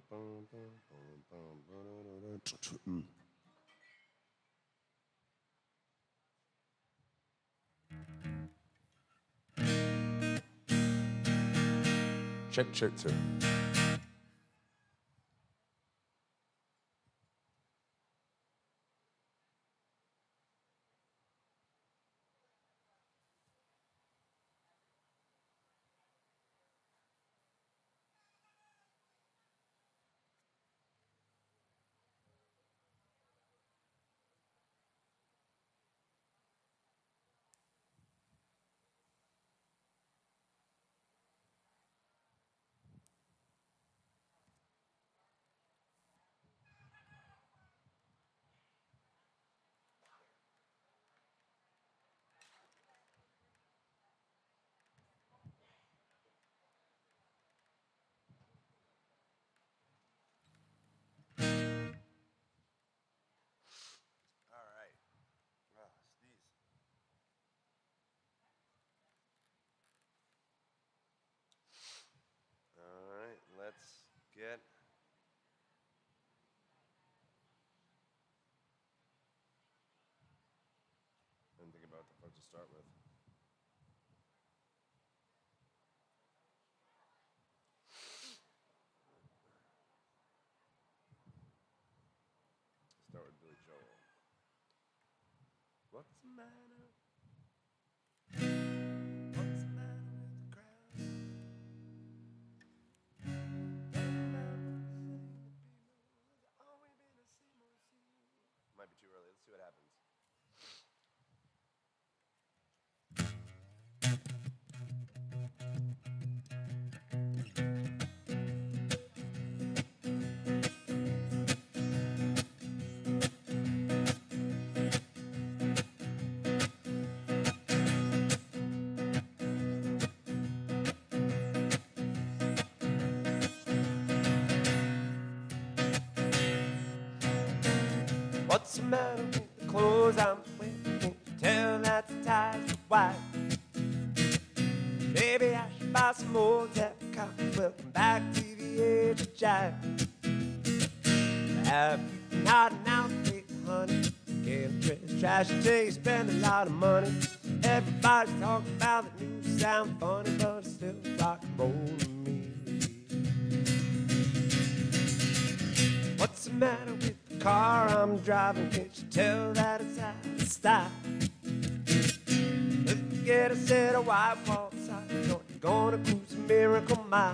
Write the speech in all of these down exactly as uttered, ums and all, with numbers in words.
Check, check, check. Let's get and think about what to start with. Start with Billy Joel. What's the matter? What's the matter with the crowd? Might be too early. Let's see what happens. What's the matter with the clothes I'm wearing? Can't you tell that the ties are white? Maybe I should buy some old tappy cops. Welcome back to the age of jive. Have you not an outfit, honey? Can't dress trash until you spend a lot of money. Everybody's talking about the new sound funny, but it's still rock and roll to me. What's the matter with the car I'm driving? Can't you tell that it's out of style? Let's get a set of white walls. You're gonna cruise a miracle mile.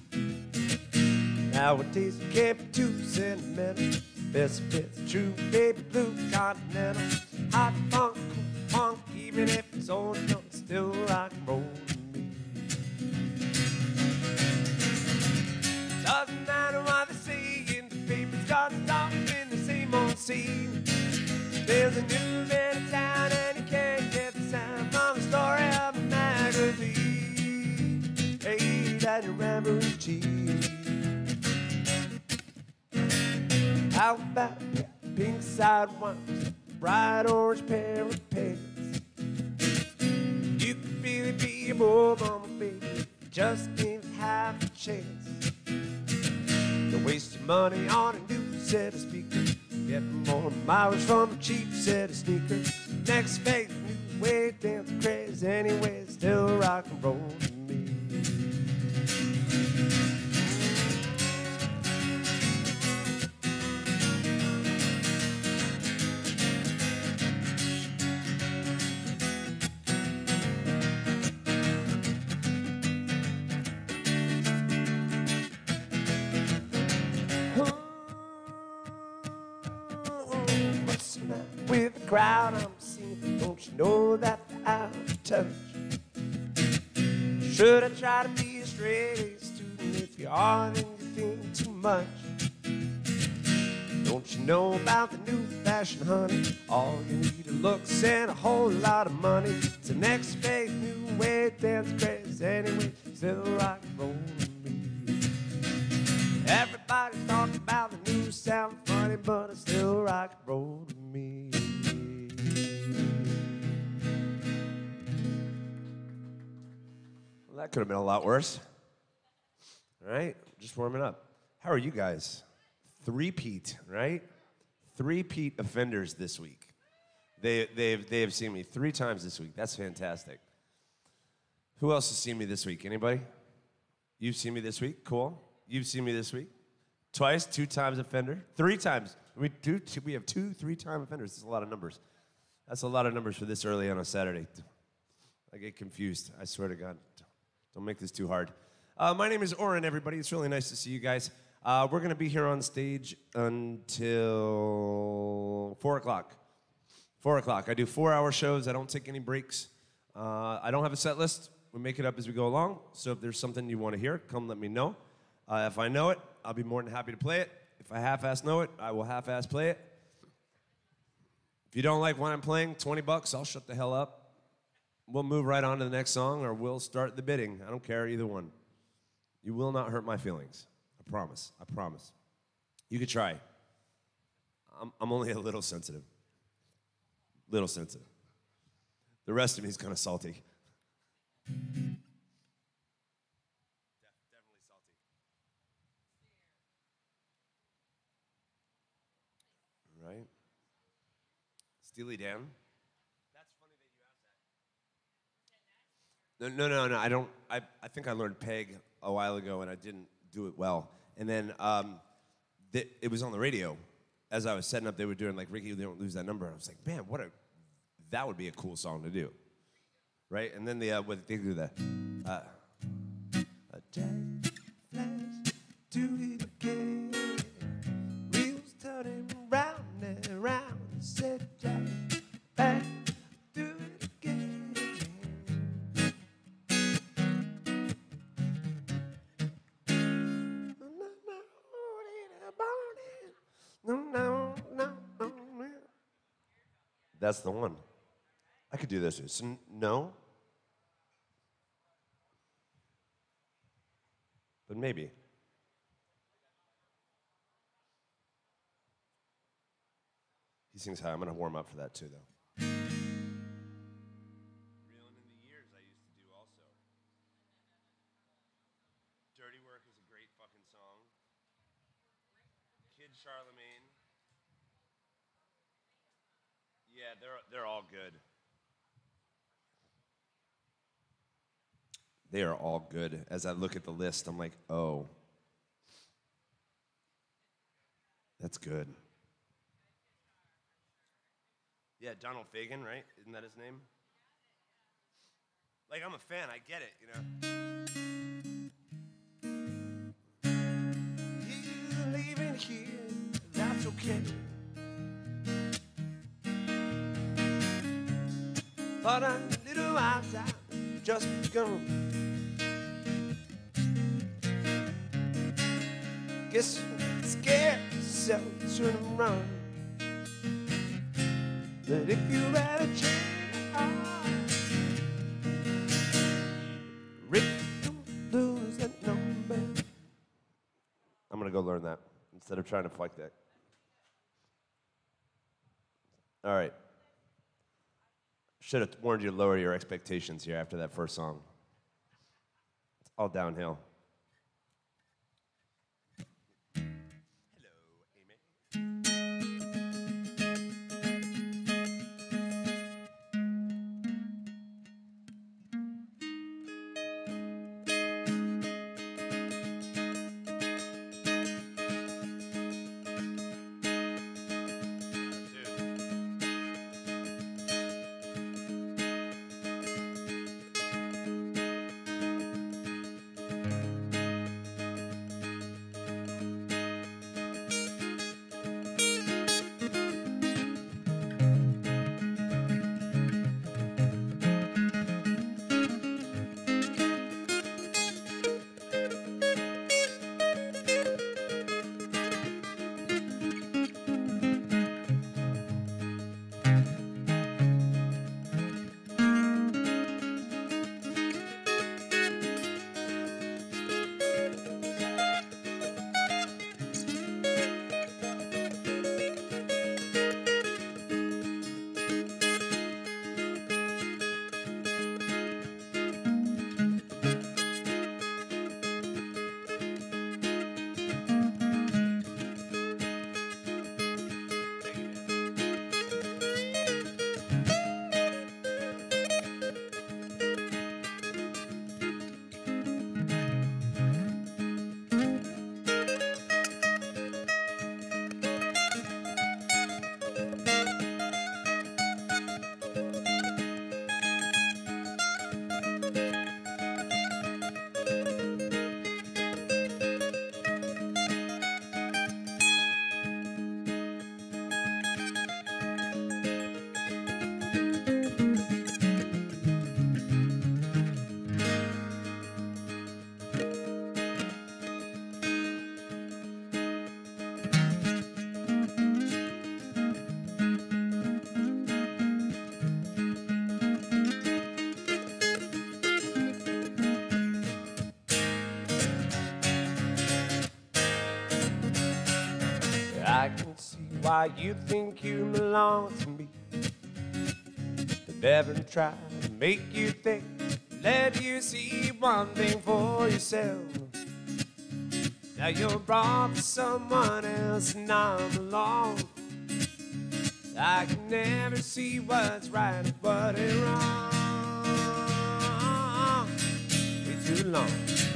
Nowadays you can't be too sentimental. Best bit's true baby blue continental. Hot funk, cool funk, even if it's old, it's still rock and roll to me. Doesn't matter what they say in the papers, got stopped in the same old scene. There's a new man in town and you can't get the sound from the story of a magazine. Hey, that you remember is cheap. How about a pink side ones, bright orange pair of pants? You could really be a woman, baby, just give half a chance. Don't waste your money on a new set of speakers. Get more mileage from a cheap set of sneakers. Next phase, new way, dance craze. Anyway, still rock and roll to me. With the crowd I'm seeing, don't you know that they're out of touch? Should I try to be a straight-A student? If you are, then you think too much. Don't you know about the new fashion, honey? All you need are looks and a whole lot of money. It's the next phase, new way, dance craze. Anyway, still rock and roll to me. Everybody's talking about the new sound funny, but it's still rock and roll to me. Well, that could have been a lot worse. All right, just warming up. How are you guys? Three-peat, right? Three-peat offenders this week. They, they've, they have seen me three times this week. That's fantastic. Who else has seen me this week? Anybody? You've seen me this week? Cool. You've seen me this week? Twice, two times offender? Three times. We, do, two, we have two, three-time offenders. That's a lot of numbers. That's a lot of numbers for this early on a Saturday. I get confused. I swear to God. Don't make this too hard. Uh, my name is Oren, everybody. It's really nice to see you guys. Uh, we're going to be here on stage until four o'clock. four o'clock. I do four-hour shows. I don't take any breaks. Uh, I don't have a set list. We make it up as we go along. So if there's something you want to hear, come let me know. Uh, if I know it, I'll be more than happy to play it. If I half-ass know it, I will half-ass play it. If you don't like what I'm playing, twenty bucks, I'll shut the hell up. We'll move right on to the next song, or we'll start the bidding. I don't care, either one. You will not hurt my feelings. I promise. I promise. You could try. I'm, I'm only a little sensitive. Little sensitive. The rest of me is kind of salty. Definitely salty. Right? Steely Dan? That's funny that you asked that. No, no, no, no. I don't. I, I think I learned Peg a while ago, and I didn't do it well. And then um, th- it was on the radio. As I was setting up, they were doing like Ricky, they don't lose that number. And I was like, man, what a that would be a cool song to do, right? And then the uh, what they do that. Uh, a jack flash, do it again. Wheels turning round and round. Said jack flash, do it again. No, no, no, no. That's the one. I could do this. It's n- no. But maybe. He sings high. I'm going to warm up for that too, though. Reeling in the years I used to do also. Dirty Work is a great fucking song. Kid Charlemagne. Yeah, they're they're all good. They are all good. As I look at the list, I'm like, oh, that's good. Yeah, Donald Fagen, right? Isn't that his name? Like, I'm a fan. I get it, you know. He's leaving here. That's okay. But a little while time just begun. Guess you're scared yourself, turn around. But if you had a change of heart, Rick, don't lose that number. I'm gonna go learn that instead of trying to flick that. All right. Should have warned you to lower your expectations here after that first song. It's all downhill. why you think you belong to me. They've never tried to make you think, let you see one thing for yourself. Now you're brought to someone else and I'm alone. I can never see what's right and what is wrong. Way too long.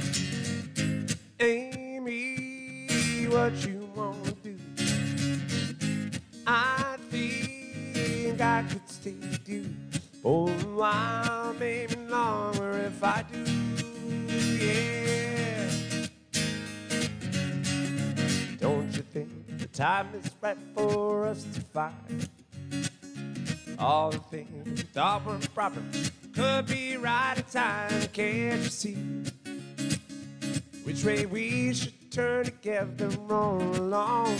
Amy, what you wanna do? I think I could stay with you for a while, maybe longer if I do, yeah. Don't you think the time is right for us to fight? All the things we thought were proper could be right in time, can't you see? Which way we should turn together all along.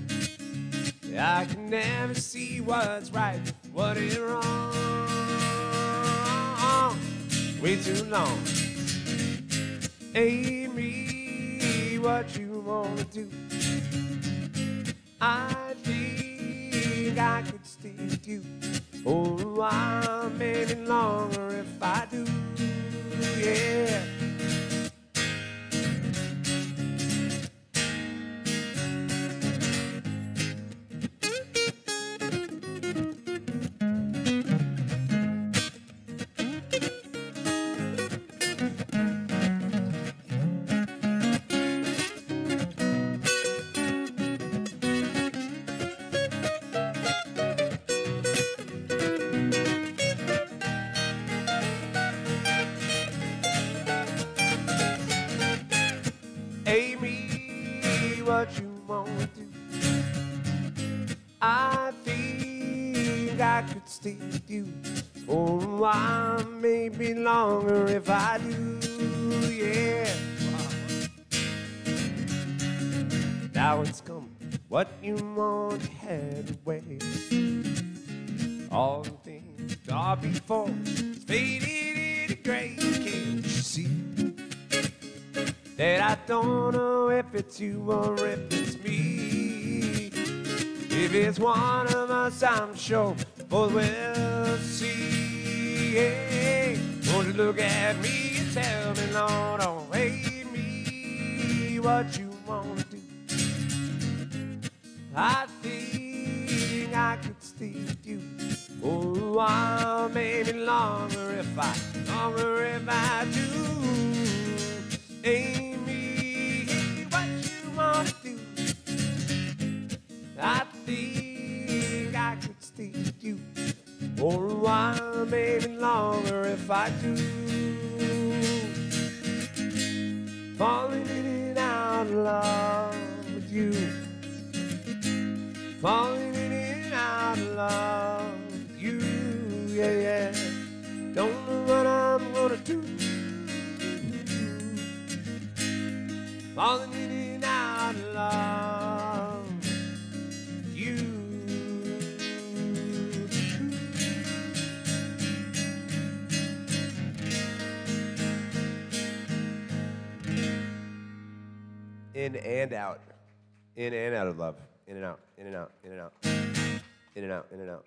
I can never see what's right, what is wrong. Way too long. Amy, what you wanna do? I think I could stay with you for a while, maybe longer if I do, yeah. Amy, what you wanna do? I think I could stay with you for a while, maybe longer if I do, yeah. Now it's come, what you want had away. All the things are before it's faded into gray, can't you see? That I don't know if it's you or if it's me. If it's one of us, I'm sure both will see. Hey, won't you look at me and tell me, Lord, oh, hey, me, what you wanna do? I think I could stay with you for a while, maybe longer if I, longer if I do. Amy, what you wanna do? I think I could stay with you for a while, maybe longer if I do. Falling in and out of love with you. Falling in and out of love with you, yeah, yeah. Don't know what I'm gonna do. Falling in and out of love with you. In and out. In and out of love. In and out, in and out, in and out. In and out, in and out.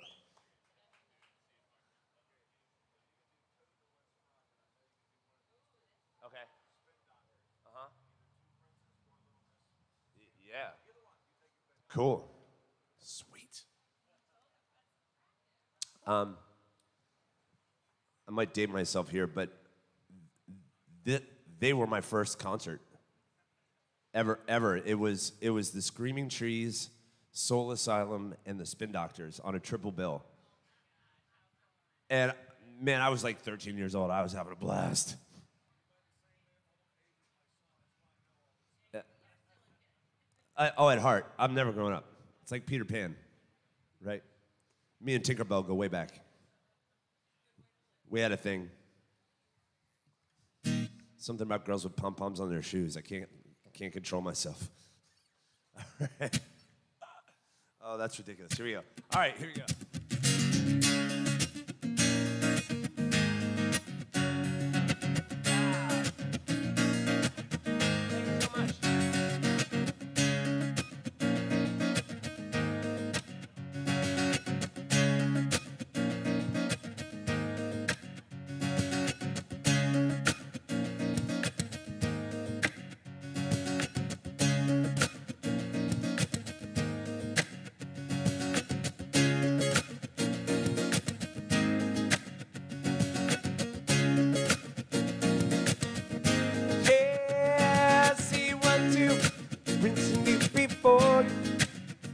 Okay. Uh-huh. Yeah. Cool. Sweet. Um, I might date myself here, but th- they were my first concert. Ever, ever. It was, it was the Screaming Trees, Soul Asylum, and the Spin Doctors on a triple bill. And man, I was like thirteen years old. I was having a blast. Yeah. I, oh, at heart, I'm never growing up. It's like Peter Pan, right? Me and Tinkerbell go way back. We had a thing. Something about girls with pom-poms on their shoes. I can't. Can't control myself. All right. Oh, that's ridiculous. Here we go. All right, here we go. Thank you so much.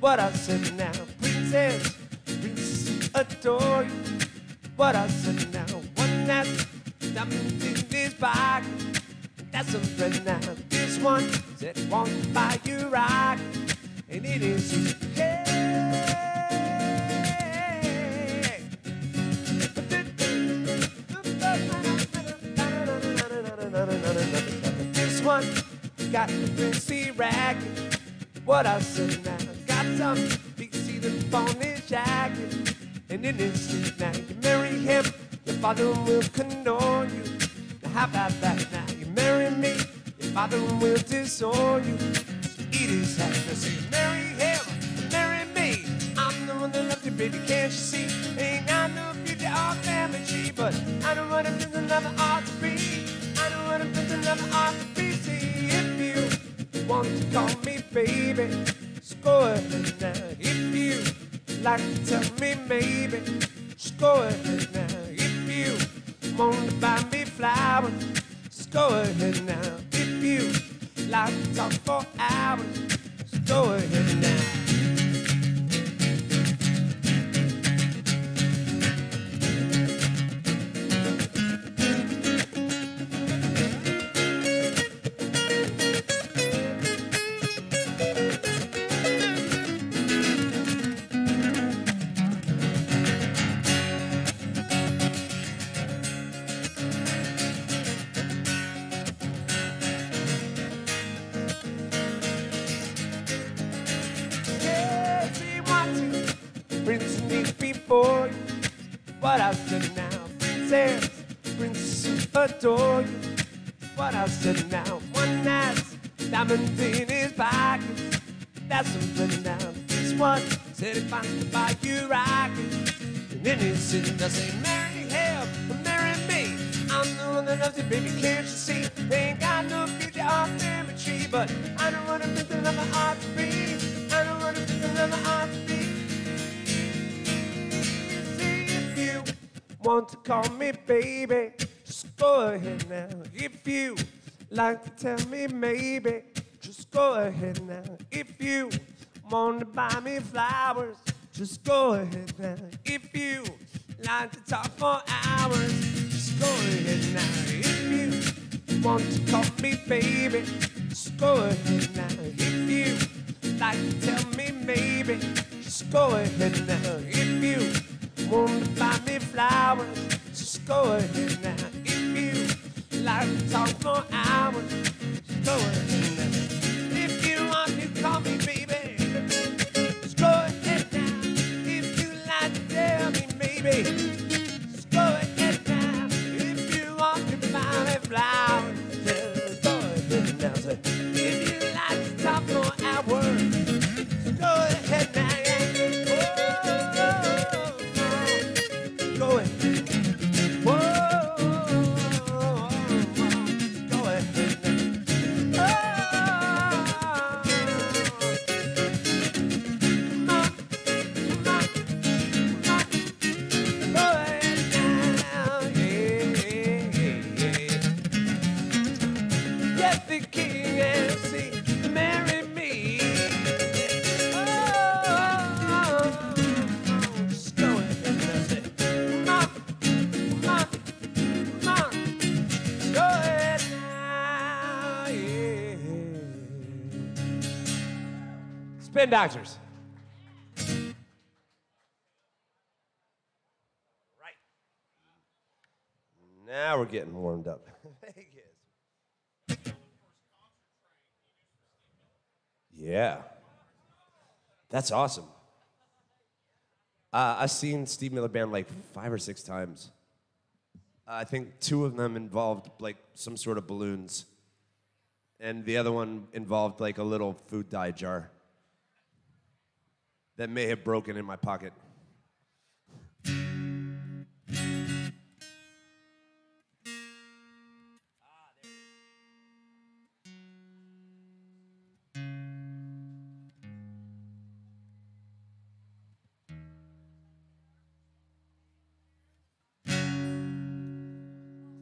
What I said now, princess, princess adore you. What I said now, one that's diamond in his pocket. That's a friend now. This one said he wants to buy you rock, and it is his head. This one got the fancy racket. What I said now, got some big seated on his jacket, and in his sleep now you marry him, your father will condone you. Now how about that now? You marry me, your father will disown you. Eat his happiness, you marry him, marry me. I'm the one that loves you, baby, can't you see? Ain't got no future or family tree, but I don't want to build another art to be. I don't want to build another art to be. See, if you want to call me baby, just go ahead now. If you like to tell me maybe, just go ahead now. If you want to buy me flowers, just go ahead now. If you like to talk for hours, just go ahead now. Prince needs before you. What I said now, princess, princess adore you. What I said now, one that's diamond in his pocket. That's something now. This one said he wants to buy you rocket, and then he's sitting there saying, marry him, or marry me. I'm the one that loves you, baby, can't you see? They ain't got no future or family tree, but I don't want to build another art to be. I don't want to build another art to be. Want to call me baby, just go ahead now. If you like to tell me maybe, just go ahead now. If you want to buy me flowers, just go ahead now. If you like to talk for hours, just go ahead now. If you want to call me baby, just go ahead now. If you like to tell me maybe, just go ahead now. If you want to buy me flowers, just go ahead now. If you like to talk for hours, just go ahead now. If you want to call me baby, just go ahead now. If you like to tell me maybe, just go ahead now. If you want to buy me flowers, just go ahead now. So if you like to talk for hours, just go ahead now. Spin Doctors. Right. Now we're getting warmed up. Yeah. That's awesome. Uh, I've seen Steve Miller Band like five or six times. Uh, I think two of them involved like some sort of balloons, and the other one involved like a little food dye jar that may have broken in my pocket.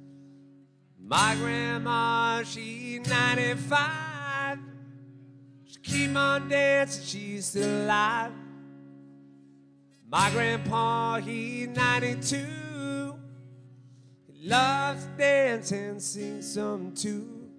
My grandma, she's ninety-five. She's Keep on dancing, she's still alive. My grandpa, he's ninety-two. He loves to dance and sing some too.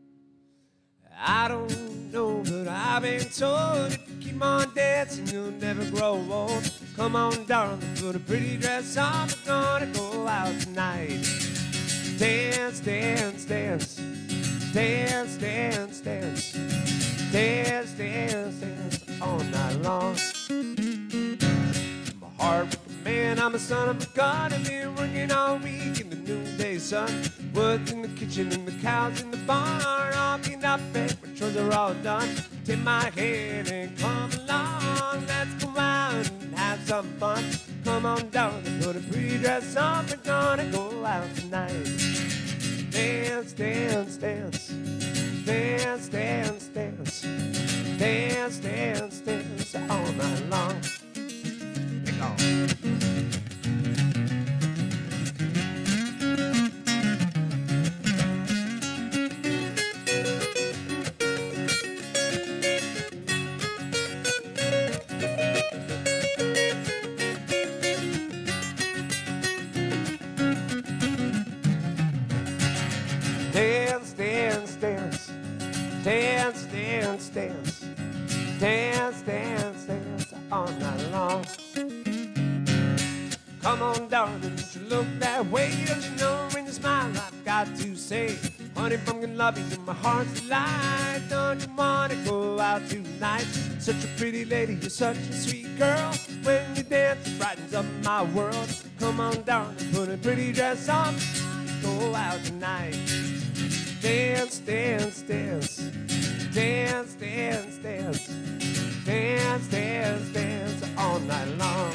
I don't know, but I've been told if you keep on dancing, you'll never grow old. Come on, darling, put a pretty dress on. We're gonna go out tonight. Dance, dance, dance. Dance, dance, dance. Dance, dance, dance all night long. I'm a hard-working man, I'm a son of a gun. I've been working all week in the noonday sun. Woods in the kitchen and the cows in the barn. All cleaned up and my chores are all done. Take my hand and come along. Let's go out and have some fun. Come on down and put a pretty dress on. We're gonna go out tonight. Dance, dance, dance. Dance, dance, dance. Dance, dance, dance all night long. Take off. Dance, dance, dance. Dance, dance, dance. Dance, dance, dance all night long. Come on, darling, don't you look that way. Don't you know when you smile, I've got to say, honey, pumpkin love you, my heart's alive. Don't you wanna go out tonight? Such a pretty lady, you're such a sweet girl. When you dance, it brightens up my world. Come on, darling, put a pretty dress on. Go out tonight. Dance, dance, dance. Dance, dance, dance. Dance, dance, dance all night long.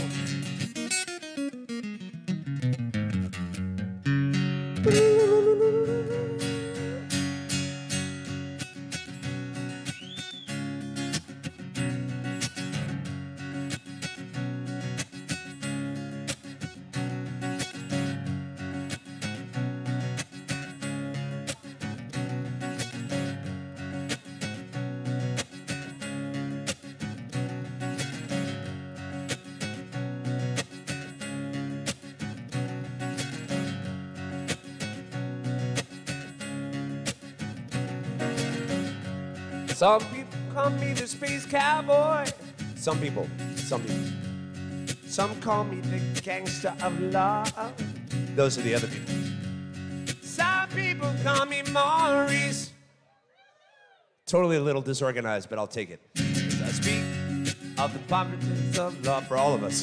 Some people call me the space cowboy. Some people, some people. Some call me the gangster of love. Those are the other people. Some people call me Maurice. Totally a little disorganized, but I'll take it. As I speak of the poverty of love for all of us.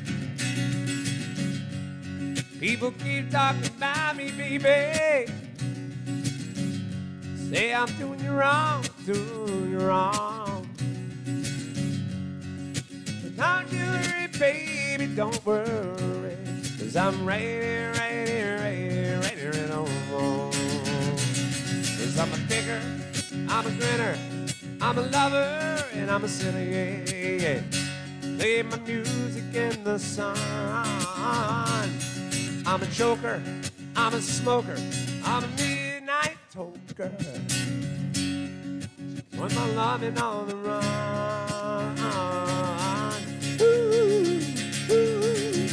People keep talking about me, baby. Say I'm doing you wrong, doing you wrong. But don't you worry, baby, don't worry. Cause I'm right here, right here, right here, right here and on. Cause I'm a picker, I'm a grinner, I'm a lover, and I'm a sinner, yeah, yeah. Play my music in the sun. I'm a joker, I'm a smoker, I'm a midnight toker. When my loving on the run. Ooh, ooh.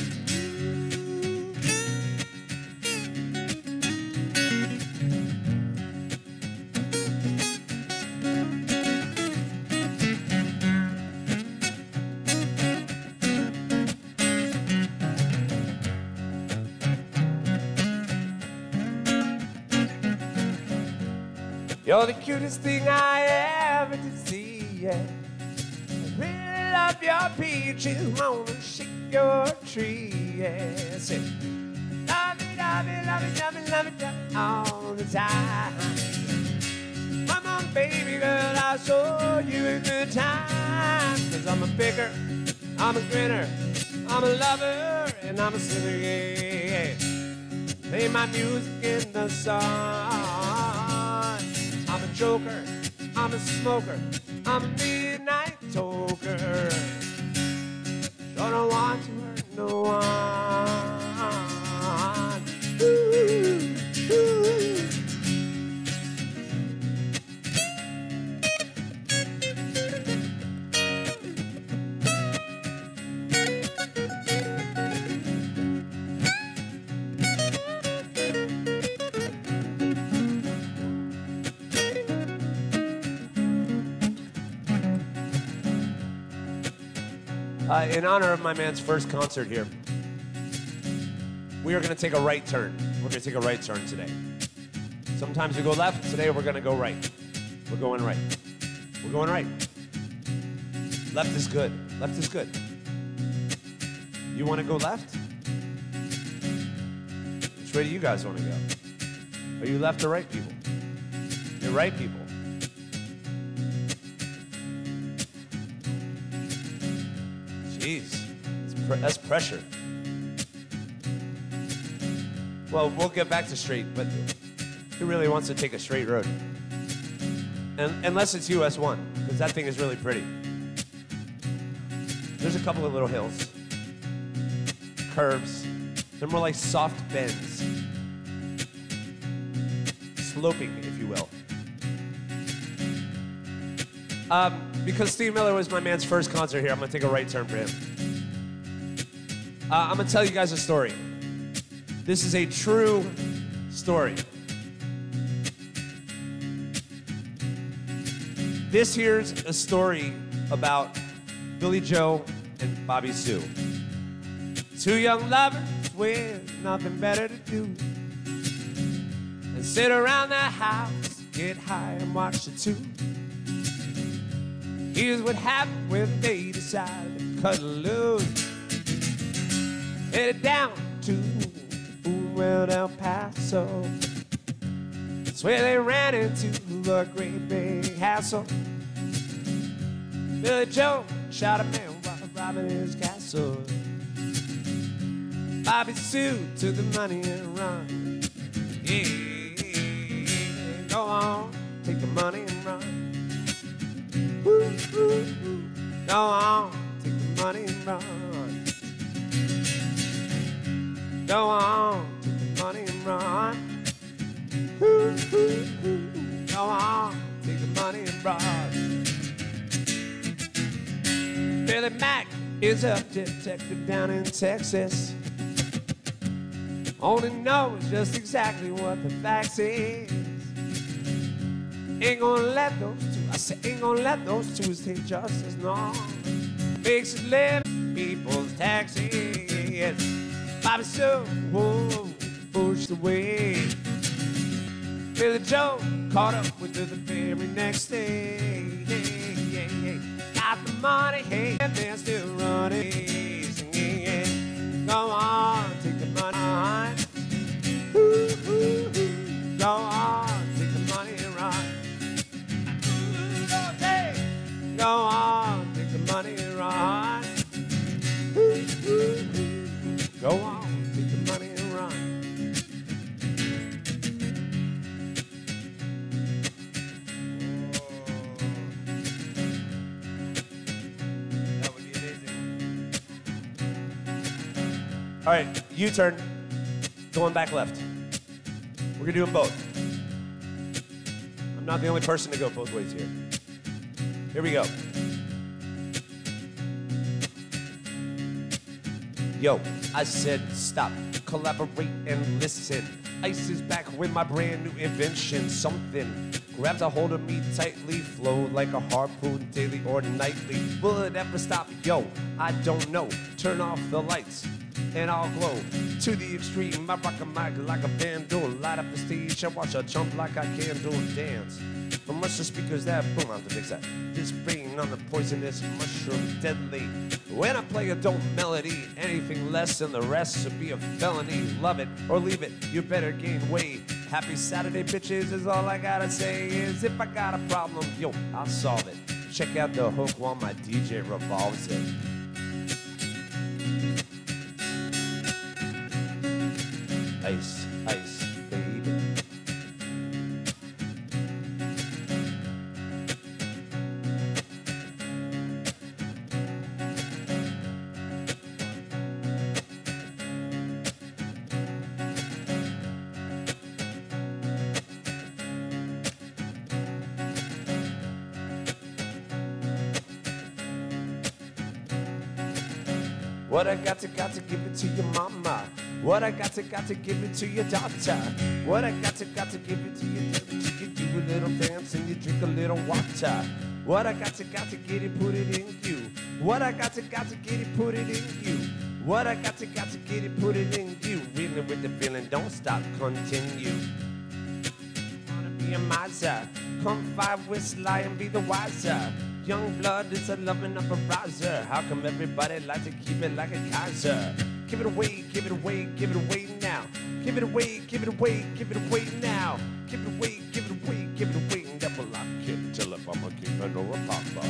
You're the cutest thing I ever did see, yeah. I really love your peaches, wanna shake your tree, yeah. Say, love it, love it, love it, love it, love it, love it all the time. Come on, baby girl, I'll show you a good time. Cause I'm a picker, I'm a grinner, I'm a lover, and I'm a sinner, yeah. Play my music in the sun. I'm a joker, I'm a smoker, I'm a midnight toker. Sure don't want to hurt no one. Ooh, ooh. Uh, in honor of my man's first concert here, we are going to take a right turn. We're going to take a right turn today. Sometimes we go left. Today we're going to go right. We're going right. We're going right. Left is good. Left is good. You want to go left? Which way do you guys want to go? Are you left or right people? You're right people. Jeez, that's, pre that's pressure. Well, we'll get back to straight, but who really wants to take a straight road? And, unless it's U S one, because that thing is really pretty. There's a couple of little hills, curves. They're more like soft bends, sloping, if you will. Um, because Steve Miller was my man's first concert here, I'm gonna take a right turn for him. Uh, I'm gonna tell you guys a story. This is a true story. This here's a story about Billy Joe and Bobby Sue. Two young lovers with nothing better to do and sit around the house, get high and watch the tube. Here's what happened when they decided to cut loose. Headed down to well, El Paso. That's where they ran into a great big hassle. Billy Joe shot a man while robbing his castle. Bobby Sue took the money and run. Yeah, go on, take the money and run. Woo, woo, woo. Go on, take the money and run. Go on, take the money and run. Woo, woo, woo. Go on, take the money and run. Billy Mack is a detective down in Texas. Only knows just exactly what the facts is. Ain't gonna let those two, I say ain't gonna let those two take justice, no. Makes it live people's taxes. Bobby Sue, whoa, pushed away. Billy Joe caught up with her the very next day. Yeah, yeah, yeah. Got the money, hey, and they're still running. Yeah, yeah. Go on, take the money on. Ooh, ooh, ooh. Go on, take the money and run. Ooh, hey. Go on, take the money and run. Ooh, ooh, ooh. Go on, take the money and run. That would be amazing. All right, U-turn, going back left. We're gonna do them both. I'm not the only person to go both ways here. Here we go. Yo, I said stop, collaborate and listen. Ice is back with my brand new invention. Something grabs a hold of me tightly, flow like a harpoon daily or nightly. Will it ever stop? Yo, I don't know. Turn off the lights and I'll glow to the extreme. I rock a mic like a vandal, light up the stage. I watch a jump like I can do a dance. From much the speakers that boom, I have to fix that. This brain on the poisonous mushroom, deadly. When I play a dope melody, anything less than the rest would be a felony. Love it or leave it, you better gain weight. Happy Saturday, bitches, is all I gotta say. Is if I got a problem, yo, I'll solve it. Check out the hook while my D J revolves it. Ice, ice, baby. What I got to, got to give it to your mama. What I got to, got to give it to your daughter. What I got to, got to give it to you. You do a little dance and you drink a little water. What I got to, got to get it, put it in you. What I got to, got to get it, put it in you. What I got to, got to get it, put it in you. Reeling with the feeling, don't stop, continue. Wanna be on my side, come fight with Sly and be the wiser. Young blood is a loving of a riser. How come everybody like to keep it like a Kaiser? Give it away, give it away, give it away now. Give it away, give it away, give it away now. Give it away, give it away, give it away. Never I can't tell if I'm a keeper or a papa.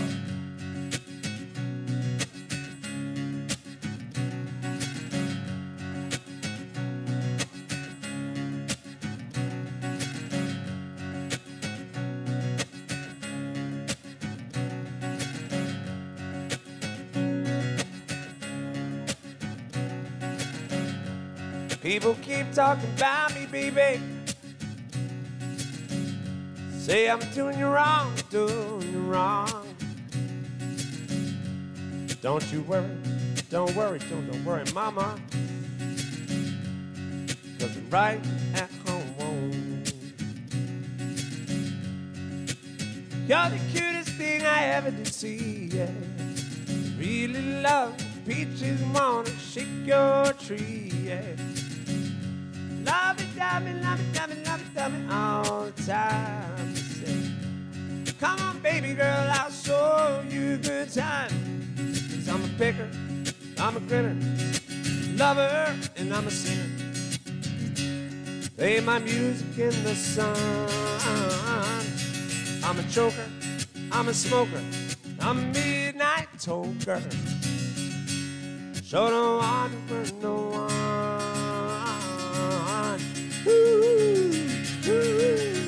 People keep talking about me, baby. Say I'm doing you wrong, doing you wrong. Don't you worry, don't worry, don't, don't worry, mama. Cause I'm right at home. You're the cutest thing I ever did see, yeah. Really love peaches, wanna shake your tree, yeah. Love it, love it, love it, love it, love it, love it all the time. Say, come on, baby girl, I'll show you a good time. Cause I'm a picker, I'm a grinner, lover, and I'm a sinner. Play my music in the sun. I'm a choker, I'm a smoker, I'm a midnight toker. Sure don't want to burn no one. Ooh, ooh, ooh.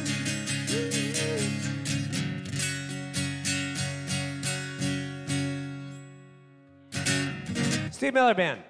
Steve Miller Band.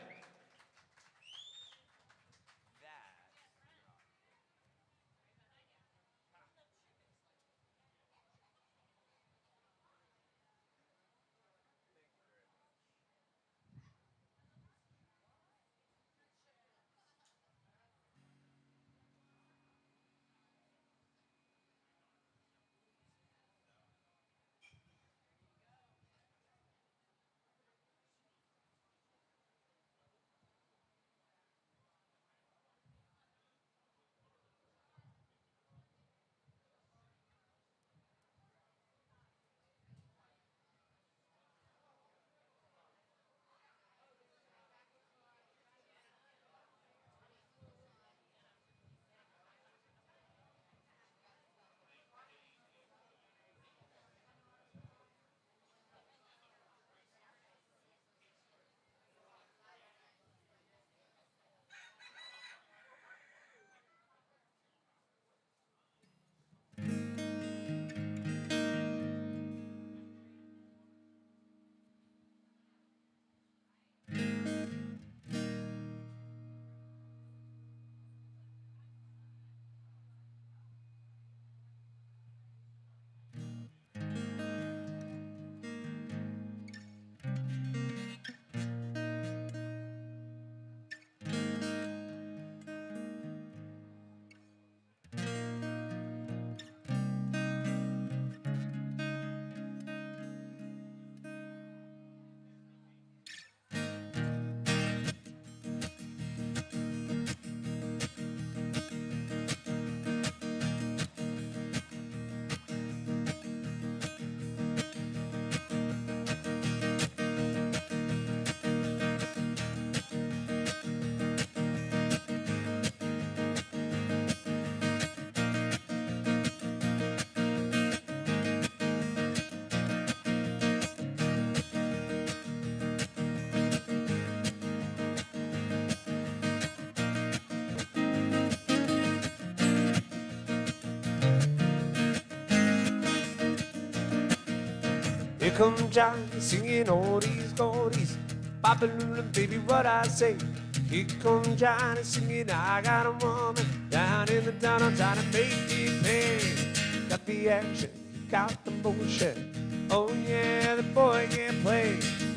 Here come Johnny singing oldies, goldies, Bop-a-loo, baby, what I say. Here come Johnny singing, I got a woman down in the tunnel trying to make it pay. Got the action, got the motion. Oh yeah, the boy can play.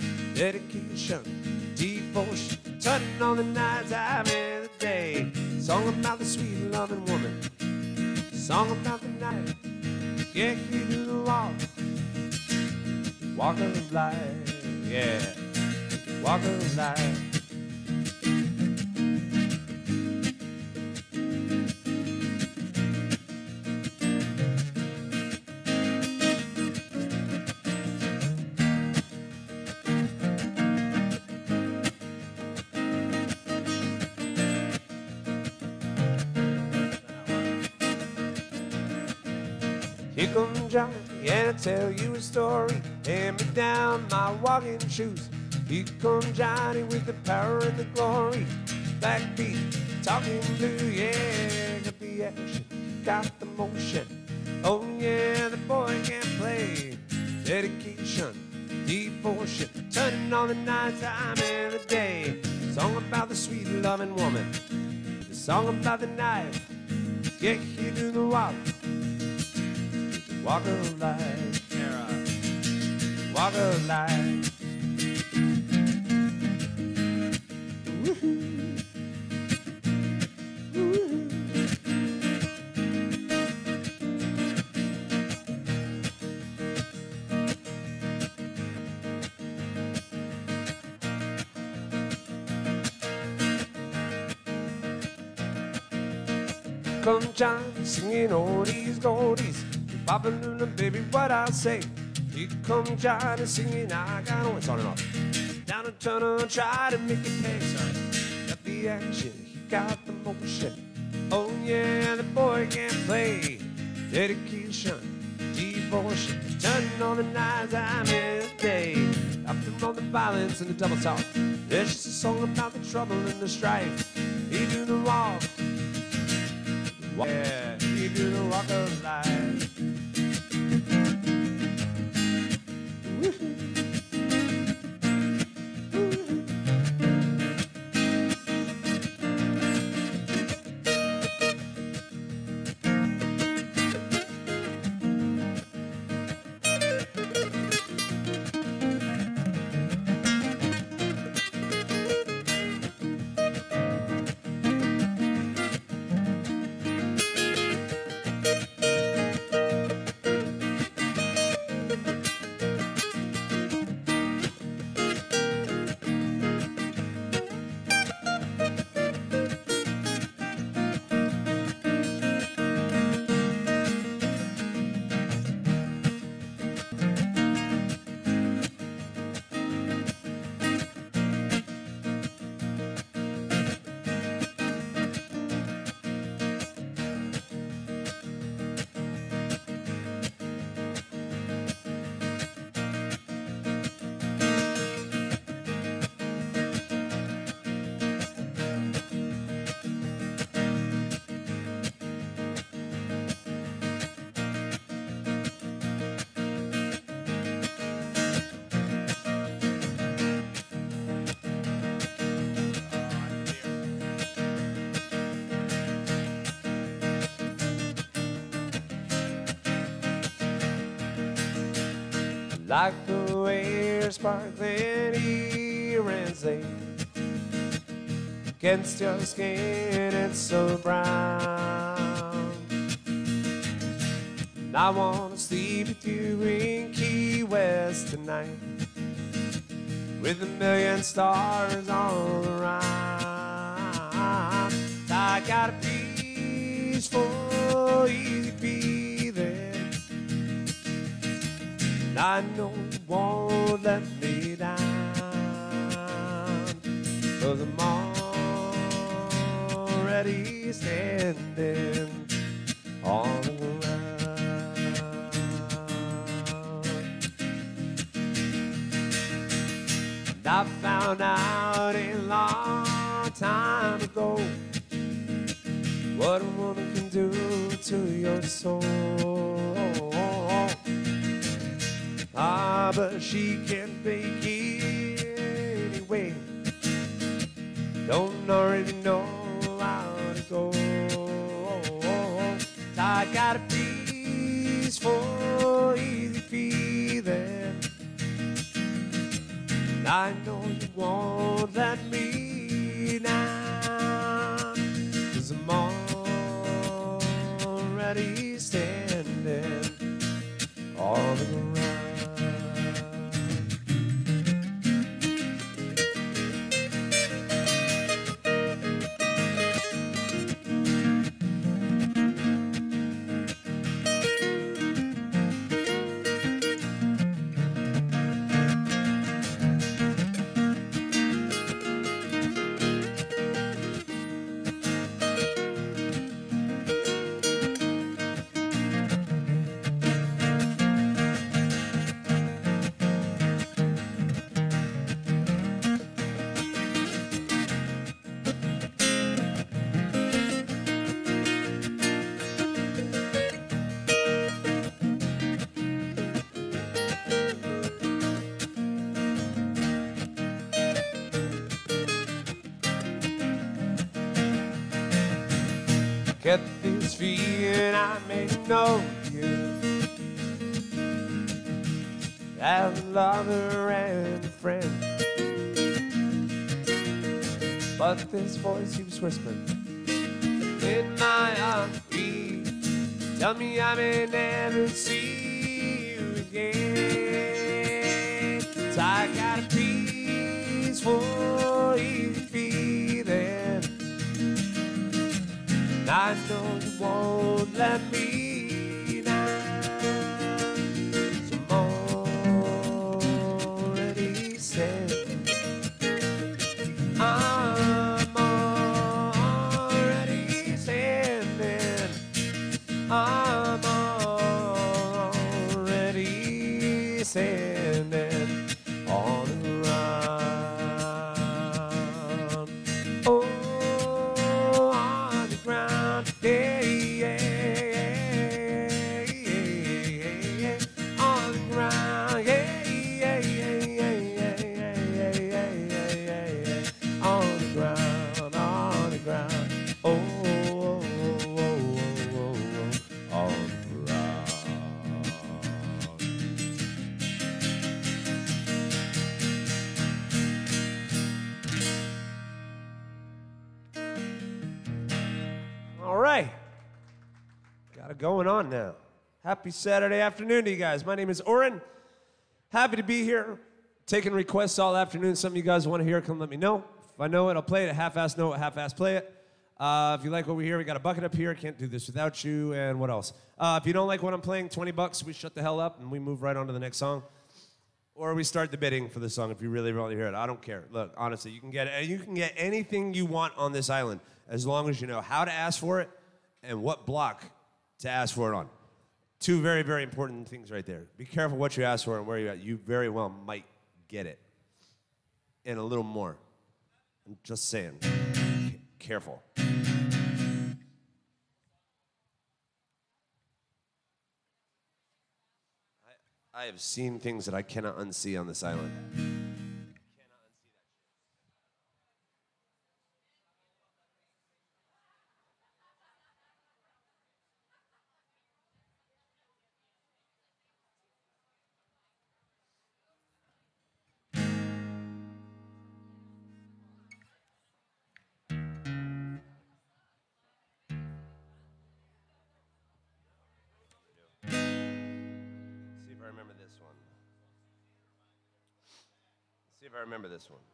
Dedication, devotion, turning on the night time and the day. Song about the sweet loving woman, song about the night. Yeah, you do the walk. walk of life, yeah, walk of life. Here comes Johnny, and I'll tell you a story. Hand me down my walking shoes. Here comes Johnny with the power and the glory. Backbeat, talking blue, yeah. Got the action, got the motion. Oh yeah, the boy can play. Dedication, devotion, turning on the night time and the day. Song about the sweet loving woman. The song about the knife. Yeah, you do the walk. Walk of life, era. Walk of life. Woo-hoo. Woo-hoo. Come John, singing oldies, goldies. Papa Luna, baby, what I say. Here come Johnny singing, I got on, it's on and off. Down a tunnel, try to make it pay, sorry. Got the action, he got the motion. Oh yeah, the boy can play. Dedication, devotion, turning on the night time and the day. After all the violence and the double talk, there's just a song about the trouble and the strife. He do the walk, yeah, he do the walk of life. Like the way you're sparkling here and say, against your skin it's so brown. And I wanna sleep with you in Key West tonight, with a million stars all around. I got a peaceful, easy feeling. I know you won't let me down, 'cause I'm already standing on the ground. And I found out a long time ago what a woman can do to your soul. Ah, but she can make it anyway. Don't already know how to go. I got a peaceful, easy feeling. I know you won't let me down, 'cause I'm already standing on the ground. Get this feeling I may know you as a lover and a friend. But this voice keeps whispering in my heartbeat, tell me I may never see you again. So I got a peaceful feeling, I know you won't let me down. So I'm already said I'm already sending. I'm already sending all around. Oh, on the ground, yeah, yeah, yeah, yeah, on the ground, yeah, yeah, yeah, yeah, yeah, yeah, yeah, yeah, yeah, on the ground, on the ground, oh, oh, oh, oh, oh, oh, on the ground. All right, got it going on now. Happy Saturday afternoon to you guys. My name is Oren. Happy to be here. Taking requests all afternoon. Some of you guys want to hear it, come let me know. If I know it, I'll play it. A half-ass know it, half-ass play it. Uh, if you like what we hear, we got a bucket up here. Can't do this without you. And what else? Uh, if you don't like what I'm playing, twenty bucks, we shut the hell up and we move right on to the next song. Or we start the bidding for the song if you really want to hear it. I don't care. Look, honestly, you can get you can get anything you want on this island as long as you know how to ask for it and what block to ask for it on. Two very, very important things right there. Be careful what you ask for and where you're at. You very well might get it. And a little more. I'm just saying. C- careful. I, I have seen things that I cannot unsee on this island. See if I remember this one. See if I remember this one.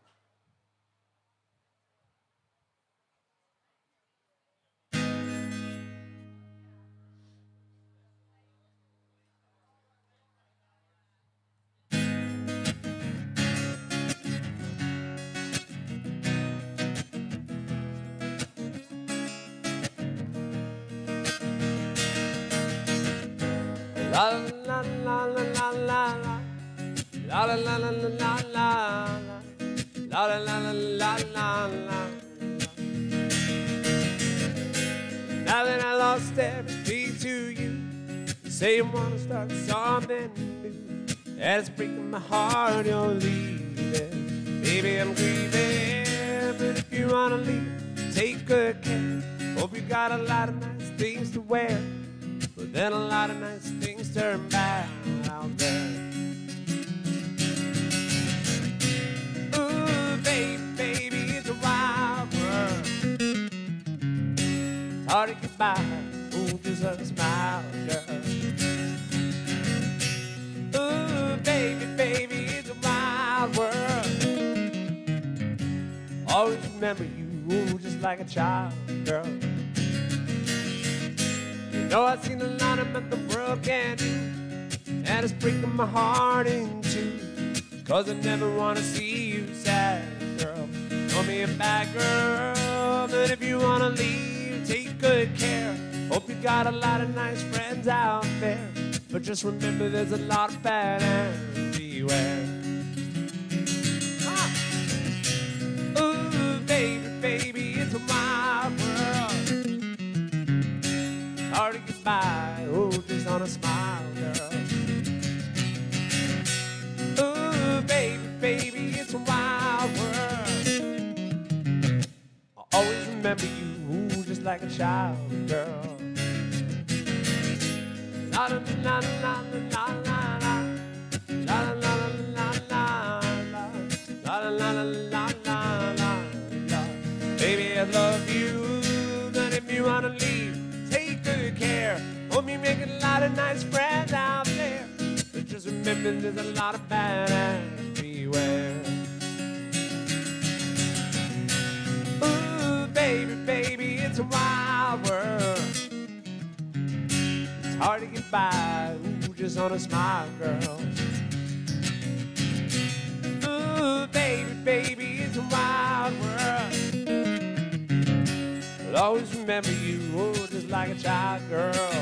La la la la la la la la la la la la la la la la la la la. Now that I lost everything to you, you say you wanna start something new, and it's breaking my heart you're leaving. Baby, I'm grieving, but if you wanna leave, take good care. Hope you got a lot of nice things to wear, but then a lot of nice things turn bad out there. Ooh, baby, baby, it's a wild world. It's hard to get by, ooh, just a smile, girl. Ooh, baby, baby, it's a wild world. Always remember you, ooh, just like a child, girl. No, I've seen a lot of what the world can do, and it's breaking my heart in two, 'cause I never wanna see you sad, girl. Don't be a bad girl, but if you wanna leave, take good care. Hope you got a lot of nice friends out there, but just remember there's a lot of bad and beware. Ah. Ooh, baby, baby, it's a wild world. Hard to get by, oh, just on a smile, girl. Ooh, baby, baby, it's a wild world. I'll always remember you, ooh, just like a child, girl. La la la la la la la la la la la la la la la la la. Baby, I love you, but if you wanna leave, take good care. Hope you make a lot of nice friends out there. But just remember, there's a lot of bad ass beware. Ooh, baby, baby, it's a wild world. It's hard to get by, ooh, just on a smile, girl. Ooh, baby, baby, it's a wild world. I'll always remember you, oh, just like a child, girl.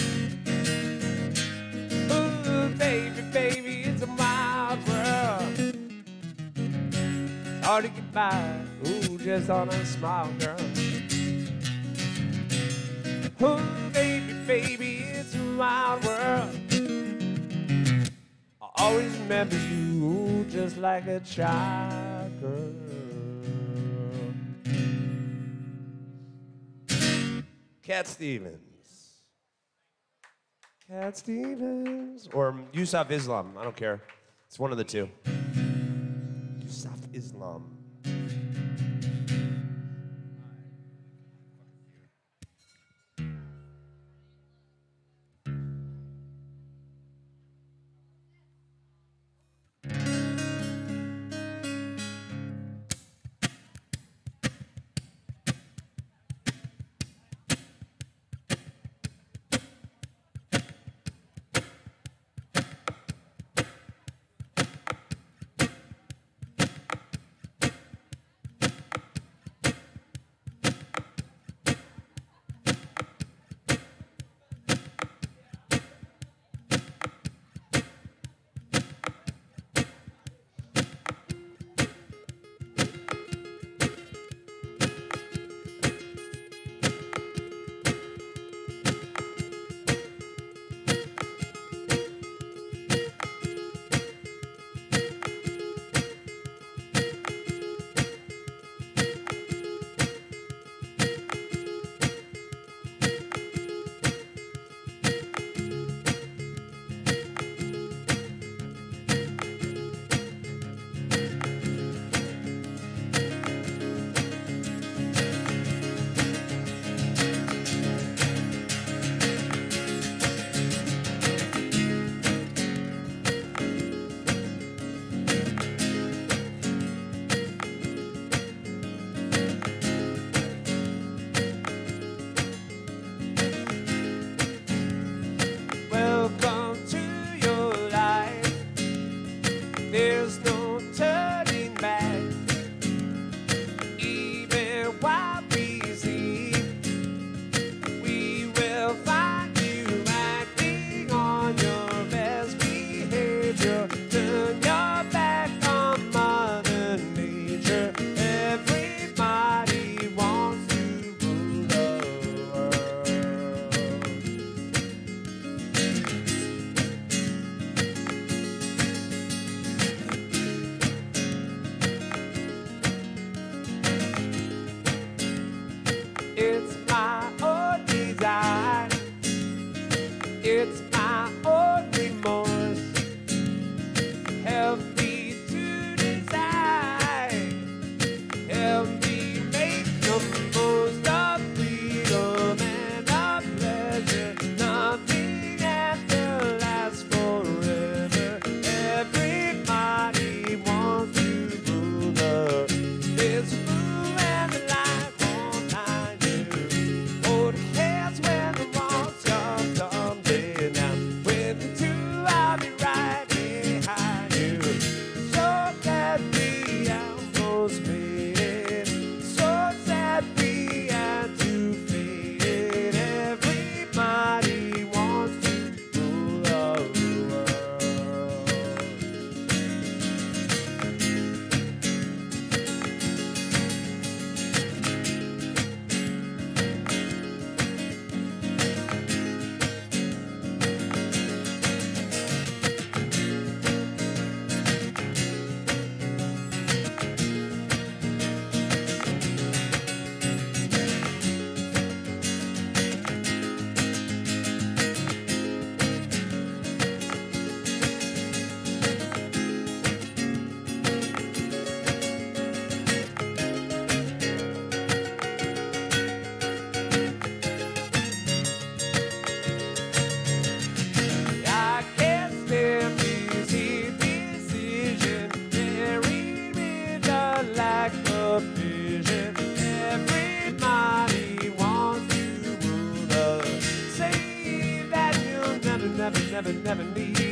Ooh, baby, baby, it's a wild world. It's hard to get by, ooh, just on a smile, girl. Ooh, baby, baby, it's a wild world. I'll always remember you, ooh, just like a child, girl. Cat Stevens. Cat Stevens. Or Yusuf Islam. I don't care. It's one of the two. Yusuf Islam.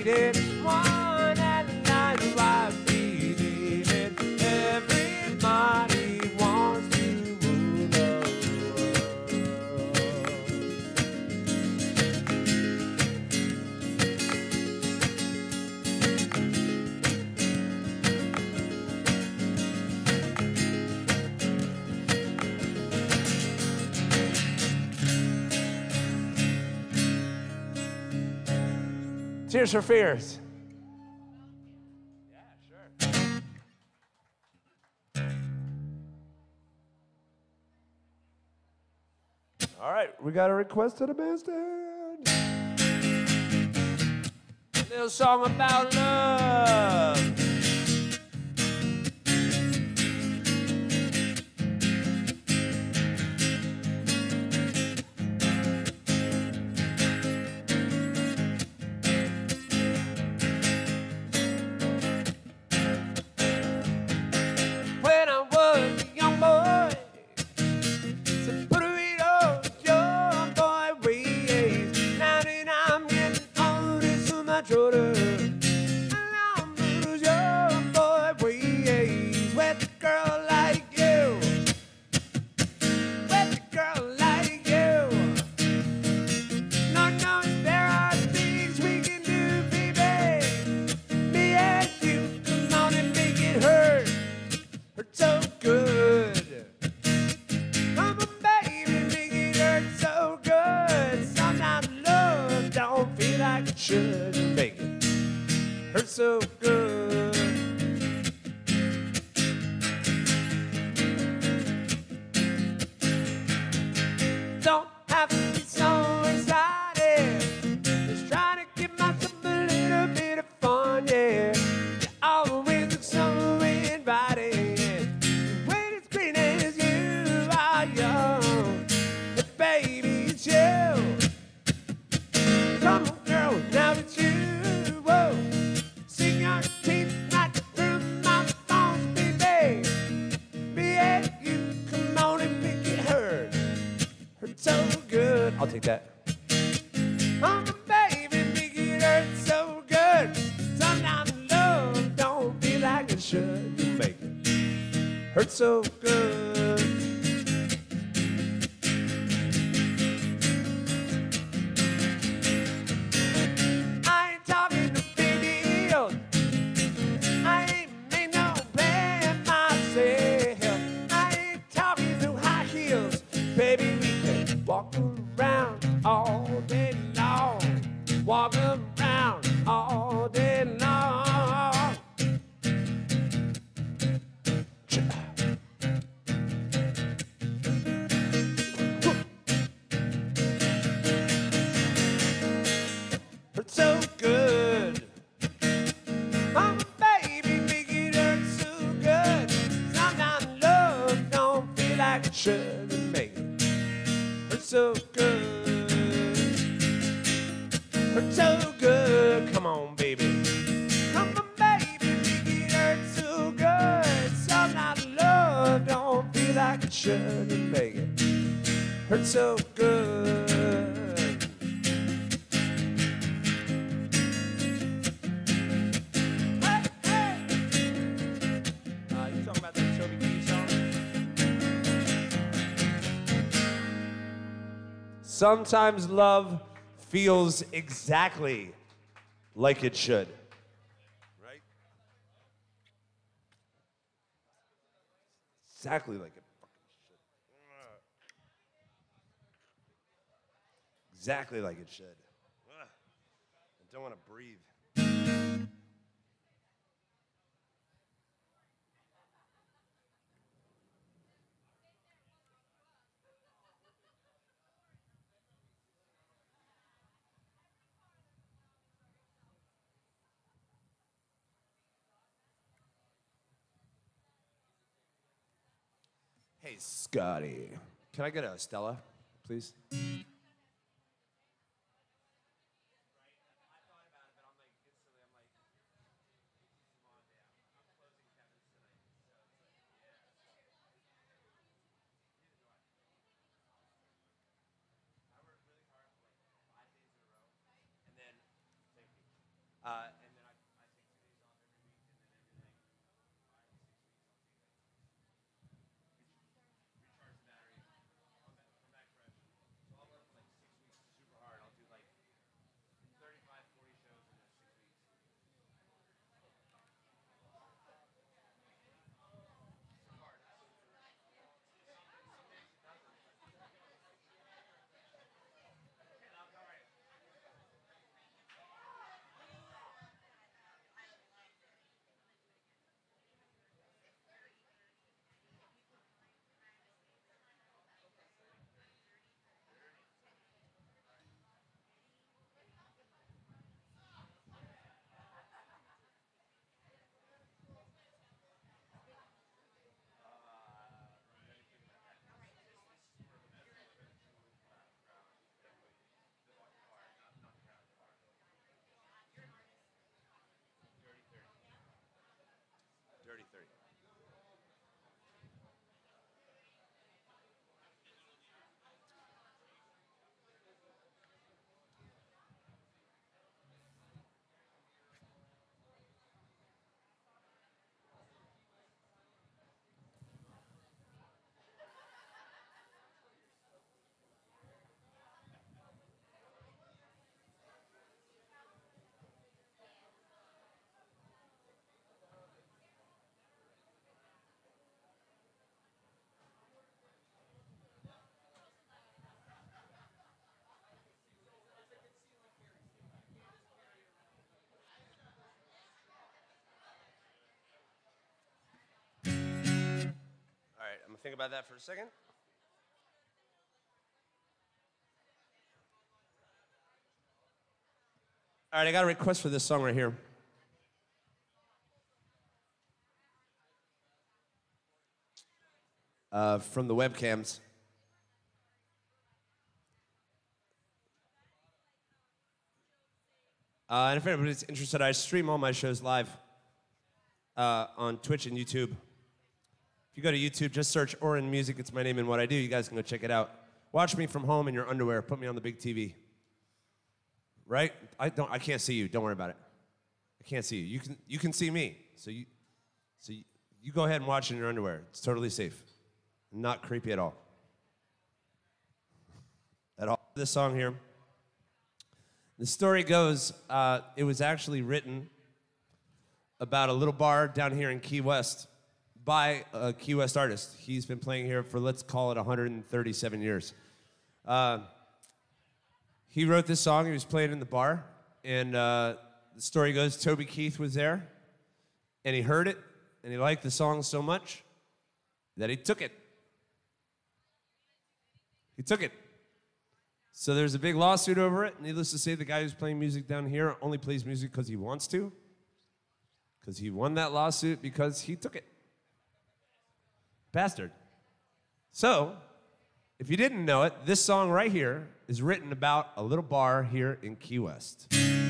get one and nine. Why believe it? Everybody wants to rule the Tears for Fears. Yeah, sure. All right, we got a request to the bandstand. Little song about love. Shouldn't make it hurt so good. Don't have to be so excited. Just trying to give myself a little bit of fun, yeah. You always look so inviting. When it's green as you are young, but baby, it's you. Come on, girl, now it's you. Whoa, sing your teeth right through my bones, baby. Be at you, come on and make it hurt. Hurt so good. I'll take that. Oh, baby, make it hurt so good. Sometimes love don't feel like it should. You make it hurt so good. Walk around all day long. Walk around all day long. Hurt so good. Oh, baby, make it hurt so good. Sometimes love don't feel like it should and make it so good, hurt so good. Come on, baby. Come on, baby, make it hurt so good. Sometimes love don't feel like it should and make it hurt so good. Hey, hey. Uh, you talking about that Toby Keith song? Sometimes love feels exactly like it should. Right? Exactly like it fucking should. Exactly like it should. I don't want to breathe. Hey, Scotty, can I get a Stella, please? Uh, and then I, I take two days off every week, and then every like five to six weeks I'll take like recharge the battery, come back, come back fresh. So I'll work for like six weeks super hard. I'll do like thirty-five, forty shows in those six weeks. Dirty thirty. All right, I'm gonna think about that for a second. All right, I got a request for this song right here. Uh, from the webcams. Uh, and if anybody's interested, I stream all my shows live uh, on Twitch and YouTube. If you go to YouTube, just search Orin Music. It's my name and what I do. You guys can go check it out. Watch me from home in your underwear. Put me on the big T V. Right? I don't. I can't see you. Don't worry about it. I can't see you. You can. You can see me. So you. So you, you go ahead and watch in your underwear. It's totally safe. Not creepy at all. At all. This song here. The story goes, uh, it was actually written about a little bar down here in Key West by a Key West artist. He's been playing here for, let's call it, one hundred thirty-seven years. Uh, he wrote this song. He was playing in the bar, and uh, the story goes, Toby Keith was there, and he heard it, and he liked the song so much that he took it. He took it. So there's a big lawsuit over it. Needless to say, the guy who's playing music down here only plays music because he wants to, because he won that lawsuit because he took it. Bastard. So, if you didn't know it, this song right here is written about a little bar here in Key West.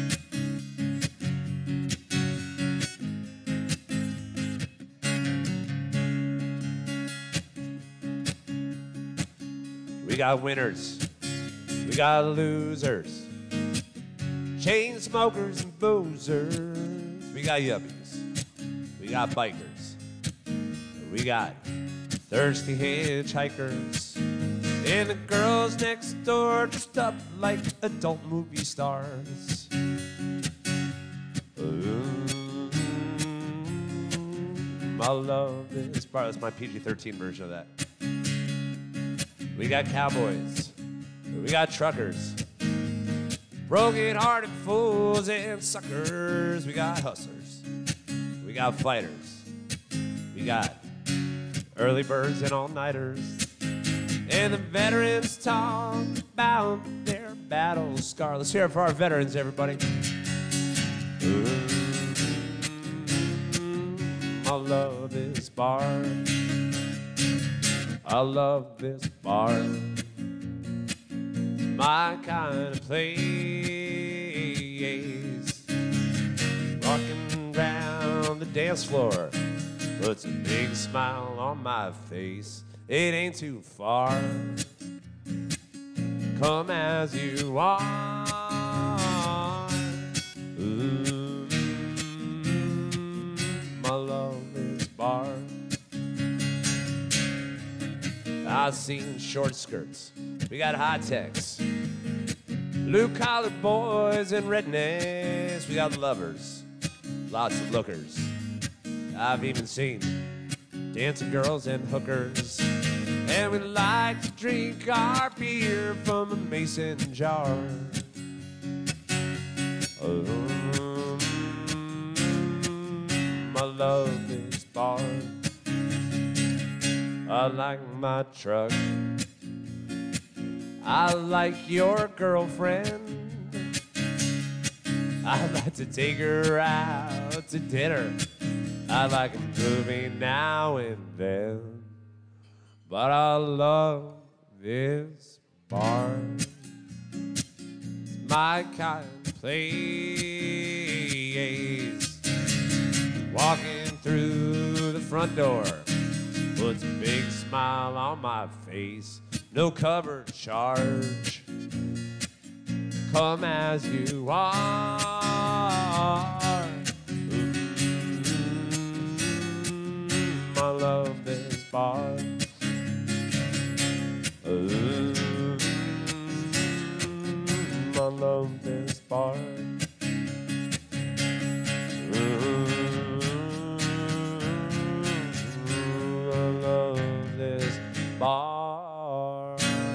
We got winners. We got losers, chain smokers and boozers. We got yuppies, we got bikers, we got thirsty hitchhikers, and the girls next door dressed up like adult movie stars. Ooh, my love is bar. That's my P G thirteen version of that. We got cowboys. We got truckers, broken-hearted fools and suckers. We got hustlers, we got fighters, we got early birds and all-nighters. And the veterans talk about their battle scar. Let's hear it for our veterans, everybody. Ooh, my love is bar. I love this bar. My kind of place, rocking around the dance floor puts a big smile on my face. It ain't too far, come as you are. Ooh. I've seen short skirts. We got high techs, blue-collar boys and rednecks. We got lovers, lots of lookers. I've even seen dancing girls and hookers. And we like to drink our beer from a mason jar. Um, I love this bar. I like my truck. I like your girlfriend. I'd like to take her out to dinner. I like a movie now and then. But I love this bar. It's my kind of place. Walking through the front door puts a big smile on my face. No cover charge. Come as you are. Mm-hmm. I love this bar. Mm-hmm. I love this bar. Mm-hmm. I love this bar.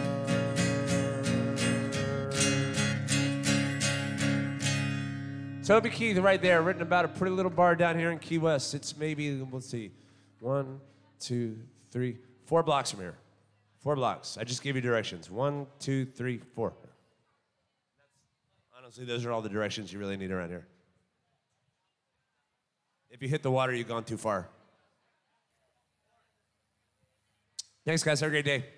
Toby Keith right there, written about a pretty little bar down here in Key West. It's maybe, let's see, one, two, three, four blocks from here. Four blocks. I just gave you directions. One, two, three, four. Honestly, those are all the directions you really need around here. If you hit the water, you've gone too far. Thanks, guys. Have a great day.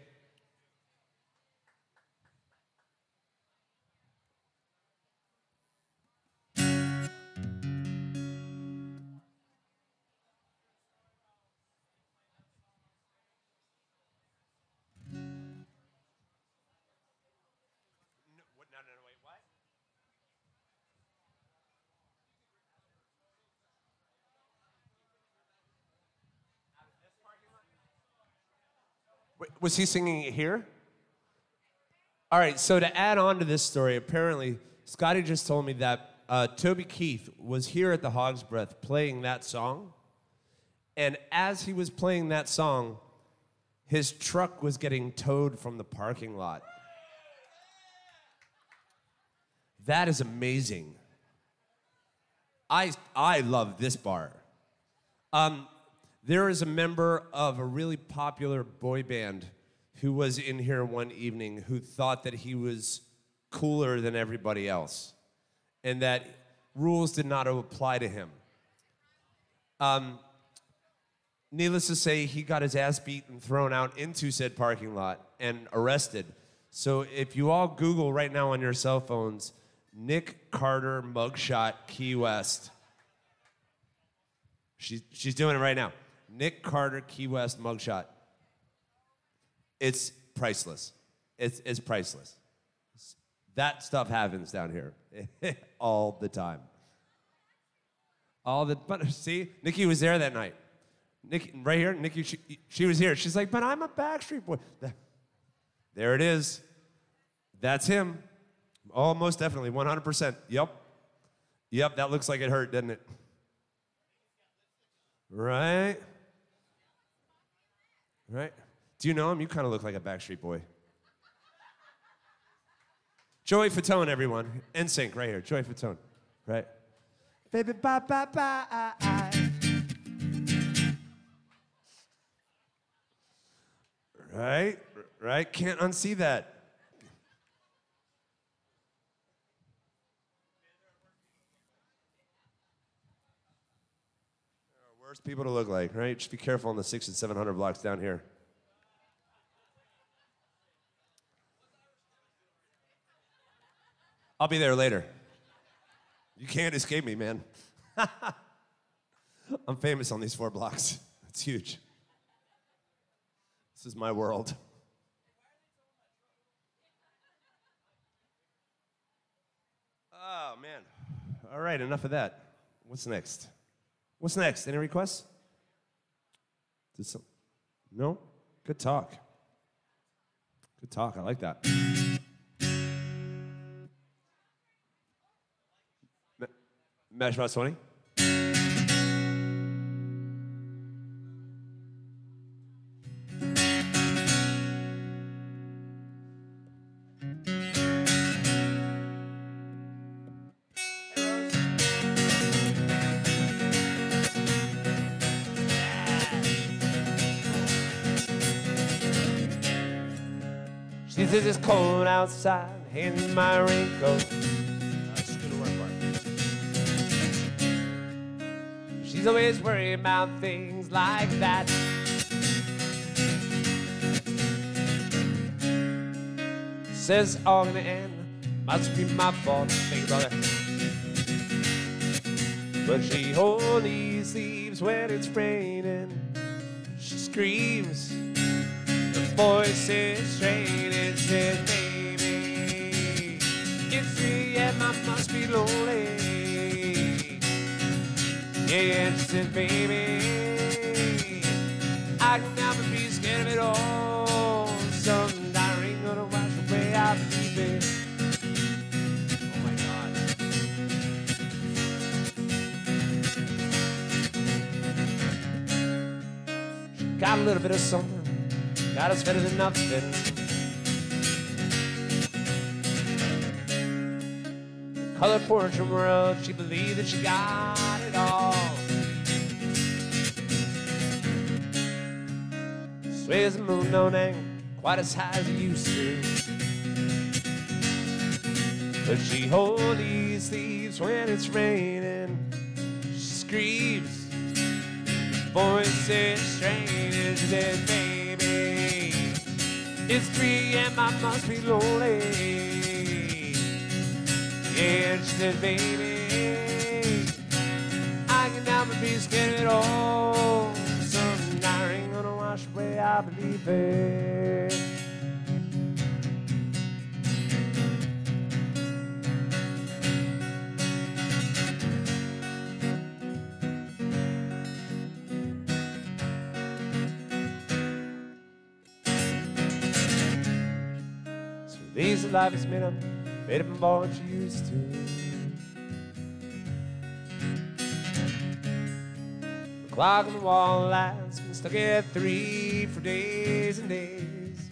Was he singing it here? All right, so to add on to this story, apparently, Scotty just told me that uh, Toby Keith was here at the Hog's Breath playing that song, and as he was playing that song, his truck was getting towed from the parking lot. That is amazing. I, I love this bar. Um, There is a member of a really popular boy band who was in here one evening who thought that he was cooler than everybody else and that rules did not apply to him. Um, needless to say, he got his ass beat and thrown out into said parking lot and arrested. So if you all Google right now on your cell phones, Nick Carter mugshot Key West. She, she's doing it right now. Nick Carter, Key West mugshot. It's priceless. It's, it's priceless. That stuff happens down here all the time. All the, but see, Nikki was there that night. Nikki, right here, Nikki, she, she was here. She's like, but I'm a Backstreet Boy. There it is. That's him. Oh, most definitely, one hundred percent. Yep. Yep, that looks like it hurt, doesn't it? Right? Right? Do you know him? You kind of look like a Backstreet Boy. Joey Fatone, everyone. N Sync right here. Joey Fatone. Right? Baby, bye, bye, bye. Right? Right? Can't unsee that. Worst people to look like, right? Just be careful on the six and seven hundred blocks down here. I'll be there later. You can't escape me, man. I'm famous on these four blocks. It's huge. This is my world. Oh, man. All right, enough of that. What's next? What's next? Any requests? Did some? No? Good talk. Good talk. I like that. Matchbox twenty. She says it's cold outside, hands me my raincoat. That's gonna work for her. She's always worried about things like that. Says all in the end, must be my fault. Thank you, brother. But she only sleeps when it's raining. She screams. Voice is straight and says, baby, it's three a m, I must be lonely. Yeah, she says, baby, I can never be scared of it all. Sometime ain't gonna wash away, I believe it. Oh my God. She got a little bit of something. God is better than nothing. Color portrait world, she believed that she got it all. Sways the moon don't hang quite as high as it used to. But she only sleeps when it's raining. She screams, voice is strange, and she says, baby, it's three a m, I must be lonely. Yeah, she said, baby, I can never be scared at all. Some night ain't gonna wash away, I believe it. Lazy life is made up, made up of all what you used to. The clock on the wall lights been stuck at three for days and days.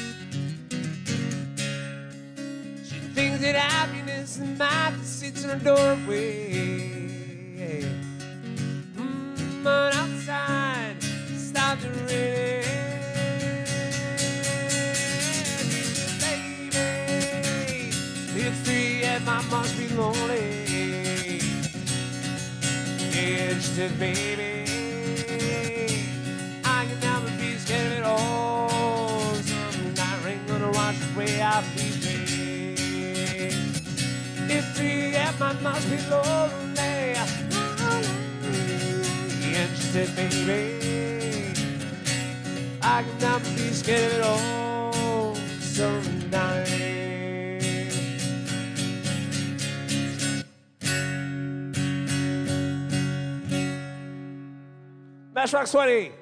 She thinks that happiness is might that sits in her doorway. Mm, but outside, it stops to rain. It's three a m, I must be lonely. Yeah, she said, baby, I can never be scared at all. Some night ain't gonna wash away, I believe it. It's three a m, I must be lonely. Yeah, she said, baby, I can never be scared at all. Some night. Matchbox twenty.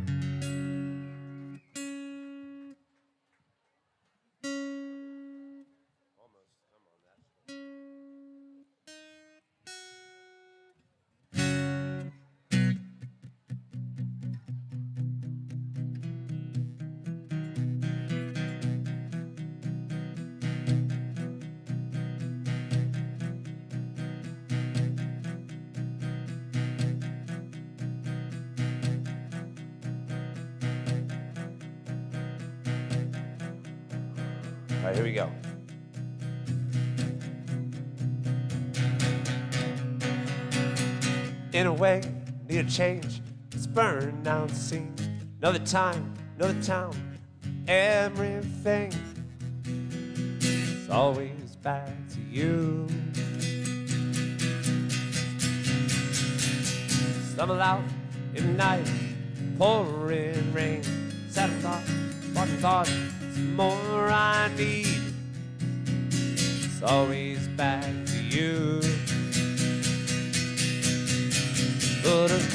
All right, here we go. In a way, need a change. It's burned out scene. Another time, another town. Everything is always back to you. Stumble out in the night, pouring rain. Sad thought, what thought? More I need, it's always back to you. But I'm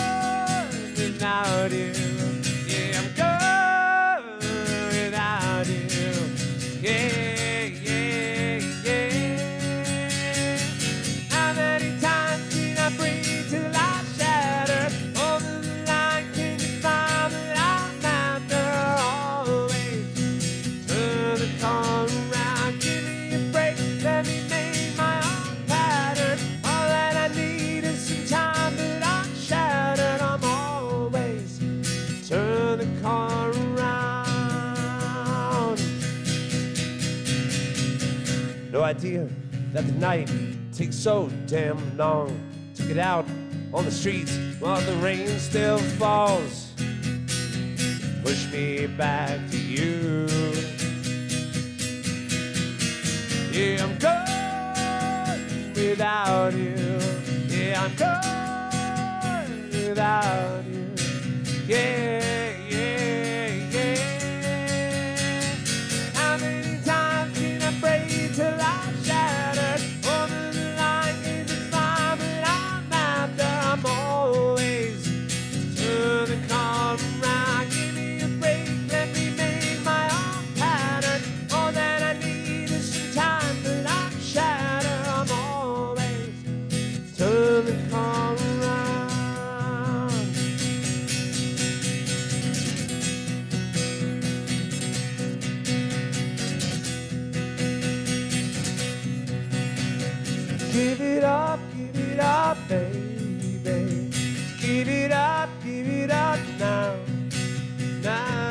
gone without you. Yeah, I'm gone without you. No idea that the night takes so damn long to get out on the streets while the rain still falls. Push me back to you. Yeah, I'm gone without you. Yeah, I'm gone without you. Yeah, yeah, yeah. How many times can I pray till I'm shattered? Over the line, can you find me? I'm after. I'm always turning calm around. Give me a break, let me make my own pattern. All that I need is some time, but I'm shattered. I'm always turning calm around. Give it up, give it up, baby. Give it up, give it up now, now.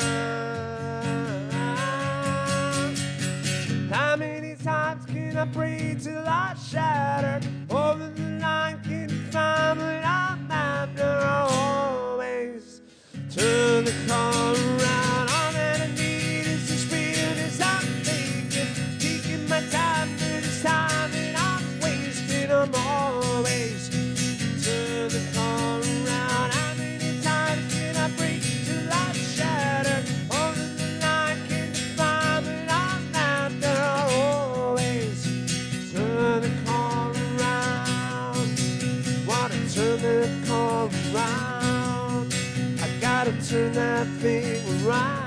How many times can I pray till I shatter? Over the line, can you find what I'm after? Always turn the car around. All that I need is this realness I'm thinking. Taking my time, but it's time that I'm wasting. I'm always turn the car around. How many times can I break till I shatter? Over the line, can you find what I'm after? Always turn the car around. Wanna turn the car around. I gotta turn that thing around.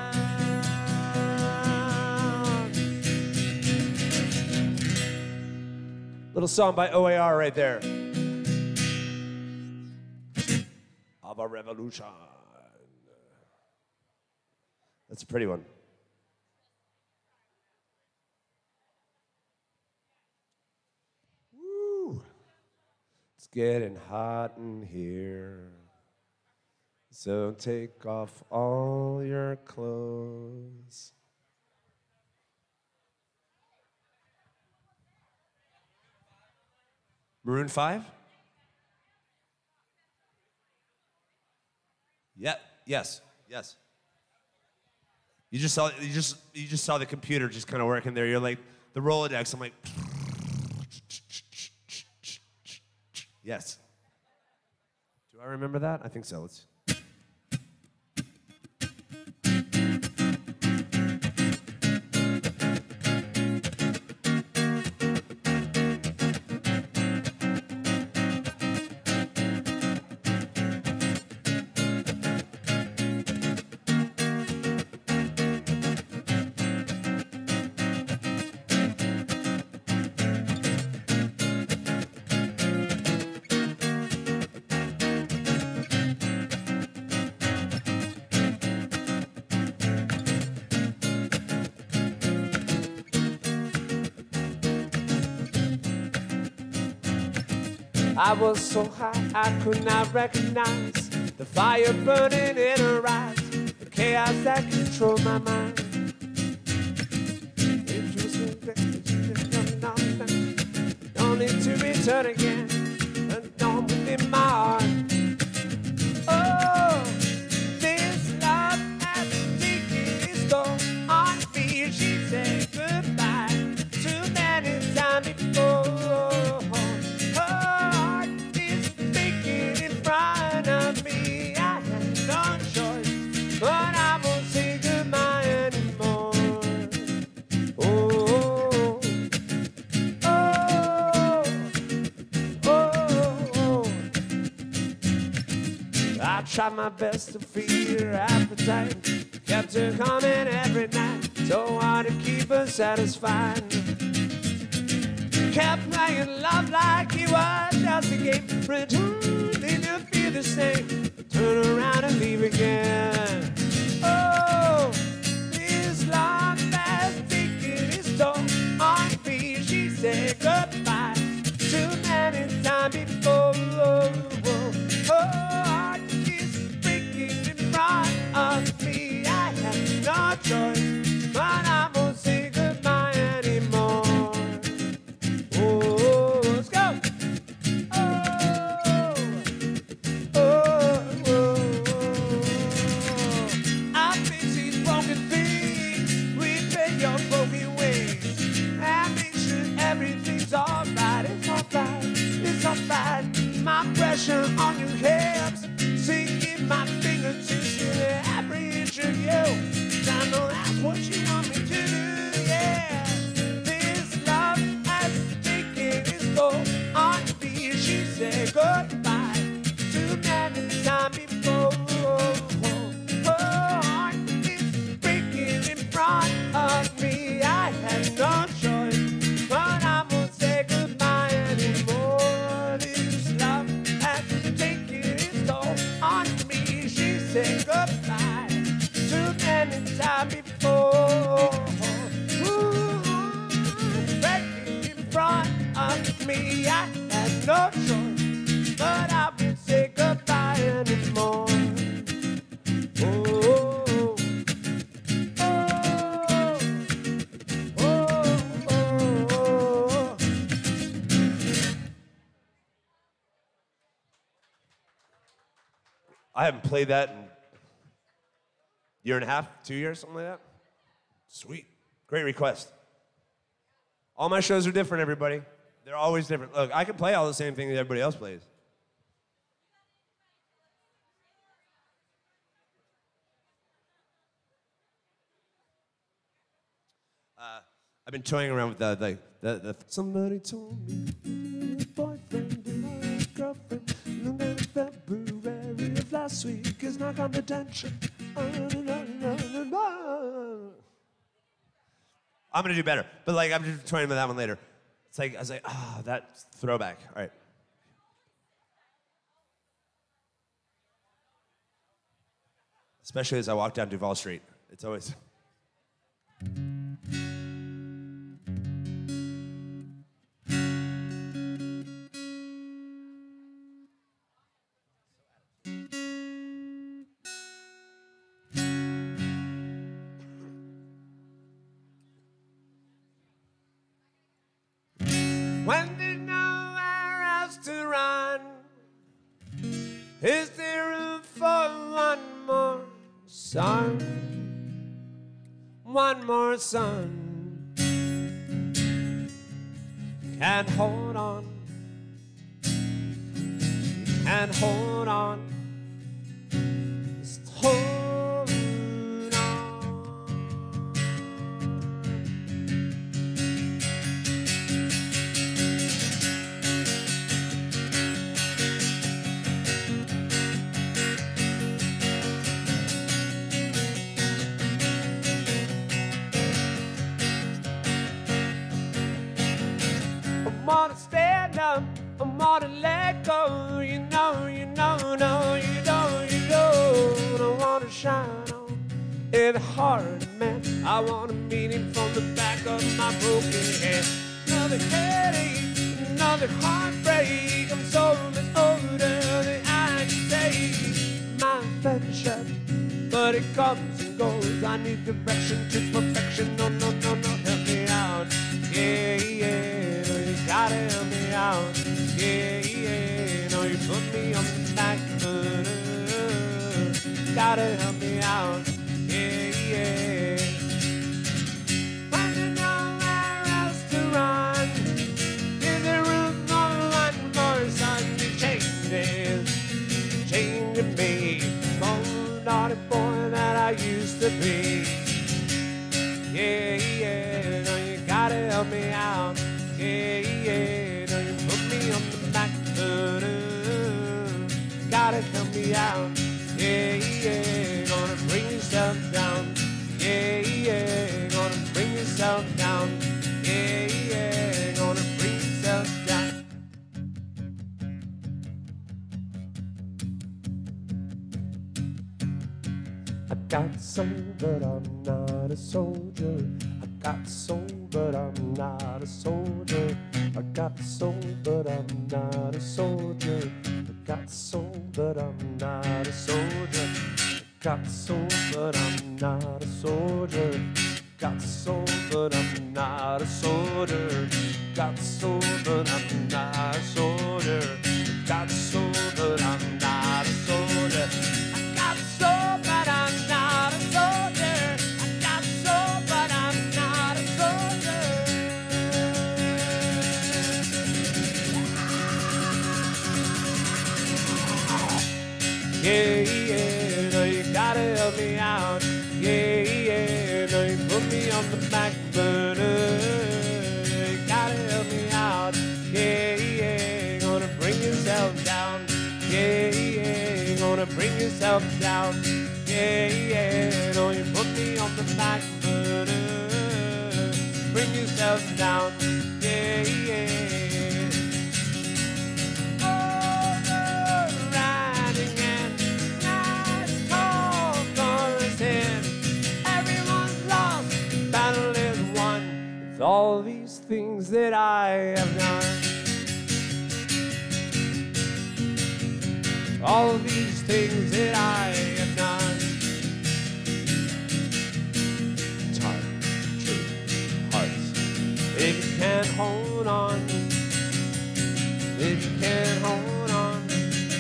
Little song by O A R right there. Of a revolution. That's a pretty one. Woo. It's getting hot in here. So take off all your clothes. Maroon five? Yeah, yes, yes. You just saw you just you just saw the computer just kind of working there. You're like the Rolodex. I'm like, yes. Do I remember that? I think so. Let's. I was so high I could not recognize the fire burning in her eyes, the chaos that controlled my mind. If you was only to return again, and dawn within my heart. Oh, this love has taken its toll on me. She said goodbye too many times before. I tried my best to feed her appetite, kept her coming every night, so hard to keep her satisfied. Kept playing love like he was just a game, pretending to feel the same, turn around and leave again. Oh, this love has taken its toll on me. She said goodbye too many times before. Oh, heart is breaking in front of me. I have no choice, but I won't say goodbye anymore. pressure on your hips, sinking my fingertips in every inch of you. I know that's what you want me to do, yeah. This love has taken its toll on me. She said goodbye too many times before. Her heart is breaking in front of me. I had no choice, but I won't say goodbye anymore. This love has taken its toll on me. She said goodbye too many times before. Ooh, breaking in front of me. I had no choice, but I won't say goodbye anymore. Oh, oh, oh, oh, oh. I haven't played that in a year and a half, two years, something like that. Sweet. Great request. All my shows are different, everybody. They're always different. Look, I can play all the same thing that everybody else plays. Uh, I've been toying around with the, the, the, the somebody told me your boyfriend and my girlfriend looked at February of last week is not confidential. I'm gonna do better, but like I'm just toying with that one later. It's like I was like, ah, oh, that's throwback. All right. Especially as I walk down Duval Street, it's always. When there's nowhere else to run, is there room for one more sun? One more sun. Can't hold on. Can't hold on. Just hold on. I wanna stand up, I wanna let go. You know, you know, no, you know, you know. I wanna shine on every heart man. I wanna meet him from the back of my broken head. Another headache, another heartbreak. I'm so much older than I can take. My affection, but it comes and goes. I need direction to perfection. No, no, no, no, help me out. Yeah, yeah. Gotta help me out, yeah, yeah. No, you put me on the back foot. Gotta help me out, yeah, yeah. When there's nowhere else to run, is there room for one more sun? You're changing, changing me. Oh, naughty boy that I used to be. Yeah, yeah. No, you gotta help me out. Yeah, yeah, now you put me on the back foot. Gotta help me out. Yeah, yeah, gonna bring yourself down. Yeah, yeah, gonna bring yourself down. Yeah, yeah, gonna bring yourself down. I got soul, but I'm not a soldier. I got soul, but I'm not a soldier. I got soul, but I'm not a soldier. I got soul, but I'm not a soldier. I got soul, but I'm not a soldier. Got soul, but I'm not a soldier. Got soul, but I'm not a soldier. Got soul, but I'm not a soldier. I got soul, but I'm not a soldier. I got soul, but I'm not a soldier. Yeah, yeah, no, you gotta help me out. Yeah, yeah, no, you put me on the back burner. You gotta help me out. Yeah, yeah, gonna bring yourself down. Yeah, yeah, gonna bring yourself down. Yeah, yeah, no, you put me on the back burner. Bring yourself down. Yeah, yeah. All these things that I have done, all these things that I have done. It's hard, true, hearts. If you can't hold on, if you can't hold on,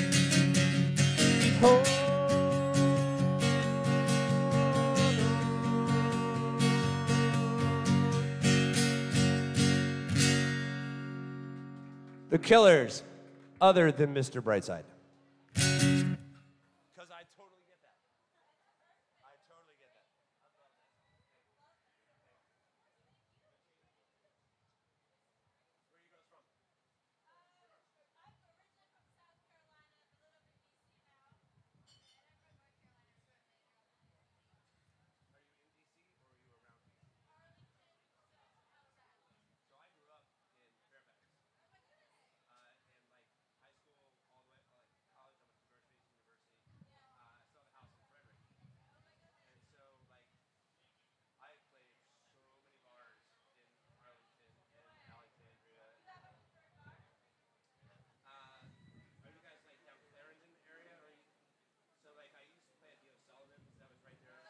hold. The Killers, other than Mister Brightside. Because I totally get that. I totally get that. Where you guys from? Are you in D C or are you around D C? So I grew up in Fairfax. Uh, and like high school all the way, like college, I went to George Mason University. Uh, I still have a house in Frederick. And so like I played so many bars in Arlington and Alexandria. Uh, are you guys like down Clarendon area? Or you, so like I used to play at the Saloon, that was right there.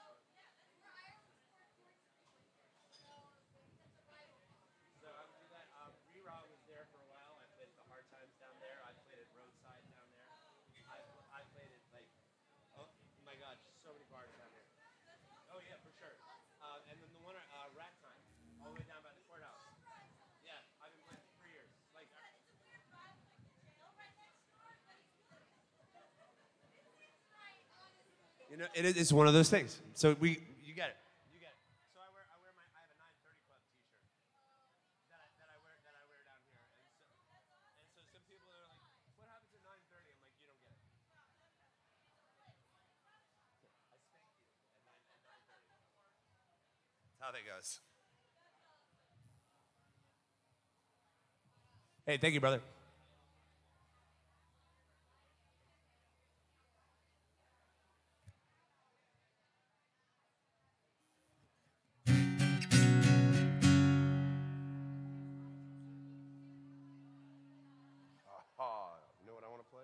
So I would do that. Um, Re-Raw was there for a while. I played at the Hard Times down there. I played at Roadside down there. I, I played at like, oh my God, so many bars down there. Oh yeah, for sure. Uh, and then the one at uh, Rat Time, all the way down by the courthouse. Yeah, I've been playing for years. Like, you know, it is, it's one of those things. So we, you get it. You get it. So I wear, I wear my, I have a nine thirty Club T-shirt that I, that I wear, that I wear down here. And so, and so some people are like, "What happened to nine thirty?" I'm like, "You don't get it." I spank you at nine at nine thirty. That's how that goes. Hey, thank you, brother. Oh, you know what I want to play?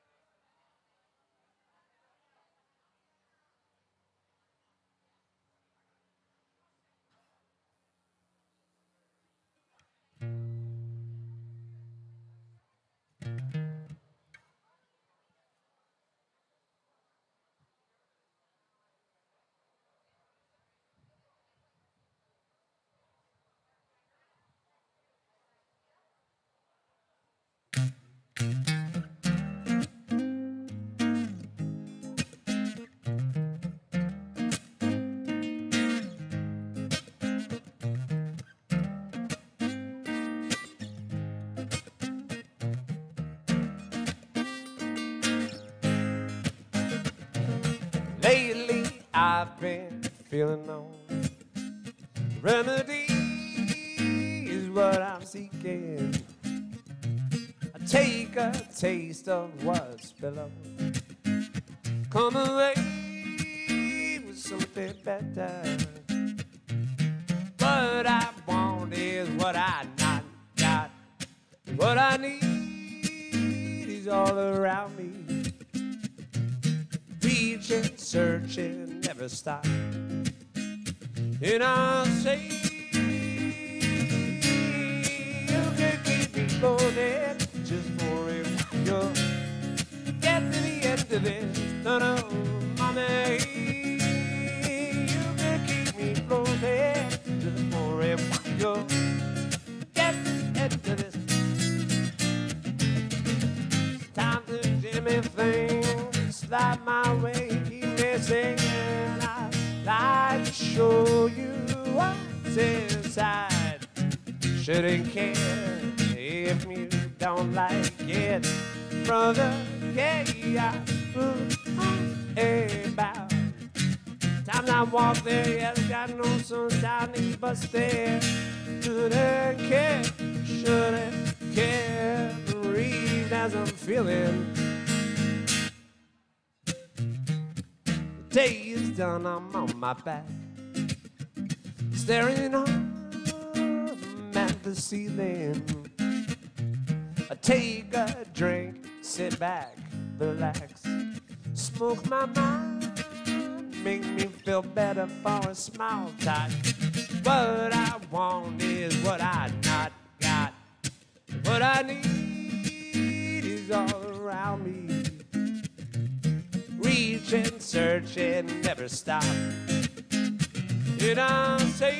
Lately, I've been feeling on. Remedy is what I'm seeking. I take a taste of what's below. Come away with something better. What I want is what I not got. What I need is all around me. Reaching, searching, never stop. And I'll say, you can keep me going just for a while. Get to the end of this tunnel, mommy. You can keep me floating just for a while. Get to the end of this. It's time to Jimmy things. slide my way, keep me singing. I'd like to show you what's inside. Shouldn't care if you don't like it, brother. Chaos about. Time I walk there, yeah, got no sunshine, but stare. Shouldn't care, shouldn't care. Breathe as I'm feeling. The day is done, I'm on my back, staring up at the ceiling. I take a drink, sit back, relax, smoke my mind, make me feel better for a small time. What I want is what I not got. What I need is all around me. Reaching, searching, never stop. And I say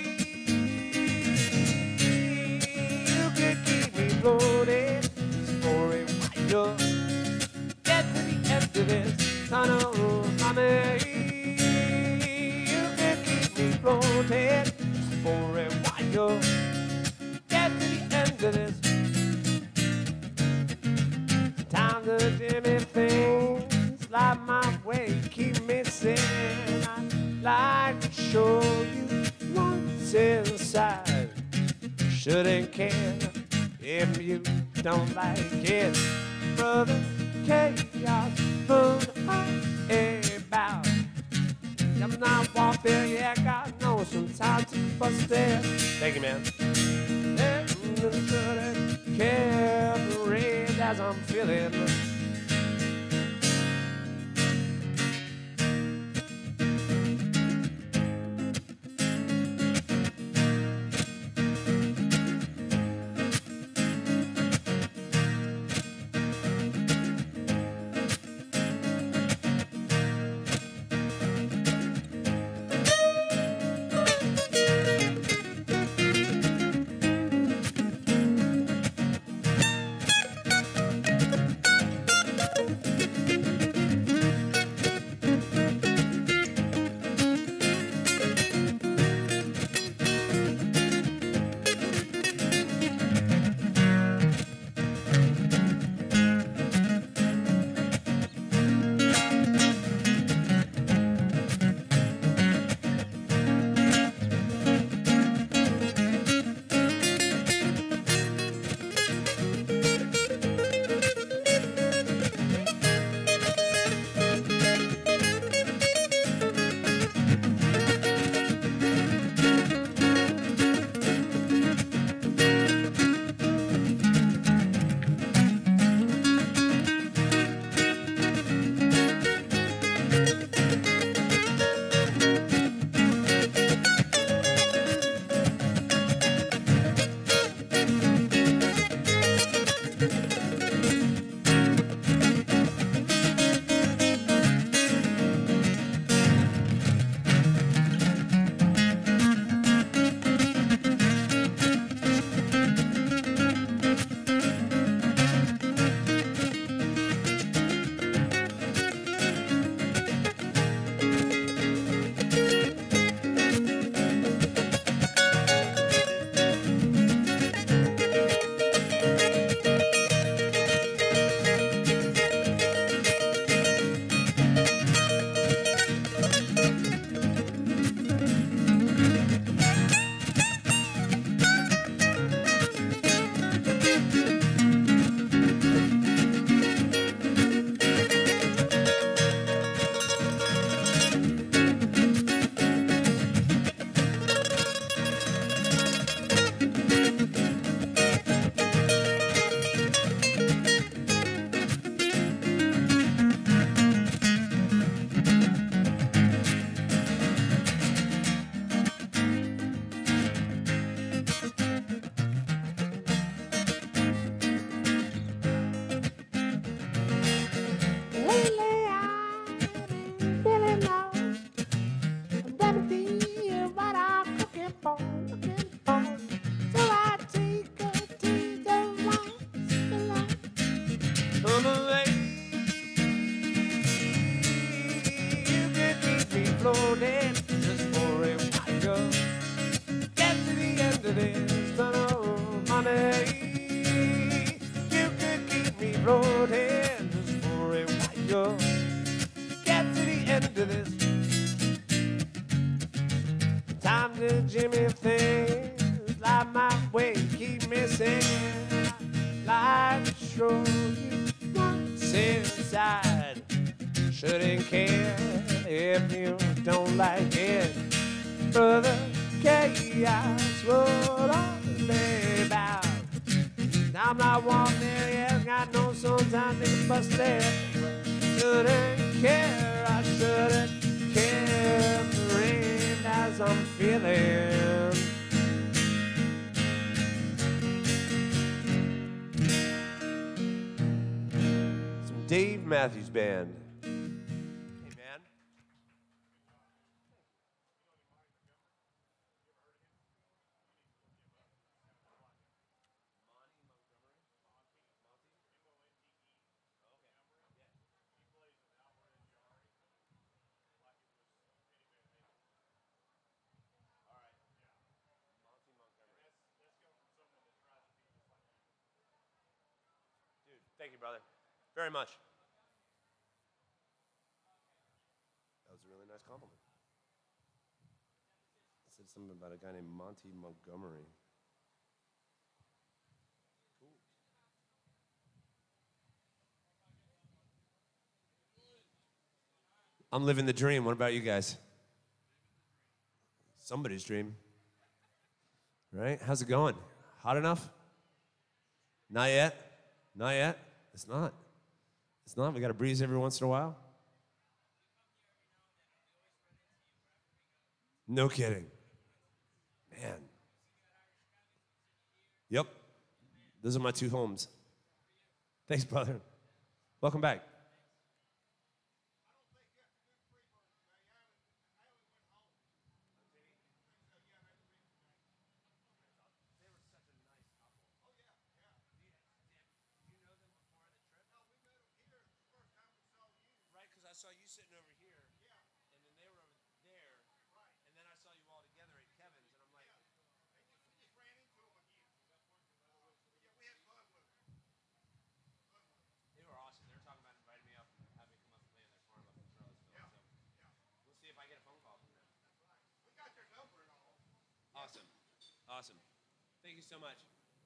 you can keep me floating for a while. Get to the end of this tunnel, mommy. You can keep me floating for a while. Get to the end of this. Time to do me things, slide my way, keep me singing. I'd like to show you what's inside. Shouldn't care if you don't like it, brother. Chaos, food, about. I'm not walk there, yeah, God knows sometimes to bust there. Thank you, man. Shouldn't care, breathe as I'm feeling. road in just for a while. Get to the end of this tunnel, honey. You could keep me rolling just for a while. Get to the end of this. Time to Jimmy things, light my way, keep me singing. Like to show you what's inside. Shouldn't care if you don't like it. Brother, chaos will only about. I'm not one there yet, I know sometimes they bust there. Shouldn't care, I shouldn't care. The rain as I'm feeling. Some Dave Matthews Band. Thank you, brother. Very much. That was a really nice compliment. It said something about a guy named Monty Montgomery. Cool. I'm living the dream. What about you guys? Somebody's dream. Right? How's it going? Hot enough? Not yet? Not yet? It's not. It's not. We got a breeze every once in a while. No kidding. Man. Yep. Those are my two homes. Thanks, brother. Welcome back. I saw you sitting over here, yeah, and then they were over there, right, and then I saw you all together at Kevin's, and I'm like, yeah, we just ran into them again. Yeah, we had fun with them. Fun with them. They were awesome. They were talking about inviting me up and having me come up and play in their farm up in Charlottesville. Yeah, so yeah. We'll see if I get a phone call from them. That's right. We got their number and all. Awesome. Awesome. Thank you so much.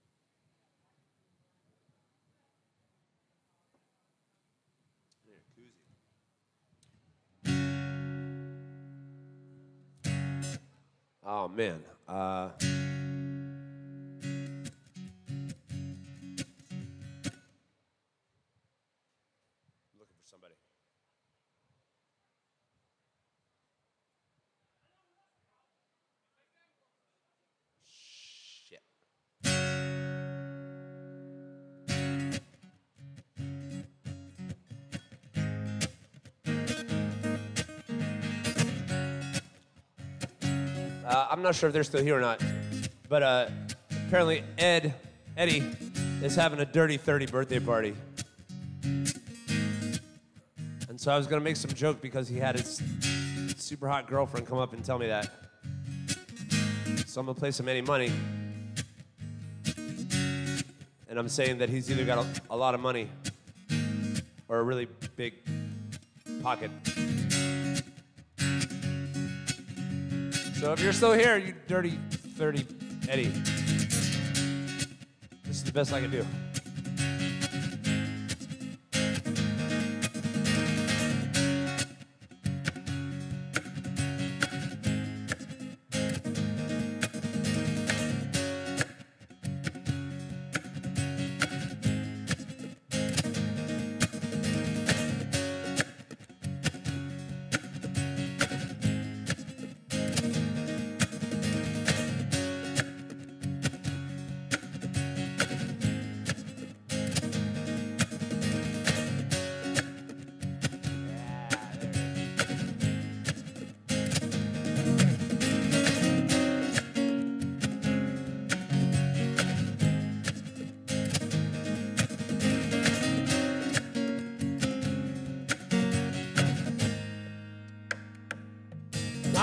There, koozie. Oh, man. Uh, looking for somebody. Shit. Uh, I'm not sure if they're still here or not, but uh, apparently Ed, Eddie, is having a dirty thirty birthday party. And so I was gonna make some joke because he had his super hot girlfriend come up and tell me that. So I'm gonna play some Any Money. And I'm saying that he's either got a, a lot of money or a really big pocket. So if you're still here, you dirty thirty Eddie, this is the best I can do.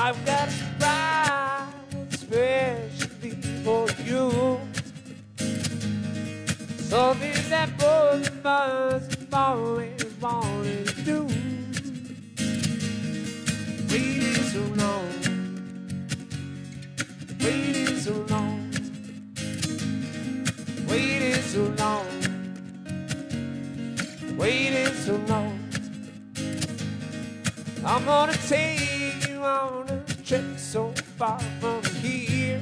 I've got a surprise, especially for you. Something that both of us have always wanted to do. Waiting so long, waiting so long, waiting so long, waiting so long. I'm gonna take you on a trip so far from here.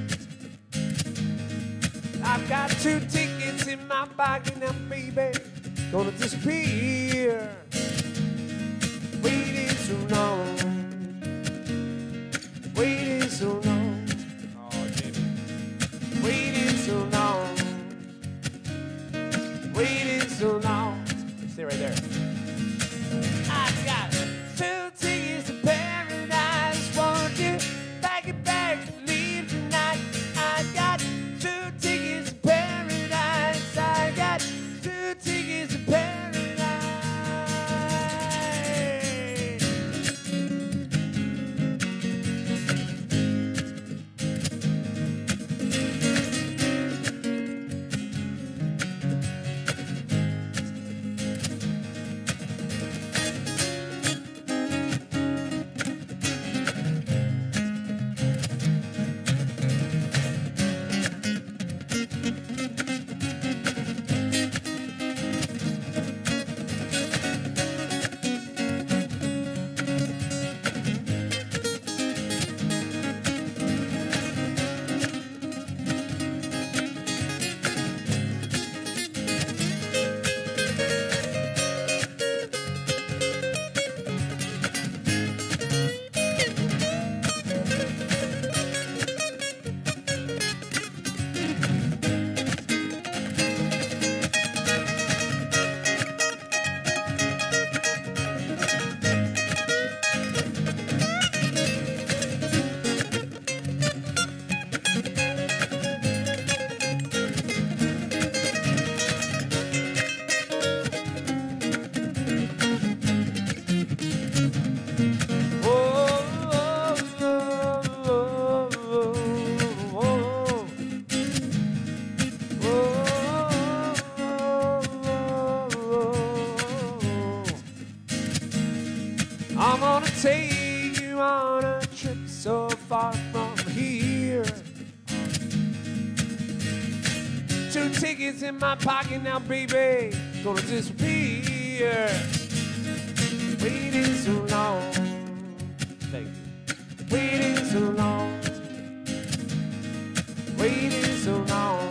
I've got two tickets in my pocket now, baby, gonna disappear. Waiting so long, waiting so long, oh, Jamie. Waiting so long, waiting so long. Stay right there. I got two tickets to paradise. Won't you pack your bags and leave tonight? I got two tickets to paradise. I got two tickets to paradise. I'm gonna take you on a trip so far from here. Two tickets in my pocket now, baby, gonna disappear. Waiting so long, thank you. Waiting so long, waiting so long,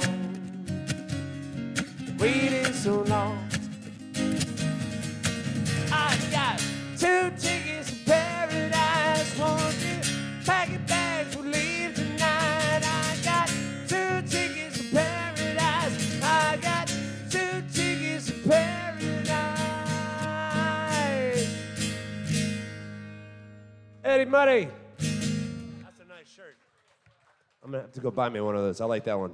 waiting so long. I got two tickets to paradise. Won't you pack your bags, we'll leave tonight. I got two tickets to paradise. I got two tickets to paradise. Eddie Muddy. That's a nice shirt. I'm gonna have to go buy me one of those. I like that one.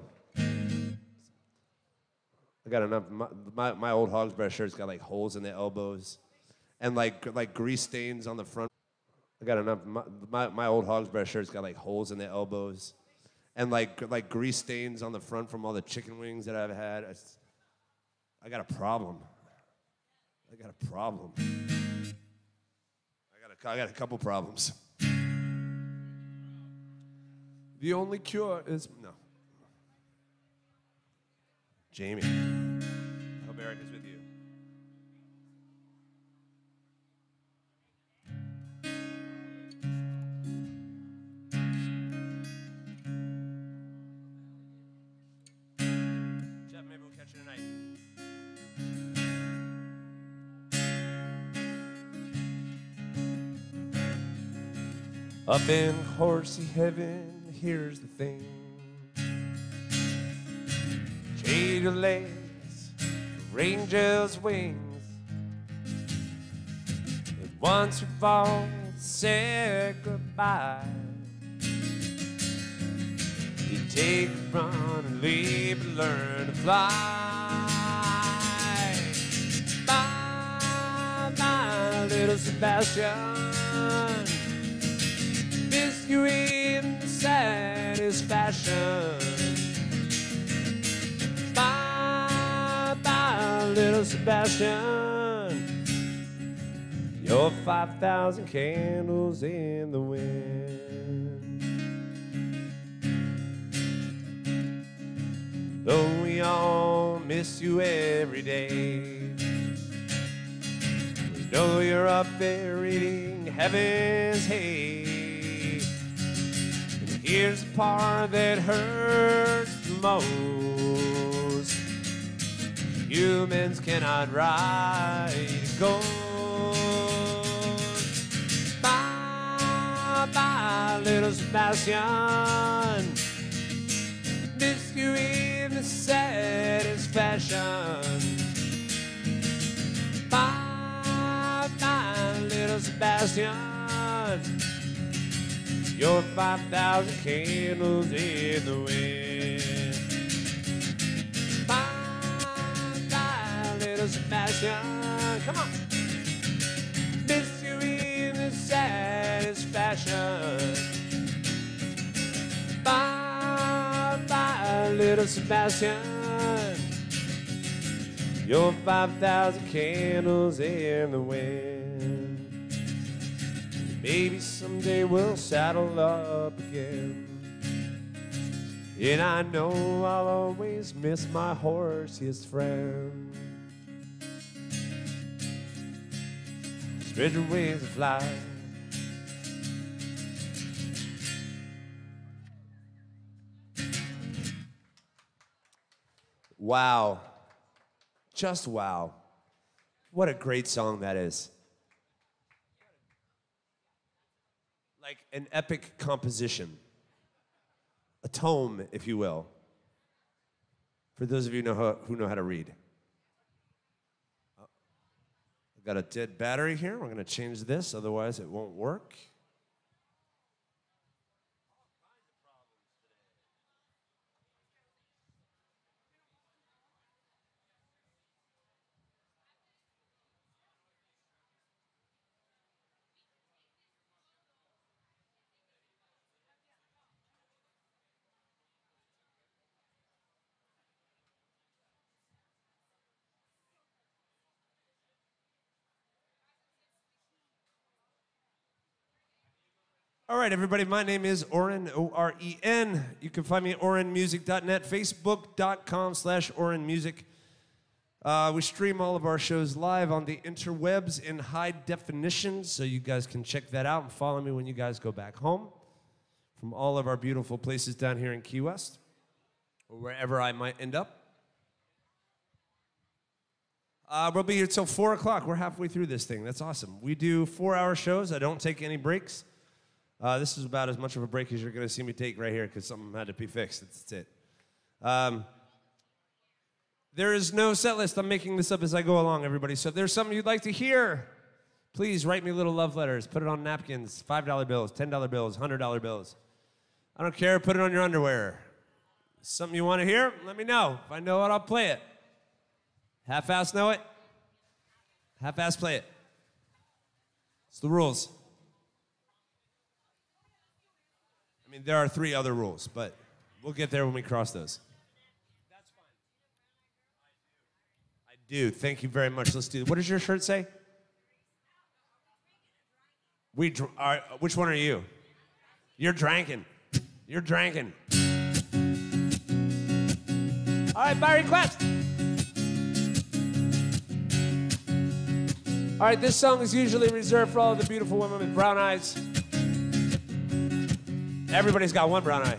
I got enough. My, my, my old Hog's Breath shirt's got like holes in the elbows. And like like grease stains on the front. I got enough. My, my, my old Hog's Breath shirt's got like holes in the elbows, and like like grease stains on the front from all the chicken wings that I've had. I, I got a problem. I got a problem. I got a I got a couple problems. The only cure is no. Jamie, I hope Eric is with you. Maybe we'll catch you tonight. Up in horsey heaven, here's the thing. Trade your legs for angels' wings. And once you've all said goodbye, you take a run and leave and learn to fly. My, my little Sebastian, miss you in the satisfaction. Bye, bye, little Sebastian. You're five thousand candles in the wind. Though we all miss you every day, we know you're up there eating heaven's hay. And here's the part that hurts the most: humans cannot ride a ghost. Bye, bye, little Sebastian. Miss you in the satisfaction. Bye, bye, little Sebastian. You're five thousand candles in the wind. Bye, bye, little Sebastian. Come on. Miss you in the satisfaction. Bye, bye, little Sebastian. You're five thousand candles in the wind. Maybe someday we'll saddle up again. And I know I'll always miss my horsiest friend. Spread your wings and fly. Wow. Just wow. What a great song that is. Like an epic composition. A tome, if you will. For those of you know how, who know how to read. I've got a dead battery here. We're going to change this, otherwise it won't work. All right, everybody, my name is Oren, O R E N. You can find me at oren music dot net, facebook.com slash orenmusic. Uh, we stream all of our shows live on the interwebs in high definition, so you guys can check that out and follow me when you guys go back home from all of our beautiful places down here in Key West, or wherever I might end up. Uh, we'll be here till four o'clock. We're halfway through this thing. That's awesome. We do four-hour shows. I don't take any breaks. Uh, this is about as much of a break as you're going to see me take right here because something had to be fixed. That's it. Um, there is no set list. I'm making this up as I go along, everybody. So if there's something you'd like to hear, please write me little love letters. Put it on napkins, five dollar bills, ten dollar bills, one hundred dollar bills. I don't care. Put it on your underwear. Something you want to hear? Let me know. If I know it, I'll play it. Half-ass know it? Half-ass play it. It's the rules. I mean, there are three other rules, but we'll get there when we cross those. That's fine. I do. I do. Thank you very much. Let's do it. What does your shirt say? We dr are, which one are you? You're drinking. You're drinking. All right, by request. All right, this song is usually reserved for all of the beautiful women with brown eyes. Everybody's got one brown eye.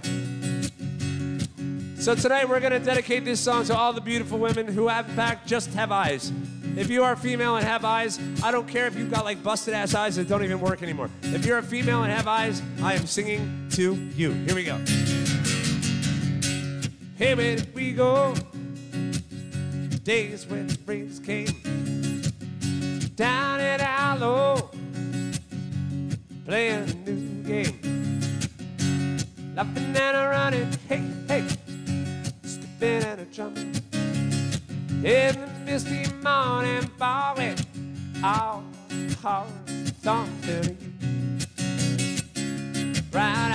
So tonight we're going to dedicate this song to all the beautiful women who have, in fact, just have eyes. If you are female and have eyes, I don't care if you've got like busted ass eyes that don't even work anymore. If you're a female and have eyes, I am singing to you. Here we go. Hey, where we go? Days when the rains came down at Allo, playing a new game. Laughing and a running, hey, hey, skipping and a jumping. In the misty morning falling, all hearts something to you. Right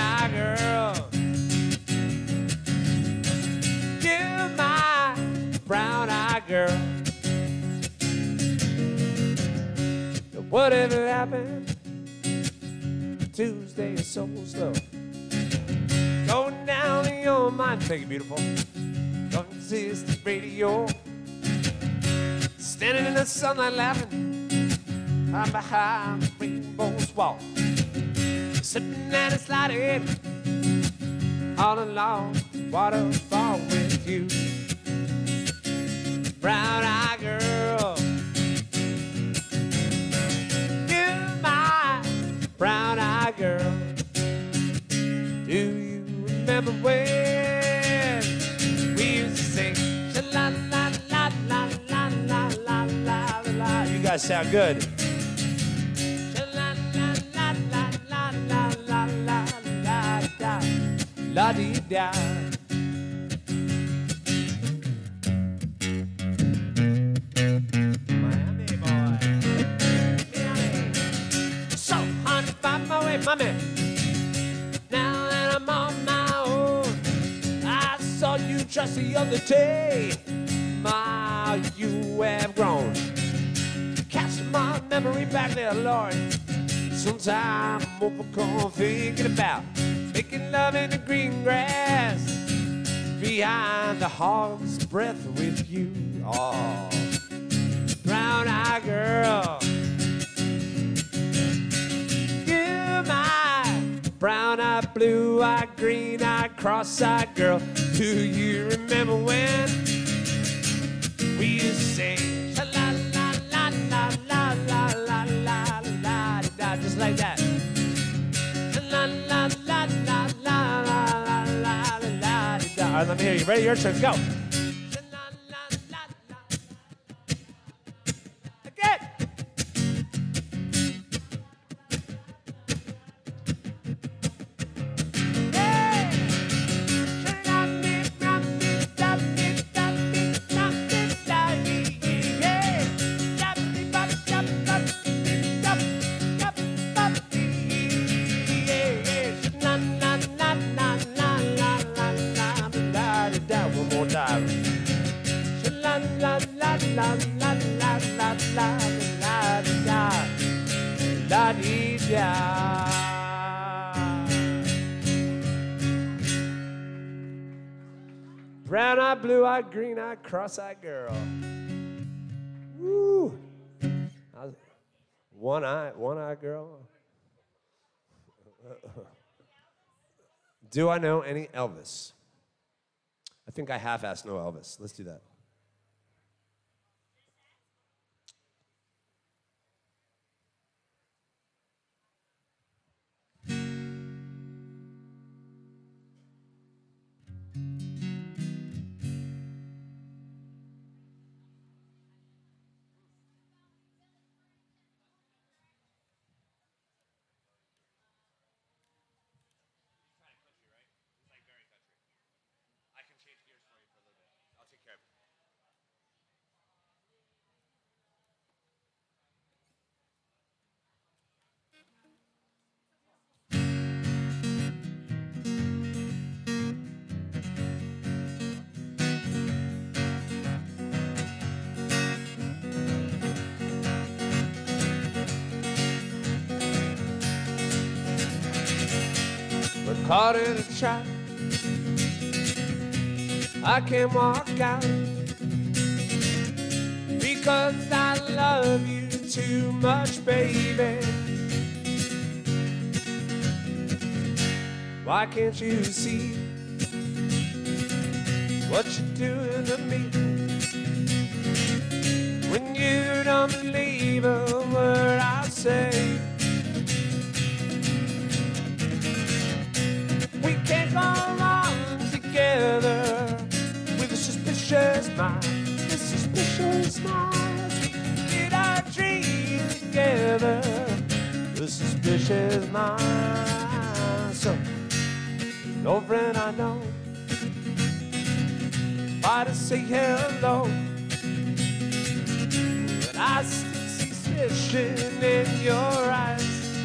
Whatever happened? Tuesday is so slow. Going down in your mind. Thank you, beautiful. Consistent radio. Standing in the sunlight laughing. I'm behind the rainbow's wall. Sipping and a sliding. All along waterfall with you. Brown-eyed girl. You're my brown-eyed girl. Do you remember when we used to sing la la la la la la la la la? You guys sound good. La la la la la la la la la da la dee da. Miami boy, Miami. So honey, find my way, mommy. Just the other day, my, you have grown. Catch my memory back there, Lord. Sometime I'm overcome thinking about making love in the green grass behind the harvest breath with you. Oh, brown-eyed girl, you're my brown-eyed, blue-eyed, green-eyed, cross-eyed girl. Do you remember when we used to sing la la la la la la la la la la la, just like that? La la la la la la la la la. All right, let me hear you. Ready? Your turn. Go. Again. La la la la la la la la dee da. Brown-eyed, blue-eyed, green-eyed, cross-eyed girl. Woo! One-eyed, one-eyed girl. Do I know any Elvis? I think I half-assed know Elvis. Let's do that. Caught in a trap, I can't walk out because I love you too much, baby. Why can't you see what you're doing to me? When you don't believe a word I say, we can't go on together with a suspicious mind, a suspicious mind. We did our dreams together, a suspicious mind. So, no friend I know, why to say hello, but I still see suspicion in your eyes.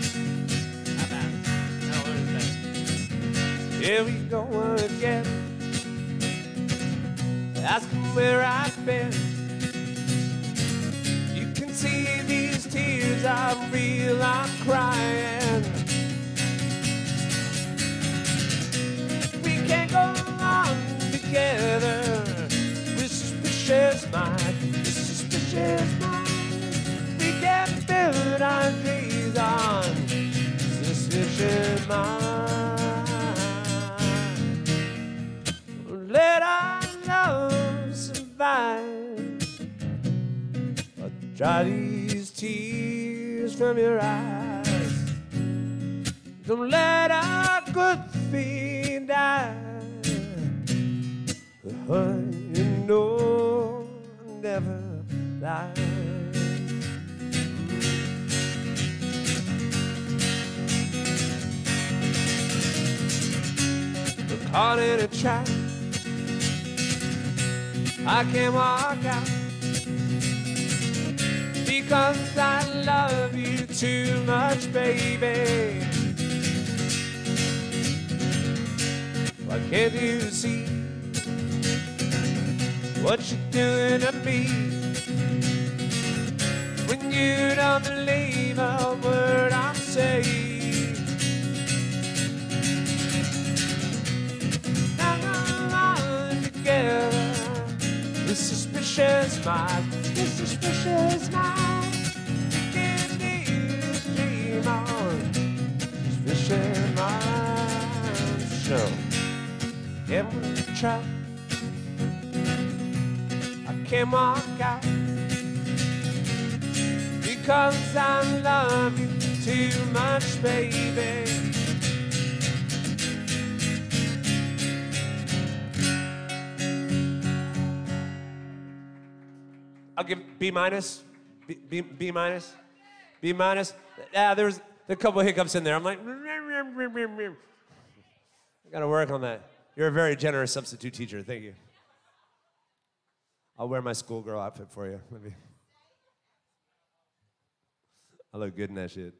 Here we go again, asking where I've been. You can see these tears I've Dry these tears from your eyes. Don't let a good thing die. The heart you know never lies. We're caught in a trap. I can't walk out because I love you too much, baby. Why can't you see what you're doing to me when you don't believe a word I'm saying? Now we're together with suspicious minds, with suspicious minds. We can live dream on suspicious minds. So, yeah, we'll try. Can't walk out because I love you too much, baby. I'll give B minus, B, B, B minus, B minus. Yeah, there was a couple of hiccups in there. I'm like, I gotta work on that. You're a very generous substitute teacher. Thank you. I'll wear my schoolgirl outfit for you, maybe. I look good in that shit.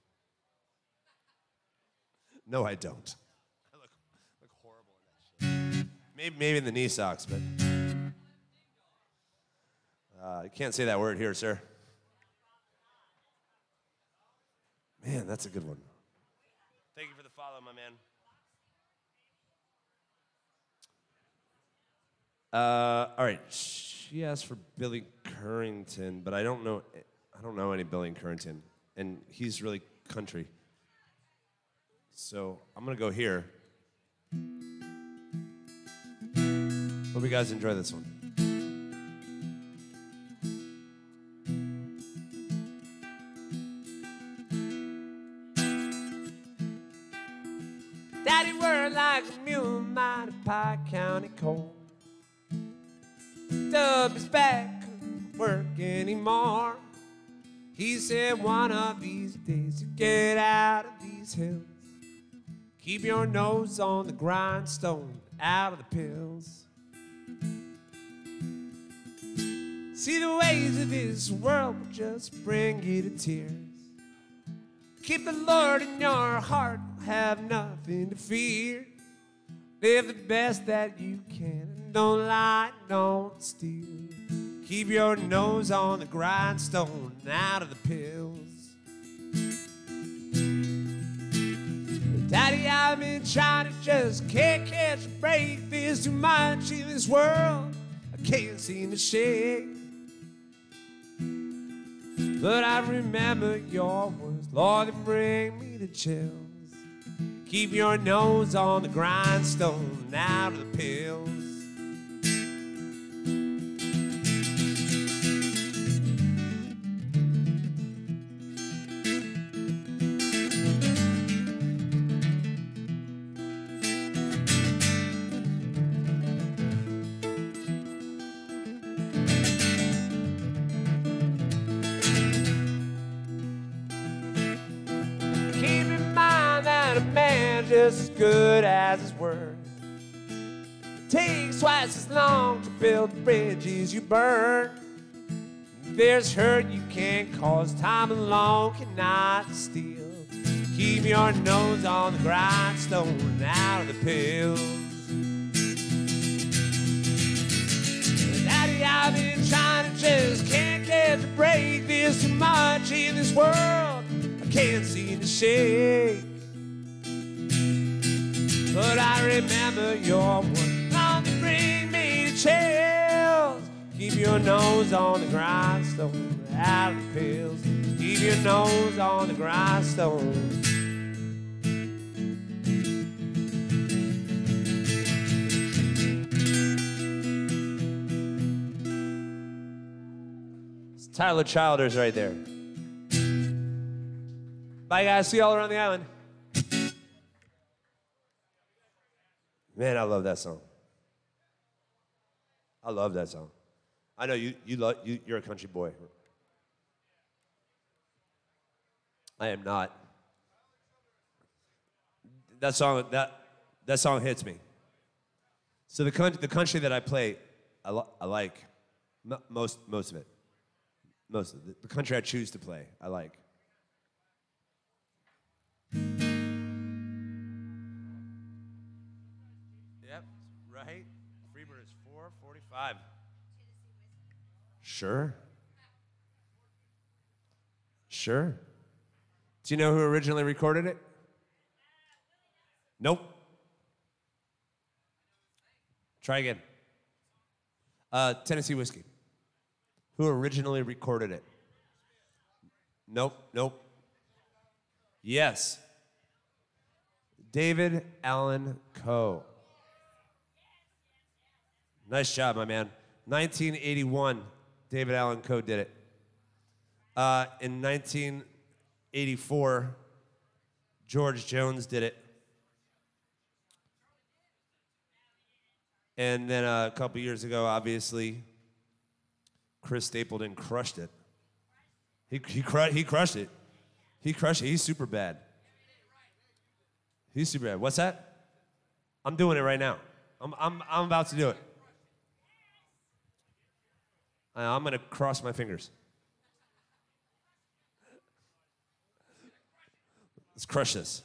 No, I don't. I look, look horrible in that shit. Maybe, maybe in the knee socks, but uh, you can't say that word here, sir. Man, that's a good one. Thank you for the follow, my man. Uh, all right. She asked for Billy Currington, but I don't know. I don't know any Billy Currington, and he's really country. So I'm gonna go here. Hope you guys enjoy this one. Daddy worked like a mule, mighty Pike County coal. Dub his back, couldn't work anymore. He said one of these days you get out of these hills. Keep your nose on the grindstone, out of the pills. See, the ways of this world will just bring you to tears. Keep the Lord in your heart, have nothing to fear. Live the best that you can, and don't lie, don't steal. Keep your nose on the grindstone, out of the pills. Daddy, I've been trying to just can't catch a break. There's too much in this world I can't seem to shake. But I remember your words, Lord, they bring me to chills. Keep your nose on the grindstone, out of the pills. Just as good as his word. It takes twice as long to build the bridges you burn. There's hurt you can't cause, time alone cannot steal. Keep your nose on the grindstone, out of the pills. Daddy, I've been trying to just can't get the break. There's too much in this world I can't seem to shake. But I remember your words, long to bring me to chills. Keep your nose on the grindstone, out of the pills. Keep your nose on the grindstone. Tyler Childers right there. Bye, guys. See y'all around the island. Man, I love that song. I love that song. I know you, you love, you, you're a country boy. I am not. That song, that, that song hits me. So the country, the country that I play, I, lo- I like M- most, most of it. Most of it. The country I choose to play, I like. Yep, right. Freebird is four forty-five. Sure. Sure. Do you know who originally recorded it? Nope. Try again. Uh, Tennessee Whiskey. Who originally recorded it? Nope, nope. Yes. David Allan Coe. Nice job, my man. nineteen eighty-one, David Allan Coe did it. Uh, in nineteen eighty-four, George Jones did it. And then uh, a couple years ago, obviously, Chris Stapleton crushed it. He, he, cru- he crushed it. He crushed it. He's super bad. He's super bad. What's that? I'm doing it right now. I'm, I'm, I'm about to do it. Uh, I'm going to cross my fingers. Let's crush this.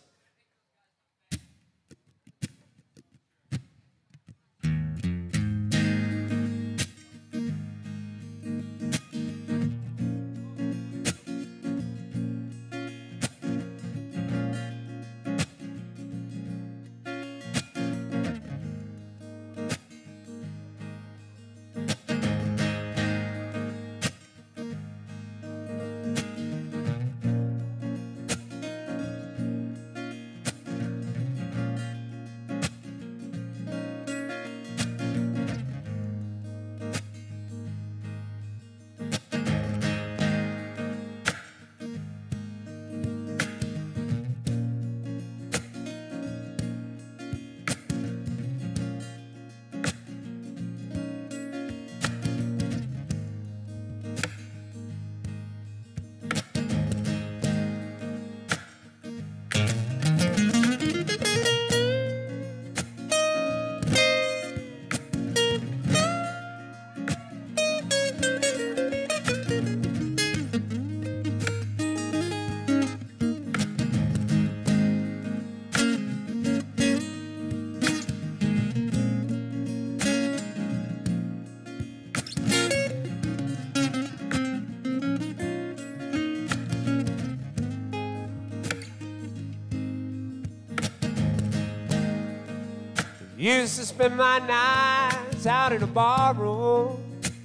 Used to spend my nights out in a bar room.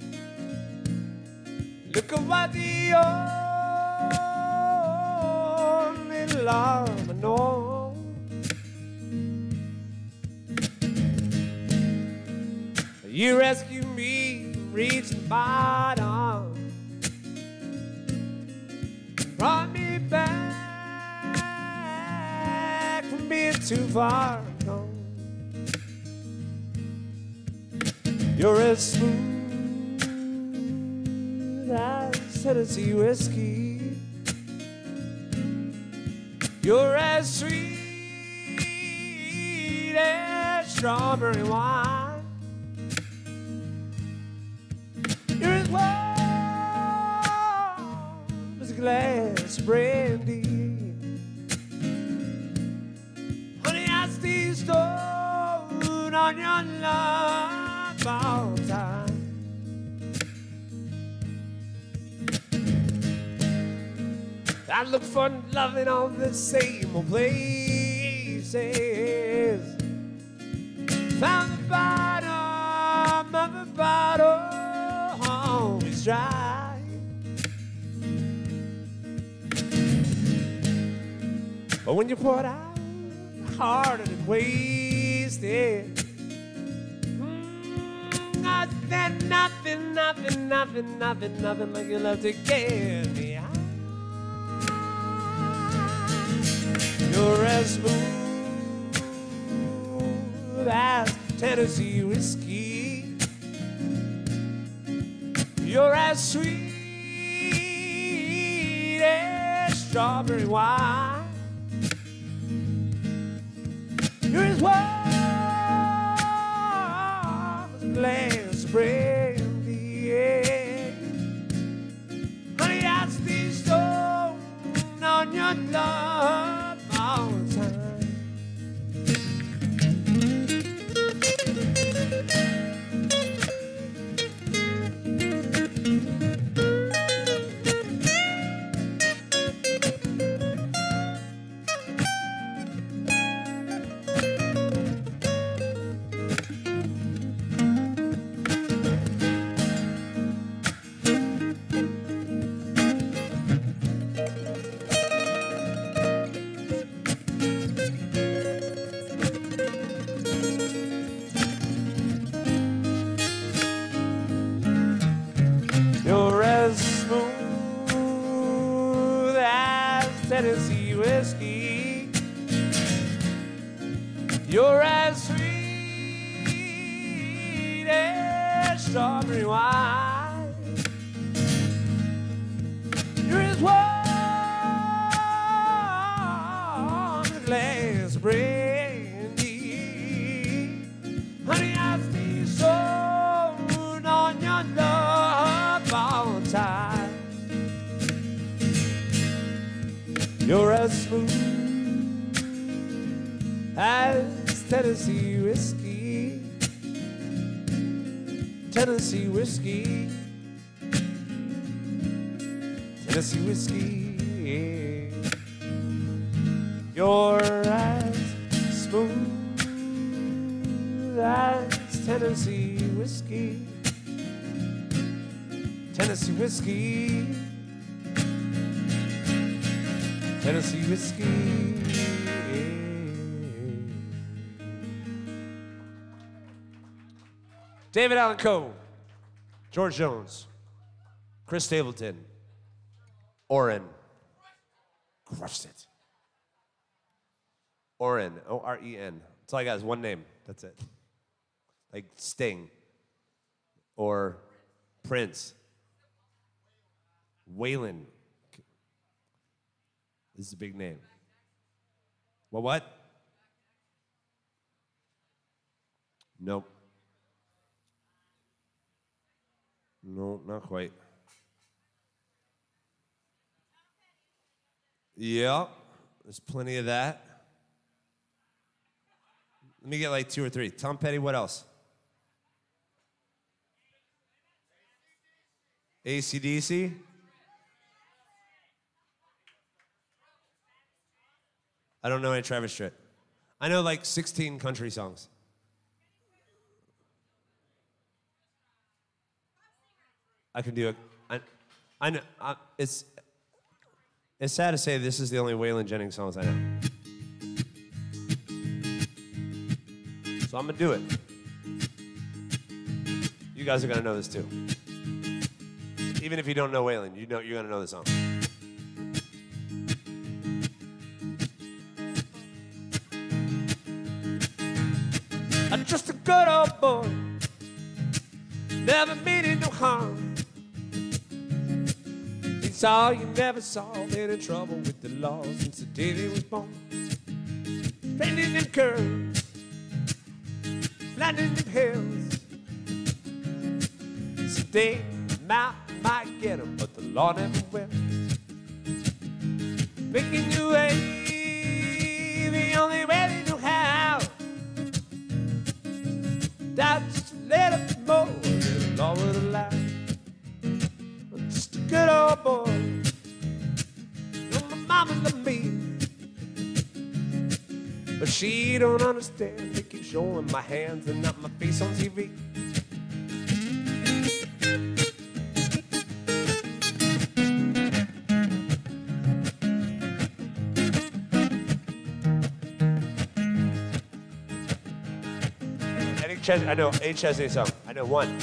Look at what the old little arm I know. You rescued me from reaching the bottom, brought me back from being too far gone. You're as smooth as Tennessee whiskey. You're as sweet as strawberry wine. You're as warm as a glass of brandy. Honey, I stay stoned on your love all time. I look for love in all the same old places. Found the bottom of the bottle always dry. But when you pour it out, harder than wasted. I 'cause there's nothing, nothing, nothing, nothing, nothing like your love to get me high. You're as smooth as Tennessee whiskey. You're as sweet as strawberry wine. You're as warm as a glass of brandy. Honey, I stay stoned on your love all the time. You're as smooth as Tennessee whiskey. You're as sweet as strawberry wine. You're as warm as a glass of brandy. Honey, I stay sold on your love all the time. You're as smooth as Tennessee whiskey. Tennessee whiskey. Tennessee whiskey. You're as smooth as Tennessee whiskey. Tennessee whiskey. Tennessee whiskey. David Allan Coe, George Jones, Chris Stapleton, Oren. Crushed it. Oren, O R E N. That's all I got is one name. That's it. Like Sting or Prince. Waylon. This is a big name. Well, what? Nope. No, not quite. Yeah, there's plenty of that. Let me get like two or three. Tom Petty, what else? A C D C? I don't know any Travis Tritt. I know like sixteen country songs. I can do it. I, I know. I, it's it's sad to say this is the only Waylon Jennings songs I know. So I'm gonna do it. You guys are gonna know this too. Even if you don't know Waylon, you know you're gonna know the song. I'm just a good old boy, never meaning no harm. It's all you never saw, been in trouble with the law since the day they was born. Bending them curves, flattening them hills. Someday, might, might get them, but the law never will. Making your way, the only way they know how. That's just a little bit more than the law would allow. I'm just a good old boy. No, my mama loved me, but she don't understand. They keep showing my hands and not my face on T V. I know H has a song. I know one.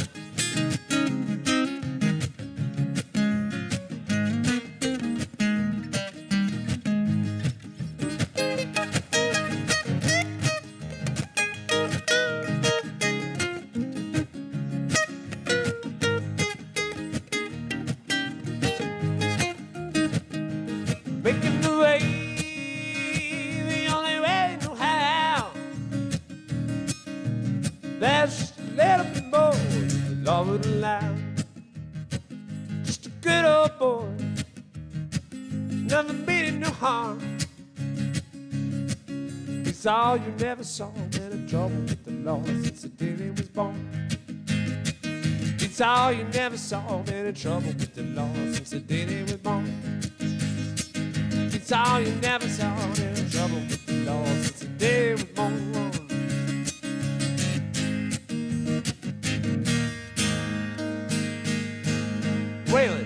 Making the way, the only way I know how. There's just a little bit more than love would allow. Just a good old boy, nothing meaning no harm. It's all you never saw, been in trouble with the law since the day he was born. It's all you never saw, been in trouble with the law since the day he was born. It's all you never saw, been in trouble with the law since the day he was born. Waylon.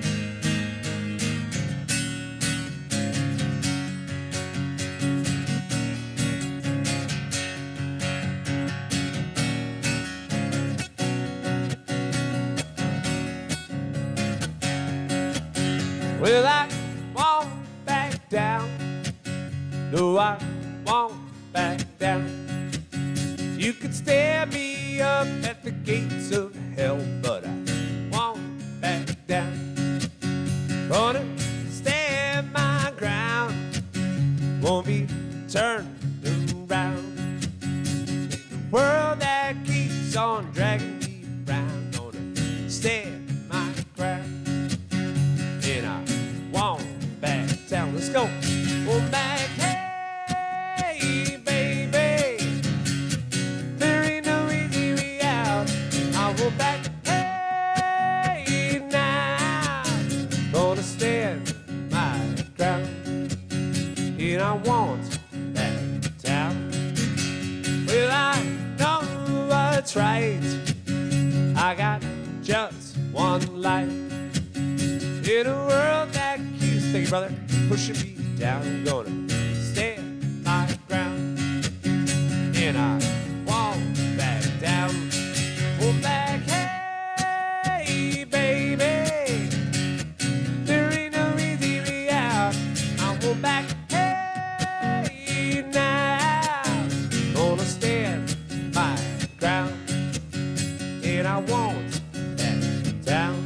Well, I won't back down. No, I won't back down. You could stand me up at the gates of hell, but I won't back down. Gonna stand my ground, won't be turned around. In the world that keeps on dragging me around, gonna stand my ground, and I won't back down. Let's go. Won't back, hey, baby. There ain't no easy way out. I won't back, hey, now. Gonna stand my ground, and I won't back down. Well, I know what's right. I got just one life. In a world that keeps, thank you, brother, pushing me down, I'm gonna stand my ground, and I won't back down. Won't back, hey, baby. There ain't no easy way out. I won't back, hey, now. Gonna stand my ground, and I won't back down.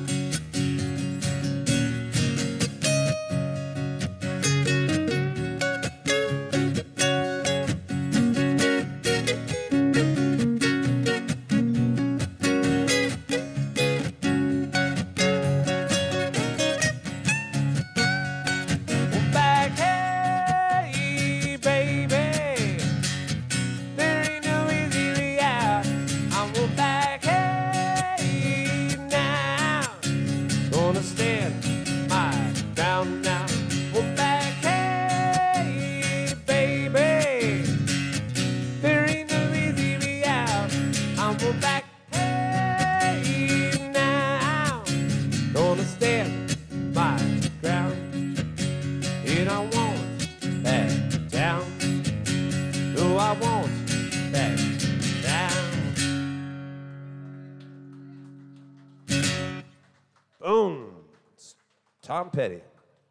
Boom. It's Tom Petty.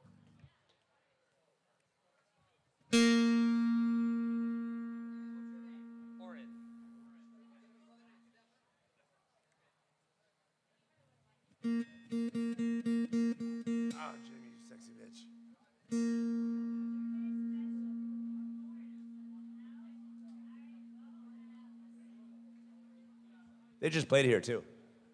Oh, Jimmy, you sexy bitch. They just played here, too.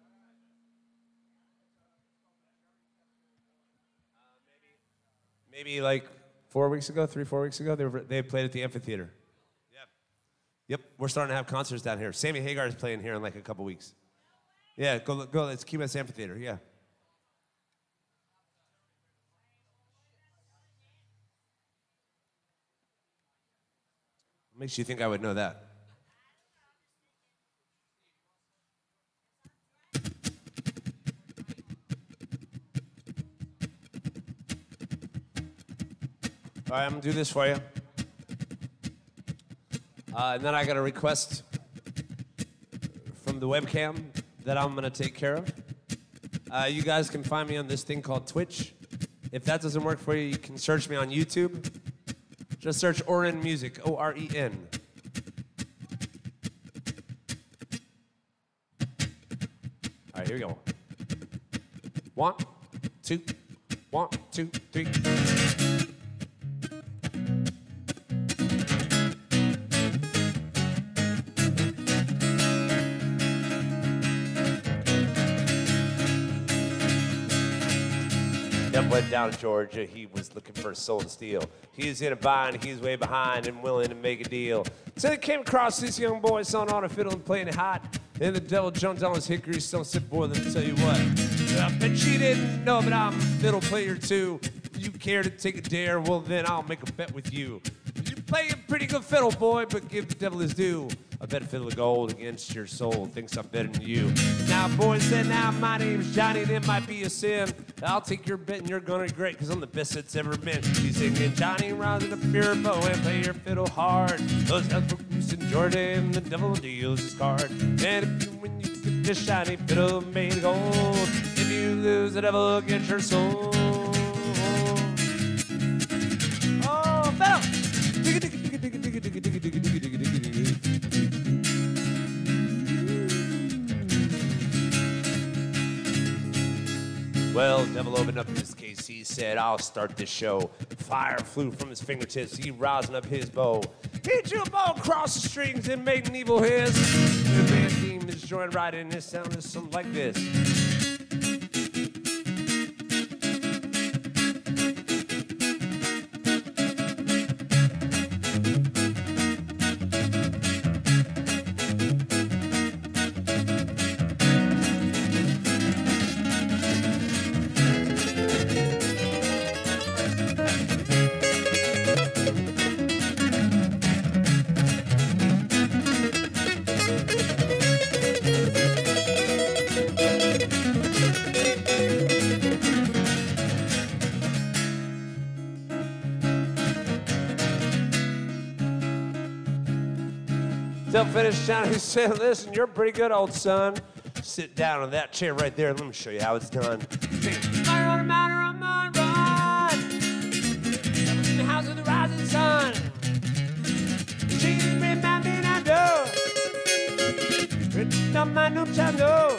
Maybe like four weeks ago, three, four weeks ago, they were, they played at the amphitheater. Yep. Yep, we're starting to have concerts down here. Sammy Hagar is playing here in like a couple weeks. Yeah, go, go, let's keep us amphitheater, yeah. What makes you think I would know that? All right, I'm gonna do this for you. Uh, and then I got a request from the webcam that I'm gonna take care of. Uh, you guys can find me on this thing called Twitch. If that doesn't work for you, you can search me on YouTube. Just search Oren Music, O R E N. All right, here we go. One, two, one, two, three. Devil went down to Georgia, he was looking for a soul to steal. He's in a bind, he's way behind and willing to make a deal. So he came across this young boy sawing on a fiddle and playing it hot. Then the devil jumped on his hickory stone, said, boy, let me tell you what. I bet you didn't know, but I'm a fiddle player too. If you care to take a dare, well then I'll make a bet with you. You play a pretty good fiddle, boy, but give the devil his due. I bet a fiddle of gold against your soul thinks I'm better than you. Now, boy said, now my name's Johnny, and it might be a sin. I'll take your bet and you're gonna regret, cause I'm the best that's ever been. He's singing Johnny, rousing up your bow and play your fiddle hard. Those guys for Goose and Jordan, the devil deals his card. And if you win, you get this shiny fiddle made of gold. If you lose, the devil gets your soul. Oh, fiddle! Well, devil opened up his case. He said, I'll start this show. Fire flew from his fingertips. He rousing up his bow. He drew a bow across the strings and made an evil hiss. The band team is joined right in. It sounded something like this. Devil finished down. He said, listen, you're pretty good, old son. Sit down on that chair right there and let me show you how it's done. Fire on a matter on my run. Devil's in the house of the rising sun. She's been my man I do. Written on my new channel.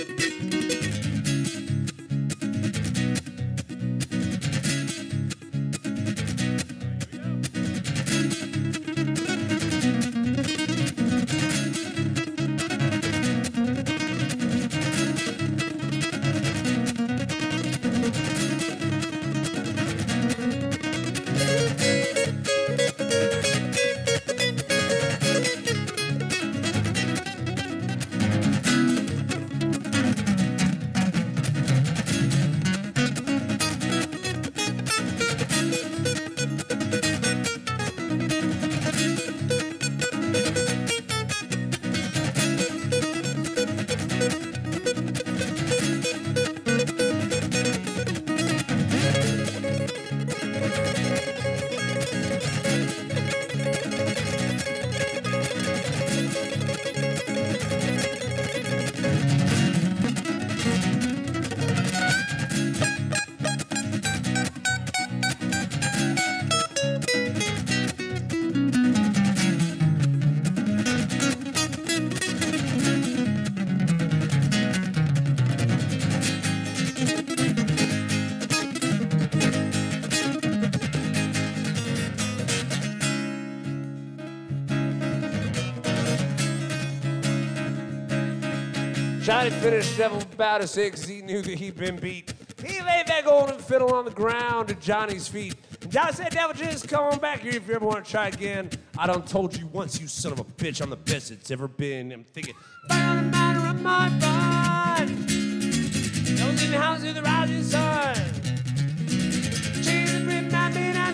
Johnny finished Devil about his head because he knew that he'd been beat. He laid that golden fiddle on the ground at Johnny's feet. And Johnny said, Devil, just come on back here if you ever want to try again. I done told you once, you son of a bitch, I'm the best it's ever been. I'm thinking, fire on the matter of my mind. I was in the house of the rising sun. Jesus, bring my man I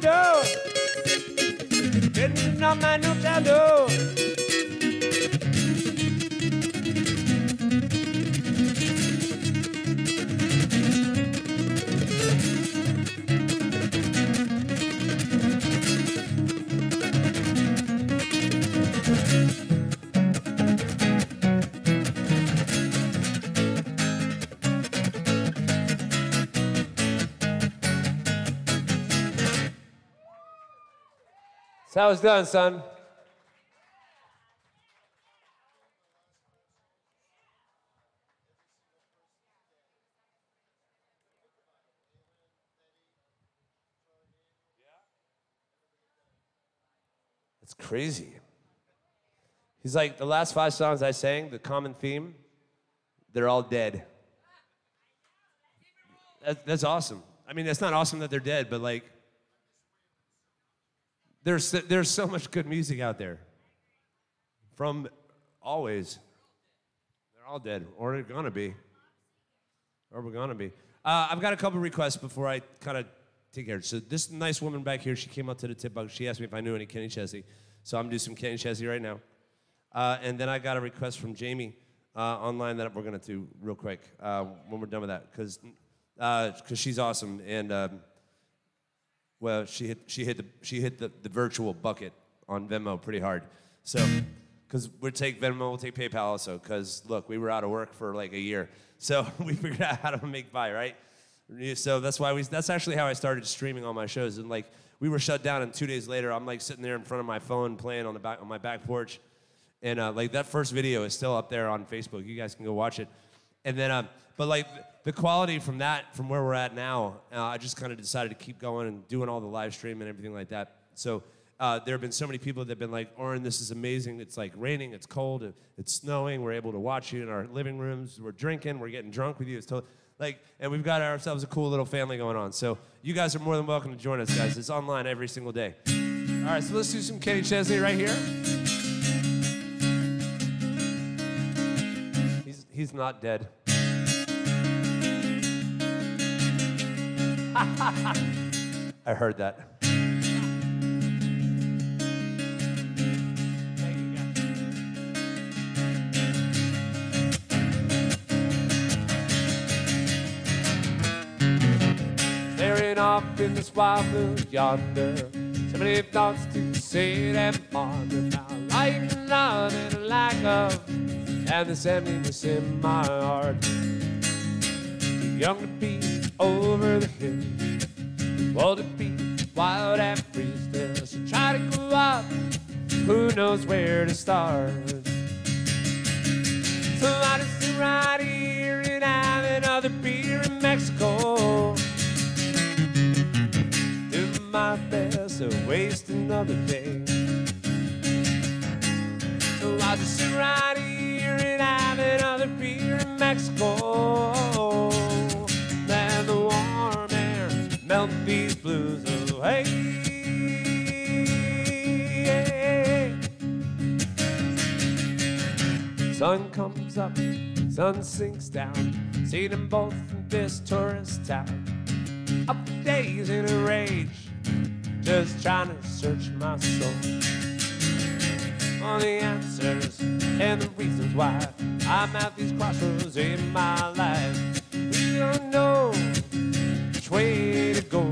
do. Getting on my new shadow. That's how it's done, son. It's crazy. He's like, the last five songs I sang, the common theme, they're all dead. That, that's awesome. I mean, it's not awesome that they're dead, but like, there's, there's so much good music out there. From always. They're all dead, or they're gonna be. Or we're gonna be. Uh, I've got a couple requests before I kind of take care. So this nice woman back here, she came up to the tip box. She asked me if I knew any Kenny Chesney. So I'm gonna do some Kenny Chesney right now. Uh, and then I got a request from Jamie uh, online that we're gonna do real quick uh, when we're done with that, because uh, cause she's awesome. And um, well, she hit she hit the she hit the, the virtual bucket on Venmo pretty hard. So because we'll take Venmo, we'll take PayPal also. Because look, we were out of work for like a year, so we figured out how to make by, right? So that's why we. That's actually how I started streaming all my shows. And like we were shut down, and two days later, I'm like sitting there in front of my phone playing on the back on my back porch, and uh, like that first video is still up there on Facebook. You guys can go watch it. And then, uh, but like the quality from that, from where we're at now, uh, I just kind of decided to keep going and doing all the live stream and everything like that. So. Uh, there have been so many people that have been like, Oren, this is amazing. It's like raining, it's cold, it's snowing. We're able to watch you in our living rooms. We're drinking, we're getting drunk with you. It's totally, like, and we've got ourselves a cool little family going on. So you guys are more than welcome to join us, guys. It's online every single day. All right, so let's do some Kenny Chesney right here. He's, he's not dead. I heard that. Staring off in this wild blue yonder, so many thoughts to say them on now, like love and a lack of, and this emptiness in my heart. Too young to be over the hill, old to be wild and free still. So try to go up, who knows where to start. So I just sit right here and have another beer in Mexico. My best to waste another day. So I'll just sit right here and have another beer in Mexico. Let the warm air melt these blues away. Sun comes up, sun sinks down. See them both in this tourist town. Up for days in a rage, just trying to search my soul for the answers and the reasons why I'm at these crossroads in my life. We don't know which way to go.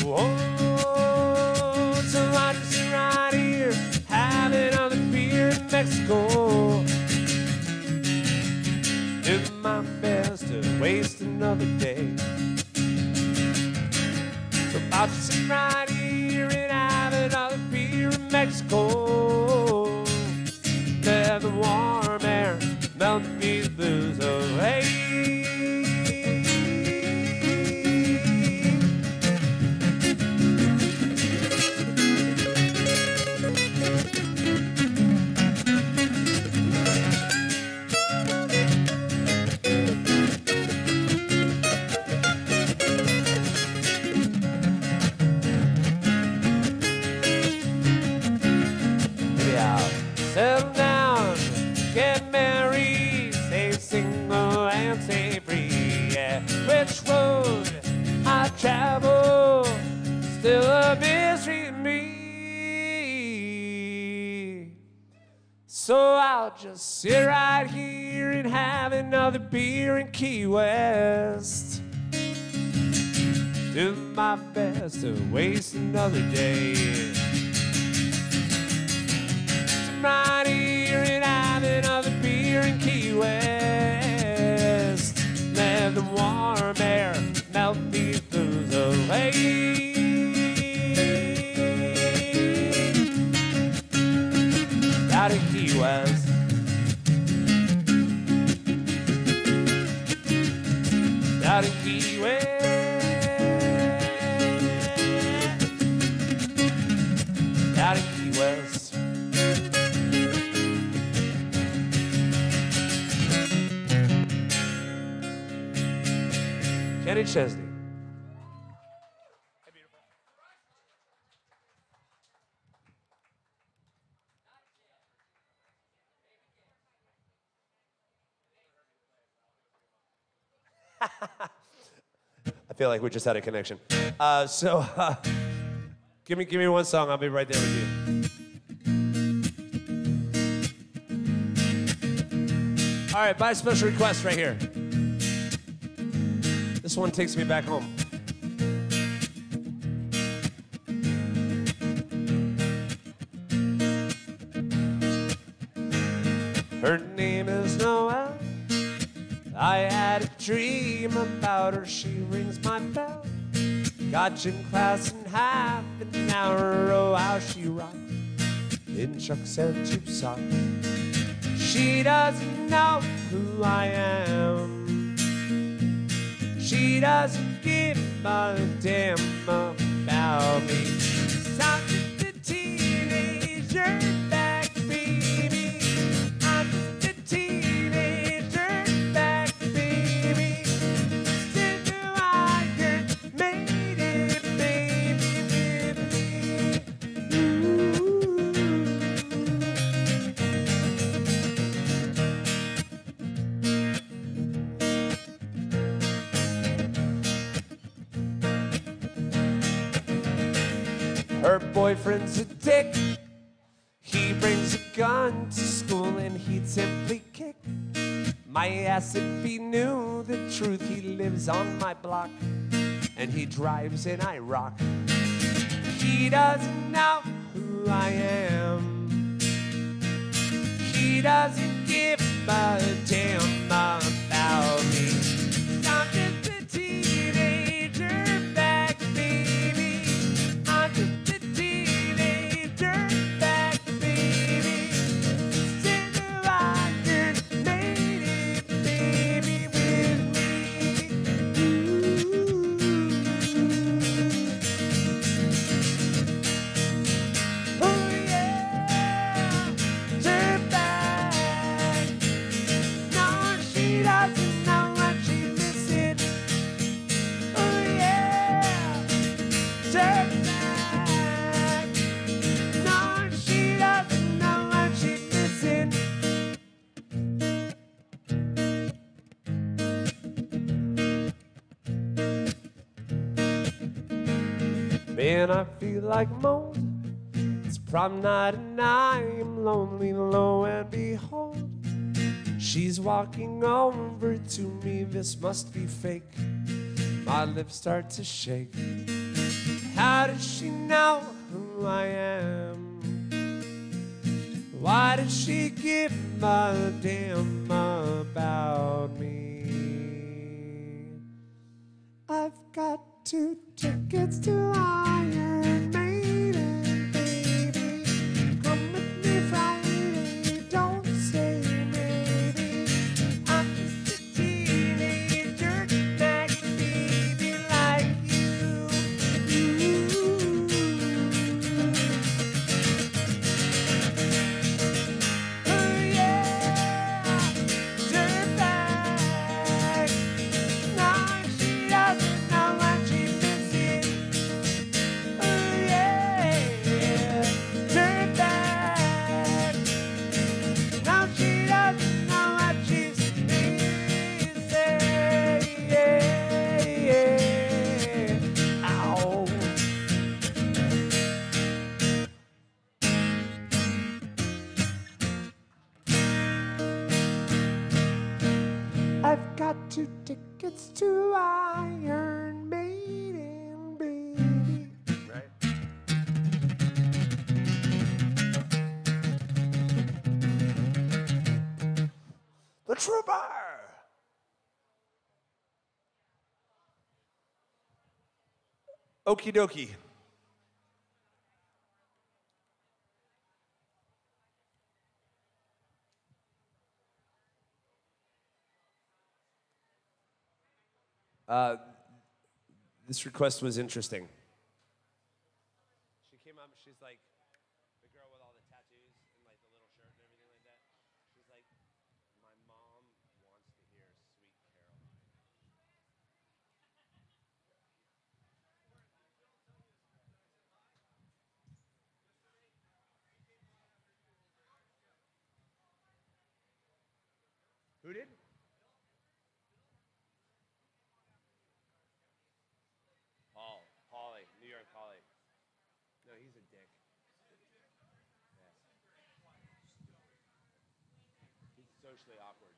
Oh, so I just sit right here, have another beer in Mexico. Do my best to waste another day. So I'll just sit right here and have another beer in Mexico. Let the warm air melt these blues away. Settle down, get married, stay single and stay free. Yeah. Which road I travel, still a mystery to me. So I'll just sit right here and have another beer in Key West. Do my best to waste another day. Right here and have another beer in Key West. Let the warm air melt these blues away. West. Kenny Chesney. I feel like we just had a connection. Uh, so, uh, give me, give me one song. I'll be right there with you. All right, by special request right here. This one takes me back home. Her name is Noelle. I had a dream about her. She rings my bell. Got gym class in half an hour. Oh, how she rocks in chucks and tube socks. She doesn't know who I am. She doesn't give a damn about me. I'm just a teenager back, baby. I'm just a teenager back, baby. Still do I get made it, baby, with me. Her boyfriend's a dick. He brings a gun to school and he'd simply kick my ass if he knew the truth. He lives on my block and he drives and I rock. He doesn't know who I am. He doesn't give a damn about me. I'm just a teenager back, baby. I'm just a teenager back, baby. Still I could made it, baby, with me. Ooh. Oh yeah, turn back. No, she doesn't know what she's missing. Oh yeah, turn back. No, she doesn't know what she's missing. Man, I feel like mold. It's prom night and I am lonely, lo and behold, she's walking over to me. This must be fake. My lips start to shake. How does she know who I am? Why does she give a damn about me? I've got two tickets to Iron Maiden, baby. Come with me Friday, don't say maybe. I'm just a teenager back, baby, like you. Oh yeah, turn back. No, she doesn't know what she's missing. Oh yeah, turn back. No, she doesn't know what she's missing. Yeah, yeah. Ow. I've got two tickets to Iron Maiden, baby. Right. The Trooper. Okie dokie. Uh, this request was interesting. She came up and she's like, the girl like my mom wants to hear Sweet Caroline. Who did? Paul. Paulie. New York Paulie. No, he's a dick. Yes. He's socially awkward.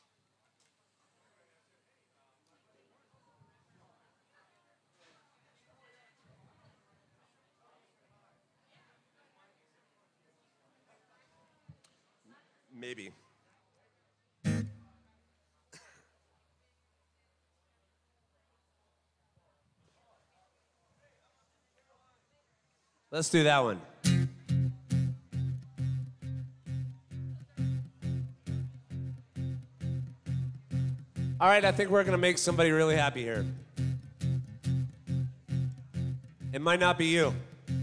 Maybe. Let's do that one. All right, I think we're going to make somebody really happy here. It might not be you,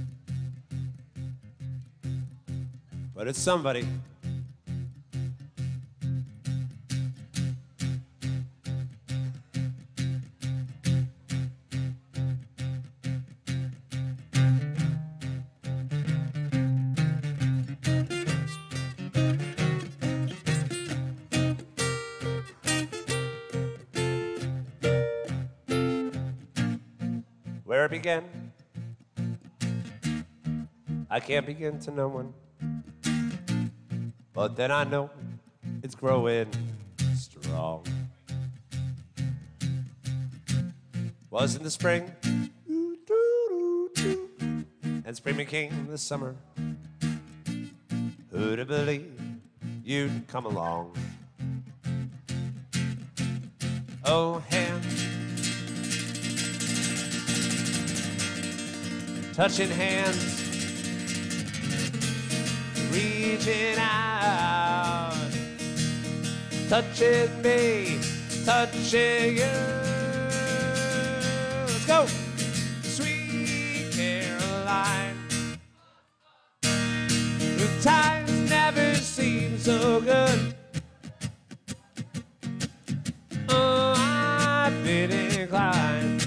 but it's somebody. Where it began, I can't begin to know one, but then I know it's growing strong. Was in the spring, and spring became the summer. Who'd have believed you'd come along? Oh, hand touching hands, reaching out, touching me, touching you. Let's go. Sweet Caroline, the times never seem so good. Oh, I've been inclined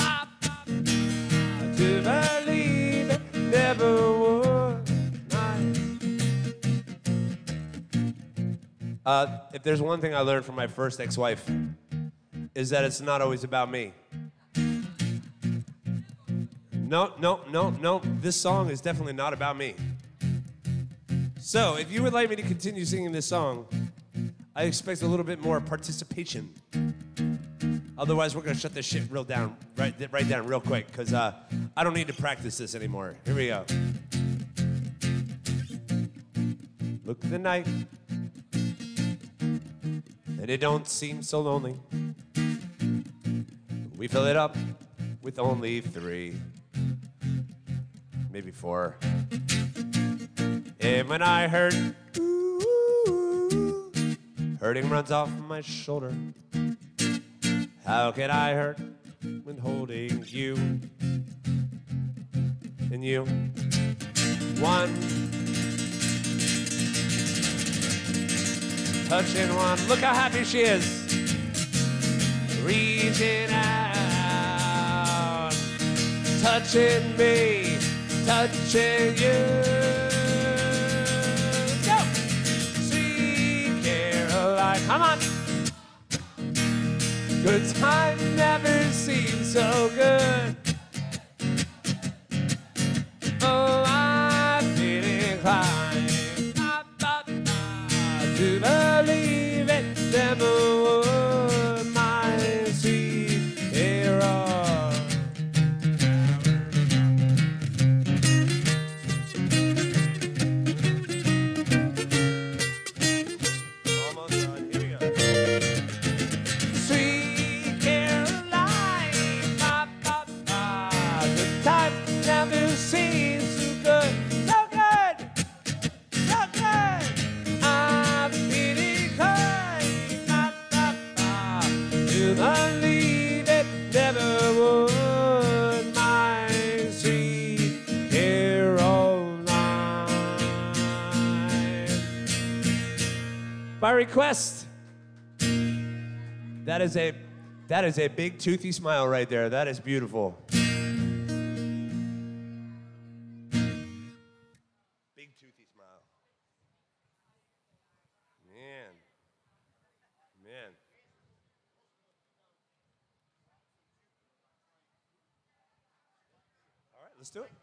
to believe it never would. Uh, if there's one thing I learned from my first ex-wife, is that it's not always about me. No, no, no, no. This song is definitely not about me. So, if you would like me to continue singing this song, I expect a little bit more participation. Otherwise, we're gonna shut this shit real down, right, right down real quick, because uh, I don't need to practice this anymore. Here we go. Look at the night, and it don't seem so lonely. We fill it up with only three, maybe four. And when I hurt, ooh, hurting runs off my shoulder. How can I hurt when holding you and you? One, touching one. Look how happy she is. Reaching out, touching me, touching you. Go, Sweet Caroline. Come on. Good times never seem so good. Oh, I've been inclined to believe it never would, my sweet Caroline. Almost done. Here we go. Sweet Caroline, ba, ba, by request. That is a, that is a big toothy smile right there. That is beautiful. Big toothy smile. Man. Man. All right, let's do it.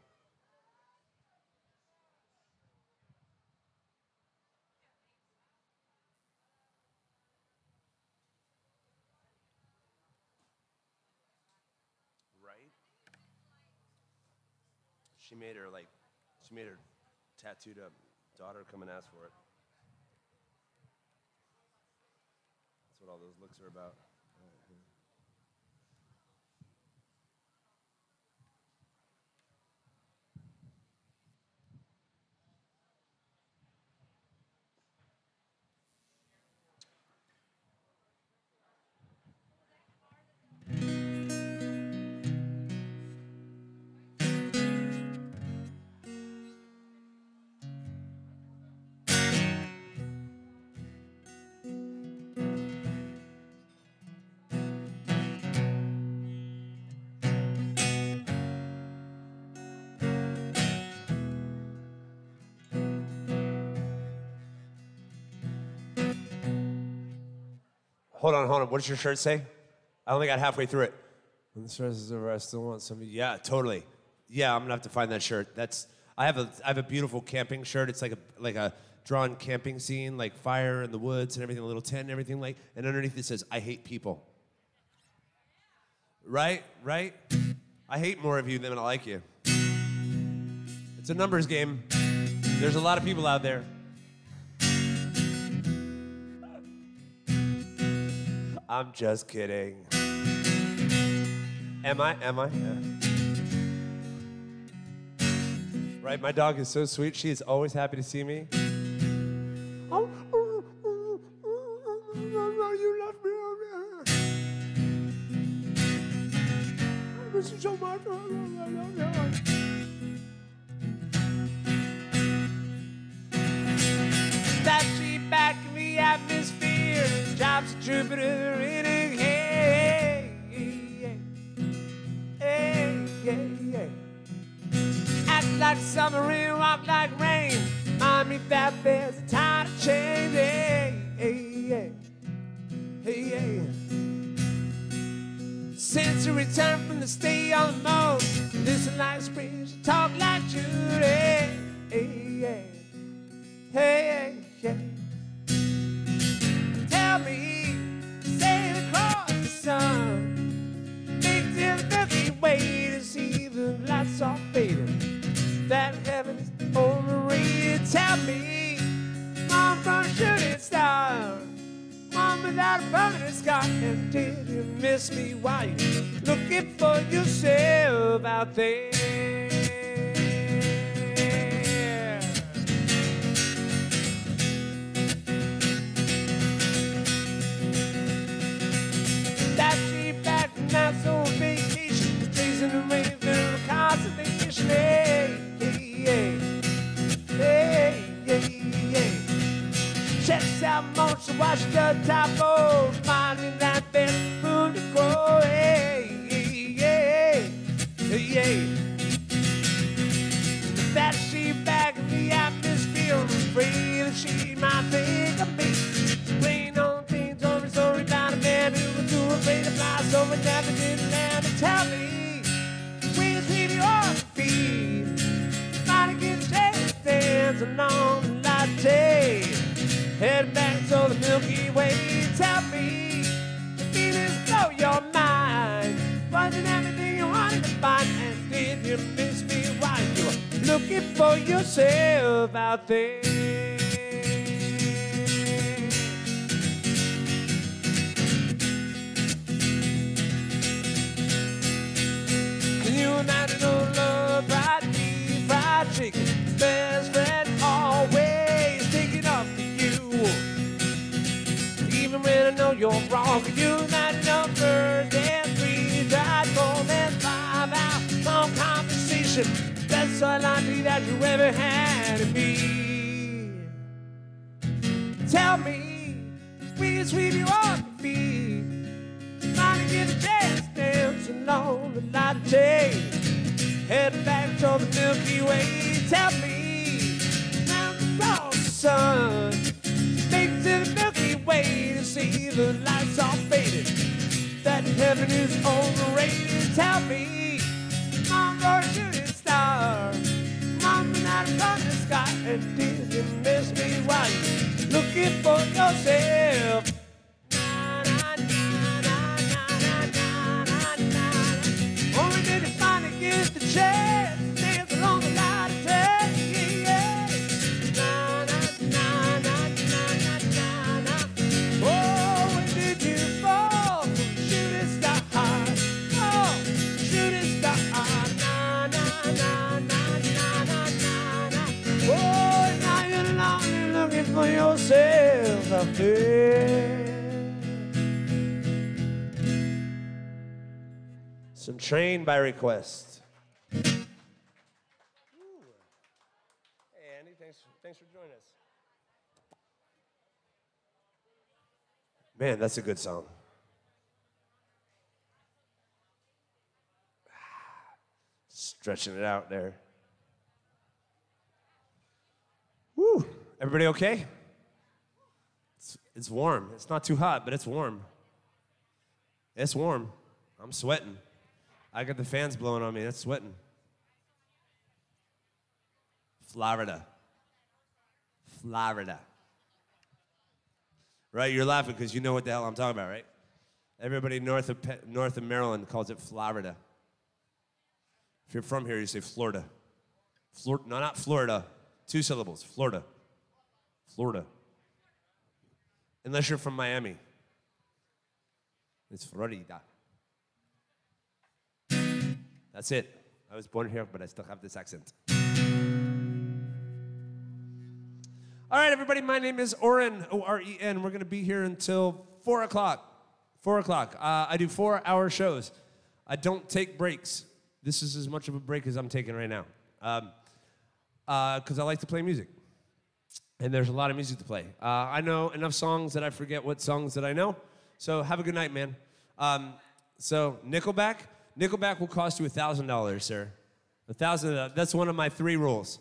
Right? She made her like, she made her tattooed up daughter come and ask for it. That's what all those looks are about. Hold on, hold on. What does your shirt say? I only got halfway through it. When the stress is over, I still want somebody. Yeah, totally. Yeah, I'm gonna have to find that shirt. That's. I have a. I have a beautiful camping shirt. It's like a like a drawn camping scene, like fire in the woods and everything, a little tent and everything like. And underneath it says, "I hate people." Right, right. I hate more of you than I like you. It's a numbers game. There's a lot of people out there. I'm just kidding. Am I? Am I? Yeah. Right, my dog is so sweet. She is always happy to see me. Oh, oh, oh, oh, you love me. I miss you so much. That sheep back in the atmosphere drops Jupiter in a hey, hey, hey, hey. Act like summer rain, walk like rain. Remind me that there's a time to change. Hey, hey, hey, hey, hey. Since you returned from the stay on the moon, listen like spring, talk like June. Hey, hey, hey, hey, hey. Tell me, sail across the sun, make till the Milky Way to see the lights all fading. That heaven is overrated. Tell me, mom from a shooting star, mom without a permanent scar. And did you miss me while you're looking for yourself out there? Nights on vacation, tracing the rain through the constellation. Hey, hey, hey, hey, hey. Checks out motion, watch the top road, finding that there's room to grow. Hey, hey, hey, hey. That sheep back in the atmosphere, I'm afraid that she might think of me. Playing on things, or a story about a man who was too afraid to fly, so we never did land. And tell me, where's leave you on the feet? Trying to get a chance to dance along the latte. Head back to the Milky Way. Tell me, the feelings blow your mind. Wasn't everything you wanted to find? And did you miss me while you were looking for yourself out there? Can you imagine no love, fried beef, fried chicken, best friend always thinking of you, even when I know you're wrong? Can you imagine no Thursday, three, drive home and five out long conversation? Best laundry that you ever had in me. Tell me, you sweep you off your feet. Finally get a chance dancing on the light of day. Head back toward the Milky Way. Tell me, now across the sun, take to the Milky Way to see the lights all faded. That heaven is overrated. Tell me, I'm gonna shoot a star. Coming out from the sky, and did you miss me while you're looking for yourself? Na, na, na, na, na, na, na, na, na. Only did you finally get the chance, dance along the light of day. Yeah. Na, na, na, na, na, na, na. Oh, when did you fall from shooting star? Oh, shooting star. Na, na, na, na. Oh, now you're lonely looking for yourself out there. Some Train by Request. Ooh. Hey, Andy, thanks, thanks for joining us. Man, that's a good song. Stretching it out there. Woo! Everybody okay? It's, it's warm. It's not too hot, but it's warm. It's warm. I'm sweating. I got the fans blowing on me. It's sweating. Florida. Florida. Right? You're laughing because you know what the hell I'm talking about, right? Everybody north of Pe- north of Maryland calls it Florida. If you're from here, you say Florida. Flor- no, not Florida. Two syllables, Florida. Florida. Unless you're from Miami. It's Florida. That's it. I was born here, but I still have this accent. All right, everybody, my name is Oren, O R E N. We're going to be here until four o'clock. four o'clock. Uh, I do four-hour shows. I don't take breaks. This is as much of a break as I'm taking right now. Um, because uh, I like to play music. And there's a lot of music to play. Uh, I know enough songs that I forget what songs that I know. So have a good night, man. Um, so Nickelback. Nickelback will cost you one thousand dollars, sir. one thousand dollars. That's one of my three rules.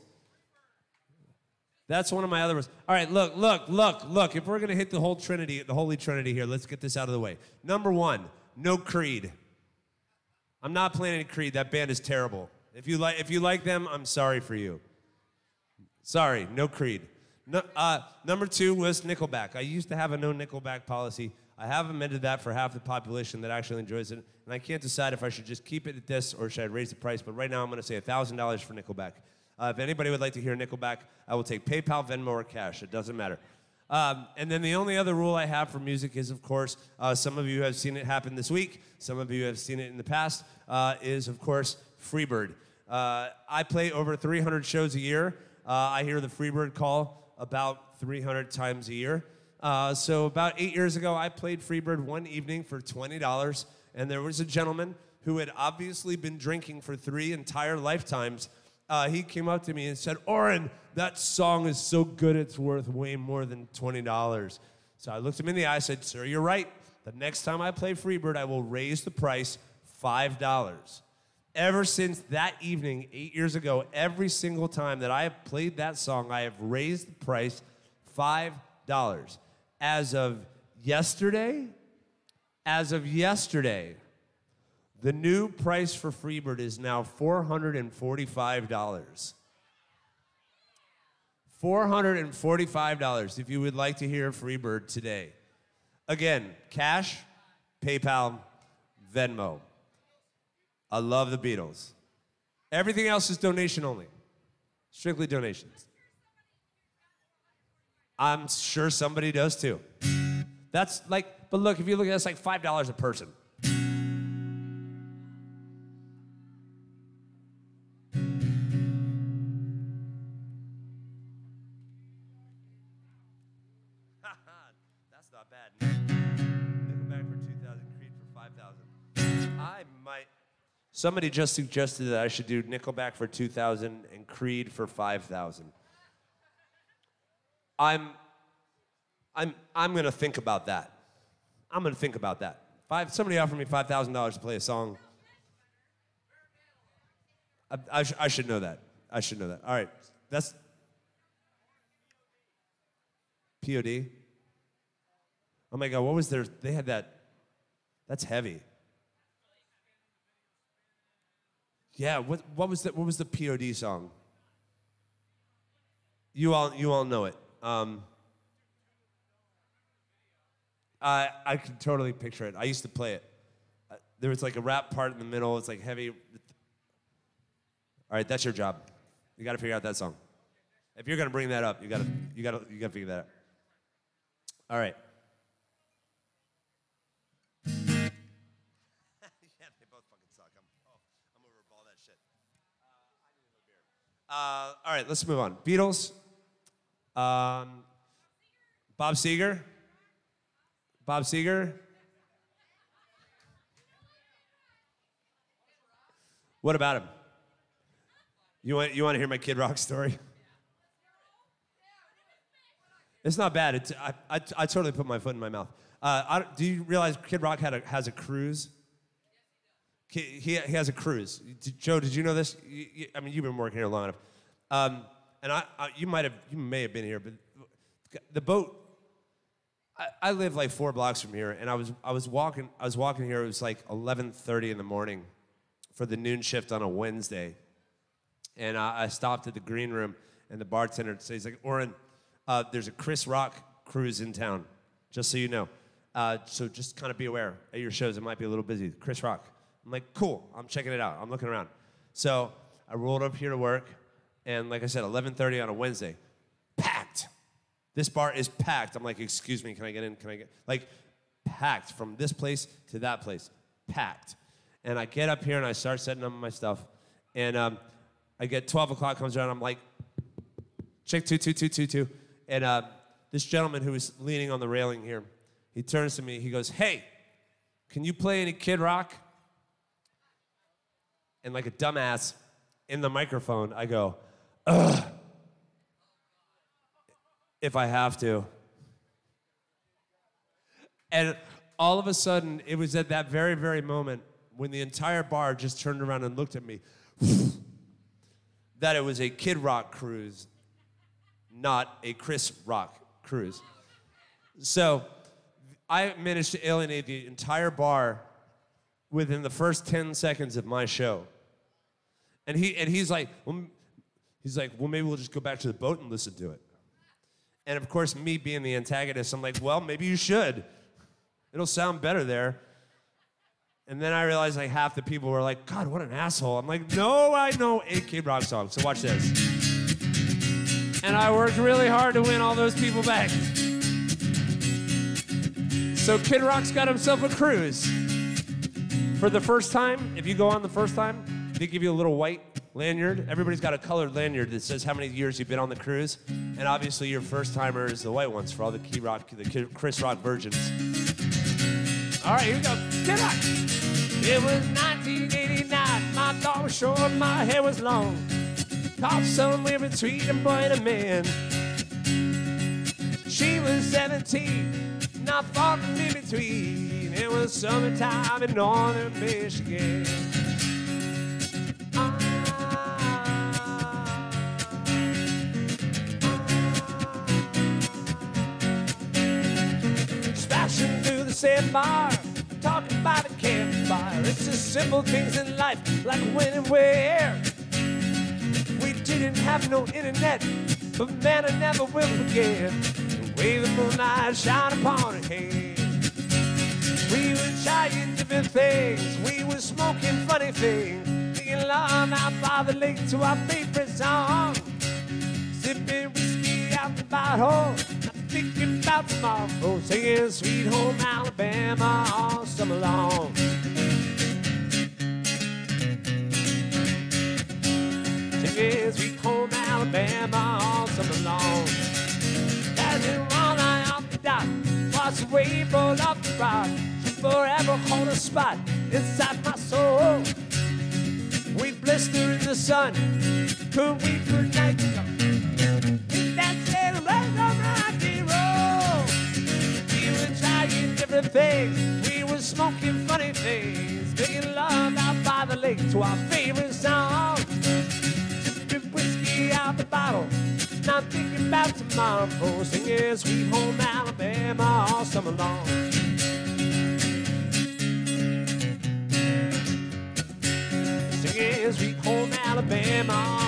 That's one of my other rules. All right, look, look, look, look. If we're going to hit the whole Trinity, the Holy Trinity here, let's get this out of the way. Number one, no Creed. I'm not playing any Creed. That band is terrible. If you like, if you like them, I'm sorry for you. Sorry, no Creed. No, uh, number two was Nickelback. I used to have a no Nickelback policy. I have amended that for half the population that actually enjoys it, and I can't decide if I should just keep it at this or should I raise the price, but right now I'm going to say one thousand dollars for Nickelback. Uh, if anybody would like to hear Nickelback, I will take PayPal, Venmo, or cash. It doesn't matter. Um, and then the only other rule I have for music is, of course, uh, some of you have seen it happen this week, some of you have seen it in the past, uh, is, of course, Freebird. Uh, I play over three hundred shows a year. Uh, I hear the Freebird call about three hundred times a year. Uh, so about eight years ago, I played Freebird one evening for twenty dollars, and there was a gentleman who had obviously been drinking for three entire lifetimes. Uh, he came up to me and said, "Oren, that song is so good it's worth way more than twenty dollars. So I looked him in the eye and said, "Sir, you're right. The next time I play Freebird, I will raise the price five dollars. Ever since that evening, eight years ago, every single time that I have played that song, I have raised the price five dollars. As of yesterday, as of yesterday, the new price for Freebird is now four hundred forty-five dollars. four hundred forty-five dollars if you would like to hear Freebird today. Again, cash, PayPal, Venmo. I love the Beatles. Everything else is donation only. Strictly donations. I'm sure somebody does too. That's like, but look, if you look at it, it's like five dollars a person. That's not bad. Nickelback for two thousand, Creed for five thousand. I might. Somebody just suggested that I should do Nickelback for two thousand and Creed for five thousand. I'm I'm, I'm gonna think about that. I'm gonna think about that. Five, somebody offered me five thousand dollars to play a song. I, I, sh I should know that. I should know that. All right, that's P O D. Oh my God, what was their, they had that, that's heavy. Yeah, what, what was the, what was the P O D song? You all, you all know it. Um, I, I can totally picture it. I used to play it. Uh, there was like a rap part in the middle. It's like heavy. All right, that's your job. You got to figure out that song. If you're gonna bring that up, you gotta, you gotta, you gotta figure that out. All right. Yeah, they both fucking suck. I'm, oh, I'm over all that shit. Uh, I need a beer. Uh, all right, let's move on. Beatles. Um, Bob Seger. Bob Seger. What about him? You want, you want to hear my Kid Rock story? It's not bad. It's, I, I, I totally put my foot in my mouth. Uh, I, do you realize Kid Rock had a, has a cruise? He, he, he has a cruise. Joe, did you know this? You, you, I mean, you've been working here long enough. Um, and I, I, you might have, you may have been here, but the boat, I, I live like four blocks from here, and I was, I was walking, I was walking here. It was like eleven thirty in the morning for the noon shift on a Wednesday. And I, I stopped at the green room, and the bartender says, like, Oren, uh, there's a Chris Rock cruise in town, just so you know. Uh, so just kind of be aware at your shows, it might be a little busy. Chris Rock. I'm like, cool, I'm checking it out. I'm looking around. So I rolled up here to work, and like I said, eleven thirty on a Wednesday, packed. This bar is packed. I'm like, excuse me, can I get in? Can I get, like, packed from this place to that place, packed. And I get up here, and I start setting up my stuff, and um, I get twelve o'clock comes around, I'm like, check two, two, two, two, two. And uh, this gentleman who was leaning on the railing here, he turns to me, he goes, hey, can you play any Kid Rock? And like a dumbass in the microphone, I go, ugh, if I have to. And all of a sudden, it was at that very, very moment when the entire bar just turned around and looked at me, that it was a Kid Rock cruise, not a Chris Rock cruise. So I managed to alienate the entire bar within the first ten seconds of my show. And he and he's like, well, he's like, well, maybe we'll just go back to the boat and listen to it. And of course, me being the antagonist, I'm like, well, maybe you should. It'll sound better there. And then I realized like half the people were like, God, what an asshole. I'm like, no, I know eight Kid Rock songs, so watch this. And I worked really hard to win all those people back. So Kid Rock's got himself a cruise. For the first time, if you go on the first time, they give you a little white lanyard. Everybody's got a colored lanyard that says how many years you've been on the cruise. And obviously your first timer is the white ones for all the Kid Rock, the Kid, Chris Rock virgins. All right, here we go. Kid Rock. It was nineteen eighty-nine. My dog was short, my hair was long. Caught somewhere between a boy and a man. She was seventeen, not far from in between. It was summertime in northern Michigan. Ah, ah. Splashing through the sandbar, talking about a campfire. It's just simple things in life, like when and where. We didn't have no internet, but man, I never will forget the way the moonlight shine upon her head. We were trying different things, we were smoking funny things, making love out by the lake to our favorite song. Sipping whiskey out the bottle, not thinking about tomorrow, singing Sweet Home Alabama all summer long. Singing Sweet Home Alabama all summer long. As we run eye off the dock, watch the wave roll off the rock, she'll forever hold a spot inside my soul. We blister in the sun, couldn't wait for night to come. Hit that sail, let's go rock and roll. things. We were smoking funny things, making love out by the lake to our favorite song. Sipping whiskey out the bottle, not thinking about tomorrow. Singing Sweet Home Alabama all summer long. Singing Sweet Home Alabama.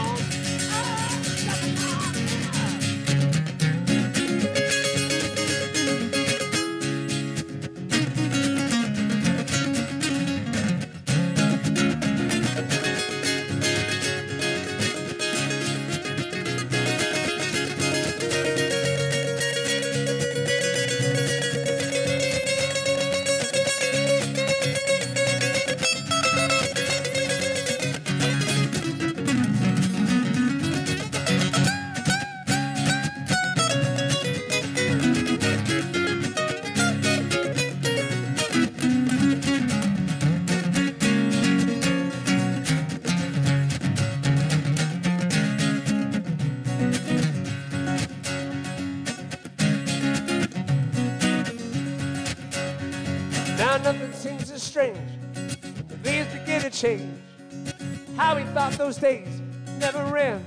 Nothing seems as strange when things begin to change. How we thought those days never end.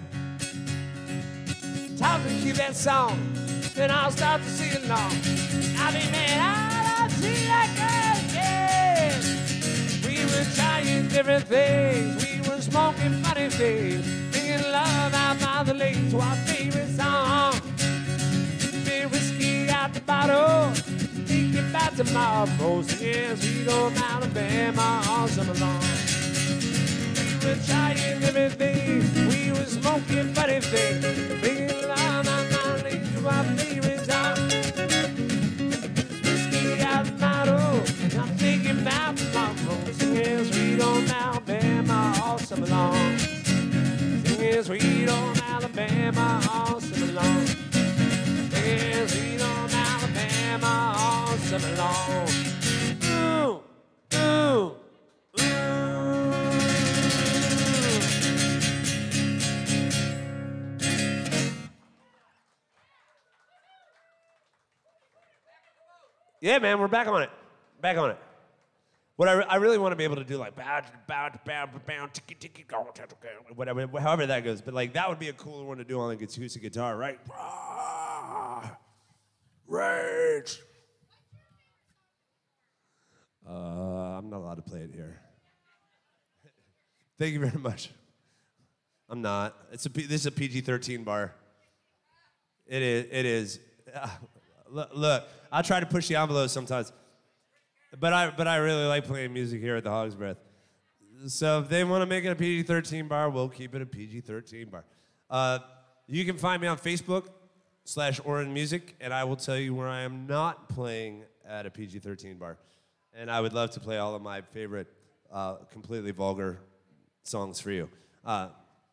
Time to hear that song, then I'll start to sing along. I'll be mad, I don't see that girl again. We were trying different things, we were smoking funny things, making love out by the lake to our favorite song. Sipping whiskey out the bottle, thinking about tomorrow, singing Sweet Home Alabama all summer long. We were trying everything, we were smoking funny things, making love out my lake to our favorite song. Whiskey out the bottle, and I'm thinking about tomorrow, singing Sweet Home Alabama all summer long. Singing Sweet Home Alabama all summer long. Singing Sweet Home Alabama all summer long. Ooh, ooh, ooh. Yeah, man, we're back on it. Back on it. What I, re- I really want to be able to do like bow, bow, bow, bow, tiki, tiki, go, whatever, however that goes. But like that would be a cooler one to do on like acoustic guitar, right? Rage. Uh, I'm not allowed to play it here. Thank you very much. I'm not. It's a P- this is a P G thirteen bar. It is. It is. Uh, look, look, I try to push the envelope sometimes, but I but I really like playing music here at the Hog's Breath. So if they want to make it a P G thirteen bar, we'll keep it a P G thirteen bar. Uh, you can find me on Facebook slash Orin Music, and I will tell you where I am not playing at a P G thirteen bar. And I would love to play all of my favorite uh, completely vulgar songs for you. Uh,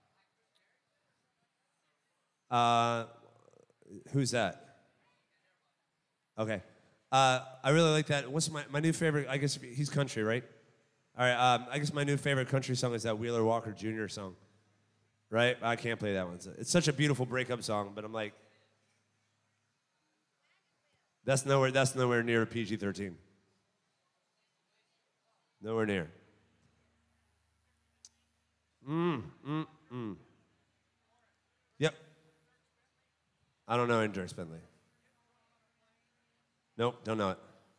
uh, who's that? Okay. Uh, I really like that. What's my, my new favorite? I guess he's country, right? All right. Um, I guess my new favorite country song is that Wheeler Walker Junior song. Right? I can't play that one. It's, it's such a beautiful breakup song, but I'm like, that's nowhere. That's nowhere near a P G thirteen. Nowhere near. Mm, mm, mm. Yep. I don't know Andrew Spindley. Nope, don't know it.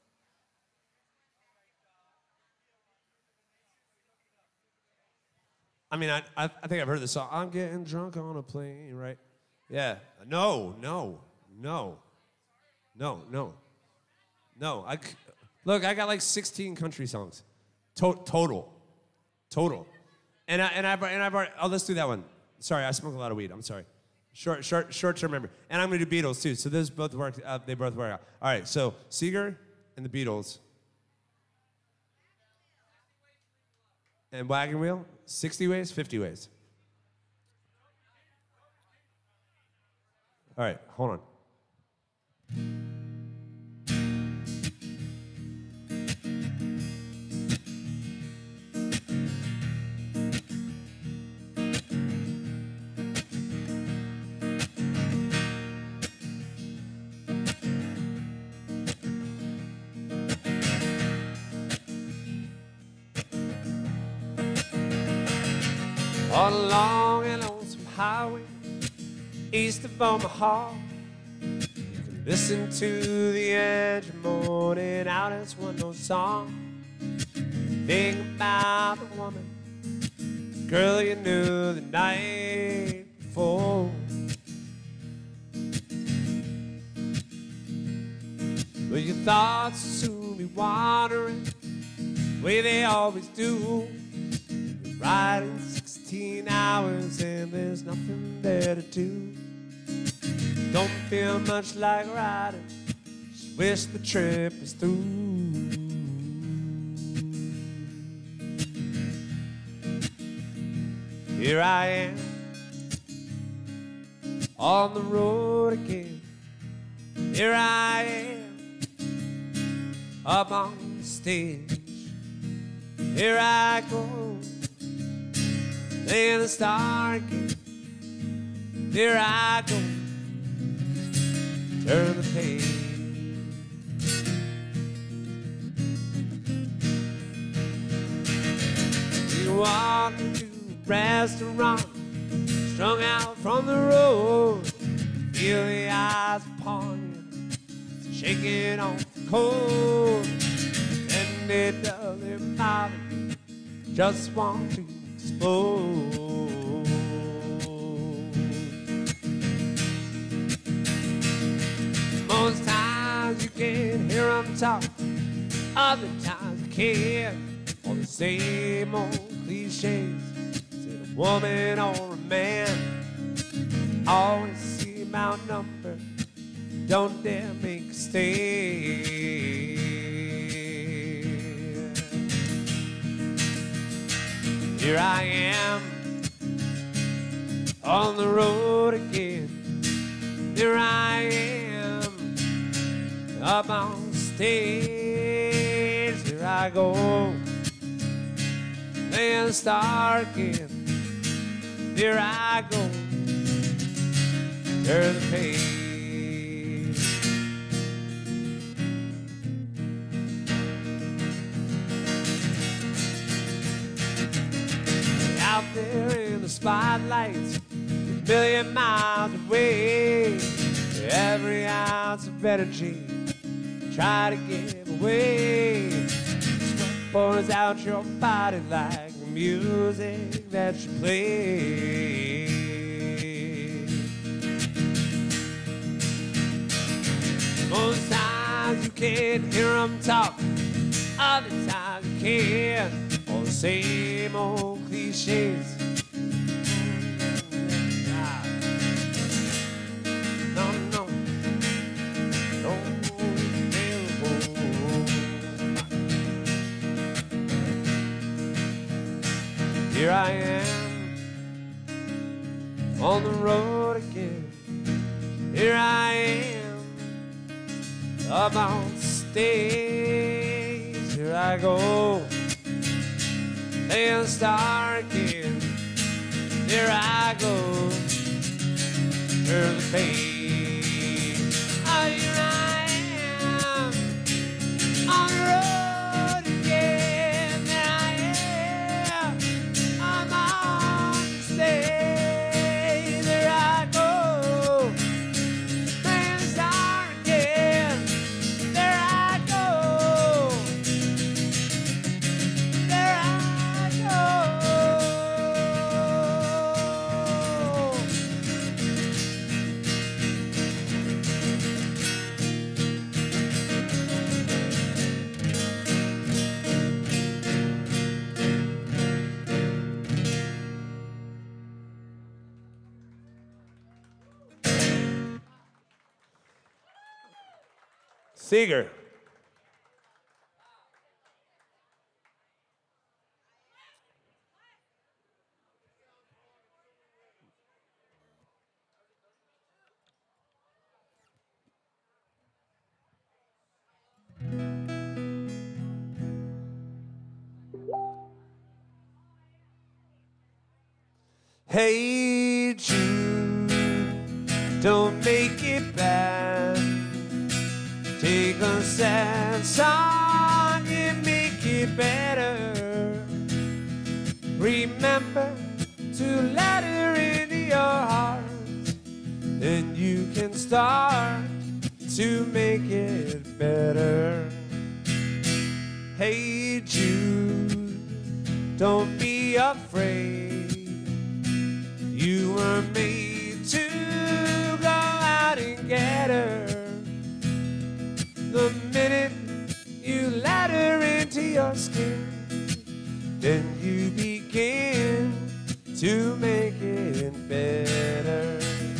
I mean, I, I I think I've heard the song. I'm getting drunk on a plane, right? Yeah. No, no, no, no, no, no. I c- look. I got like sixteen country songs, to- total, total. And I and I and I've already. Oh, let's do that one. Sorry, I smoke a lot of weed. I'm sorry. Short, short, short-term memory. And I'm gonna do Beatles too. So those both work. Uh, they both work out. All right. So Seeger and the Beatles. And Wagon Wheel. sixty ways, fifty ways. All right. Hold on. on a long and lonesome highway east of Omaha. You can listen to the engine moaning out its window song. Think about the woman, girl you knew the night before. Well, your thoughts will soon be wandering the way they always do. You're riding sixteen hours and there's nothing there to do. Don't feel much like riding, just wish the trip was through. Here I am on the road again. Here I am up on the stage. Here I go, playing the star again. Here I go, turn the page. You walk into a restaurant, strung out from the road. Feel the eyes upon you, shaking off the cold. And it doesn't matter, just want to explode. Most times you can hear them talk, other times you can't. All the same old cliches, said a woman or a man. Always seem outnumbered, don't dare make a stand. Here I am on the road again. Here I am up on stage. Here I go, playing the star again. Here I go, turn the page. Out there in the spotlight, a million miles away, every ounce of energy try to give away. Sweat pours out your body like the music that you play. Most times you can't hear them talk, other times you can. All the same old cliches. No, no, no, here I am on the road again. Here I am up on stage. Here I go, playing the star again. Here I go, turn the page. Oh, here I am on the road again. There I am, I'm on the stage. There I go, playing the star again. There I go, there I go. Seeger. Hey Jude, don't make it bad. Take a sad song and make it better. Remember to let her into your heart, then you can start to make it better. Hey Jude, don't be afraid. You were made to go out and get her. The minute you let her into your skin, then you begin to make it better.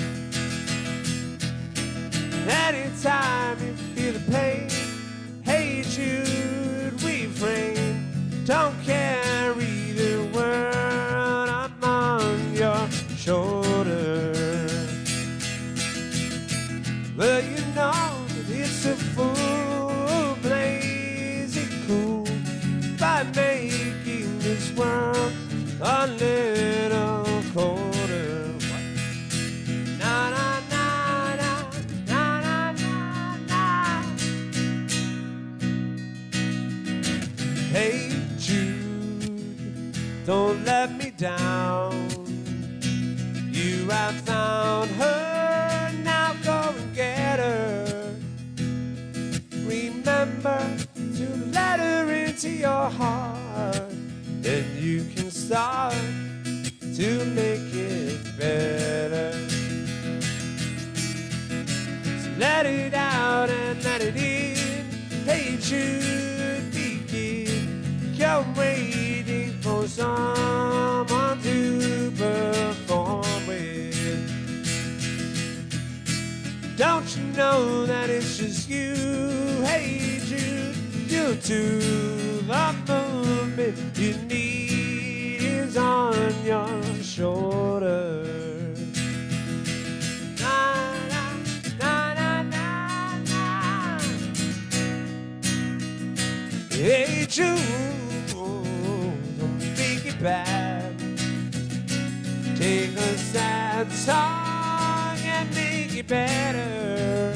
Anytime you feel the pain, hey Jude, refrain. Don't carry the world up on your shoulder. Well, you know that it's a fool plays it cool by making this world a little colder. Na na na na na na na na. Hey Jude, don't let me down. You have found her, now go and get her. Remember to let her into your heart, then you can start to make it better. So let it out and let it in. Hey Jude, begin. You're waiting for someone to perform with. Don't you know that it's just you? Hey Jude, you too. The movement you need is on your shoulder. Na, na, na, na, na, na. Hey Jude, don't make it bad. Take a sad song and make it better.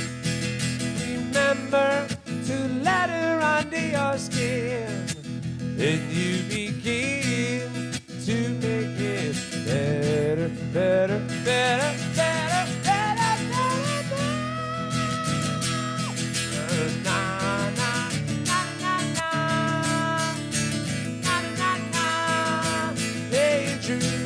Remember to let her under your skin, then you begin to make it better, better, better, better, better, better, better. Na, na, na, na, na, na, na, na, hey Jude.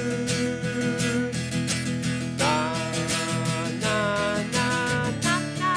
Na, na, na, na, na,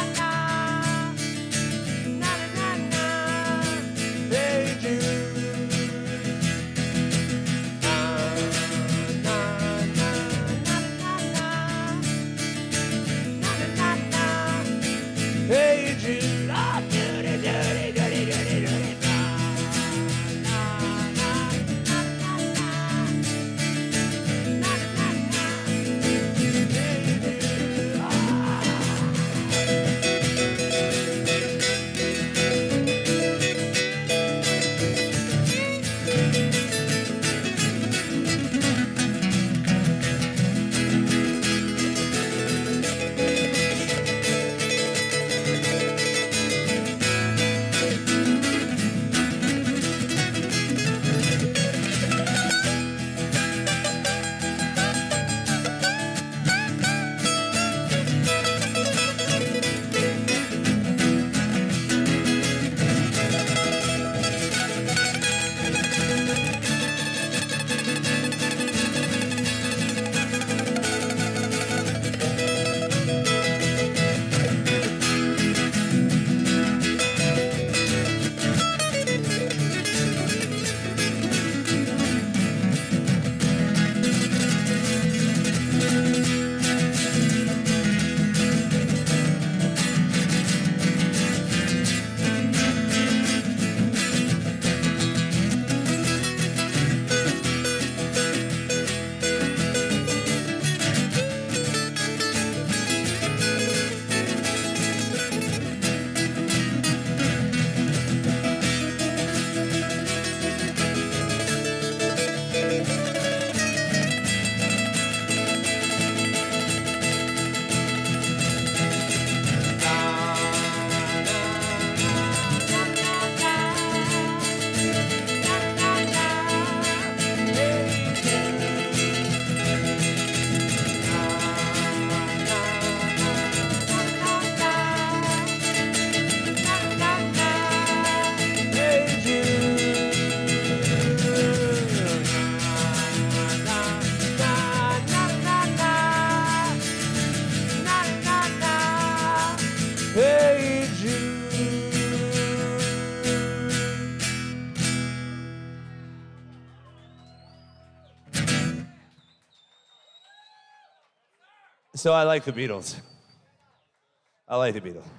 So I like the Beatles. I like the Beatles.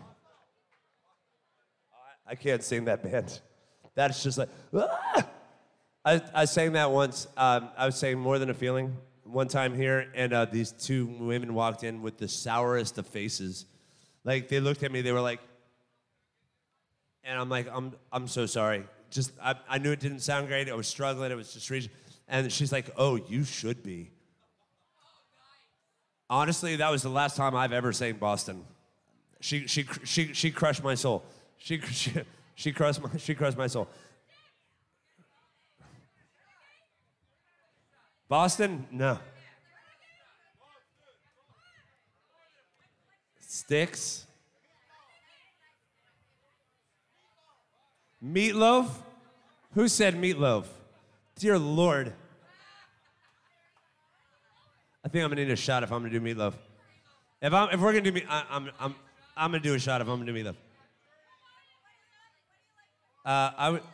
I can't sing that band. That's just like, ah! I, I sang that once. Um, I was saying More Than a Feeling one time here, and uh, these two women walked in with the sourest of faces. Like, they looked at me, they were like, and I'm like, I'm I'm so sorry. Just, I, I knew it didn't sound great. I was struggling. It was just reaching. And she's like, oh, you should be. Honestly, that was the last time I've ever sang Boston. She she she she crushed my soul. She she she crushed my she crushed my soul. Boston? No. Sticks? Meatloaf? Who said meatloaf? Dear Lord. I think I'm gonna need a shot if I'm gonna do meatloaf. If I'm if we're gonna do meat, I, I'm I'm I'm gonna do a shot if I'm gonna do meatloaf. Uh, I would.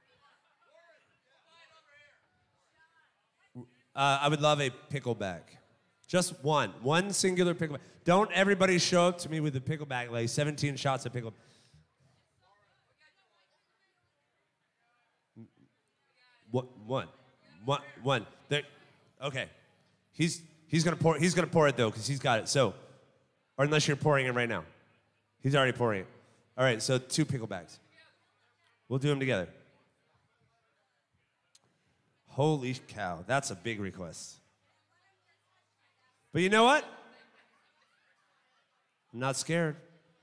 Uh, I would love a pickleback. Just one. One singular pickleback. Don't everybody show up to me with a pickleback, like seventeen shots of pickle. One. One. One. One. There. Okay. He's he's gonna pour he's gonna pour it though, because he's got it. So, or unless you're pouring it right now. He's already pouring it. All right, so two picklebacks. We'll do them together. Holy cow, that's a big request. But you know what? I'm not scared.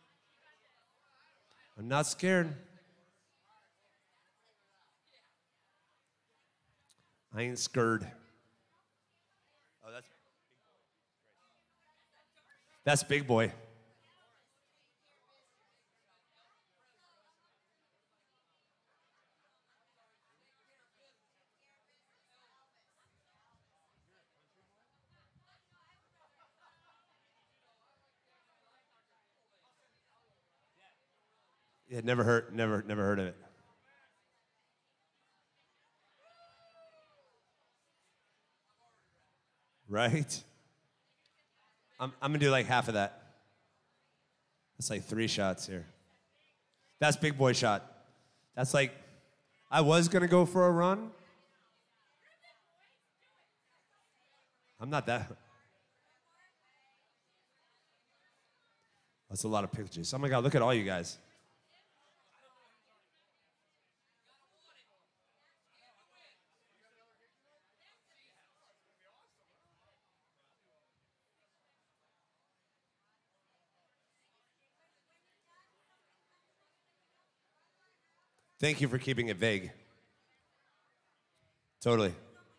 I'm not scared. I ain't scared. Oh, that's that's big boy. Yeah, never heard, never, never heard of it. Right? I'm, I'm gonna do like half of that. That's like three shots here. That's big boy shot. That's like, I was gonna go for a run. I'm not that. That's a lot of pickle juice. Oh my God, look at all you guys. Thank you for keeping it vague. Totally.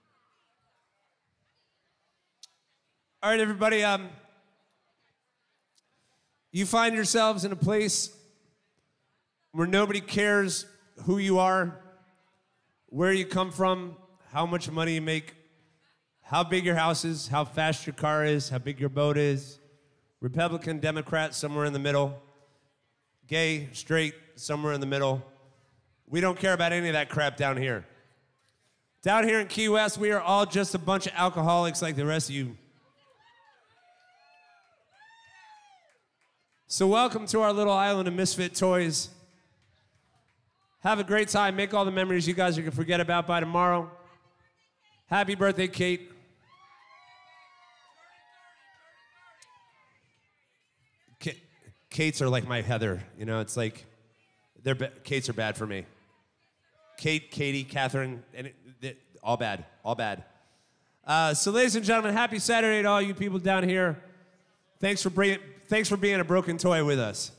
All right, everybody. Um, you find yourselves in a place where nobody cares who you are, where you come from, how much money you make, how big your house is, how fast your car is, how big your boat is, Republican, Democrat, somewhere in the middle, gay, straight, somewhere in the middle. We don't care about any of that crap down here. Down here in Key West, we are all just a bunch of alcoholics like the rest of you. So welcome to our little island of misfit toys. Have a great time. Make all the memories you guys are going to forget about by tomorrow. Happy birthday, Kate. K- Kates are like my Heather. You know, it's like, they're ba- Kates are bad for me. Kate, Katie, Catherine, and it, it, all bad, all bad. Uh, so, ladies and gentlemen, happy Saturday to all you people down here. Thanks for bringing, thanks for being a broken toy with us.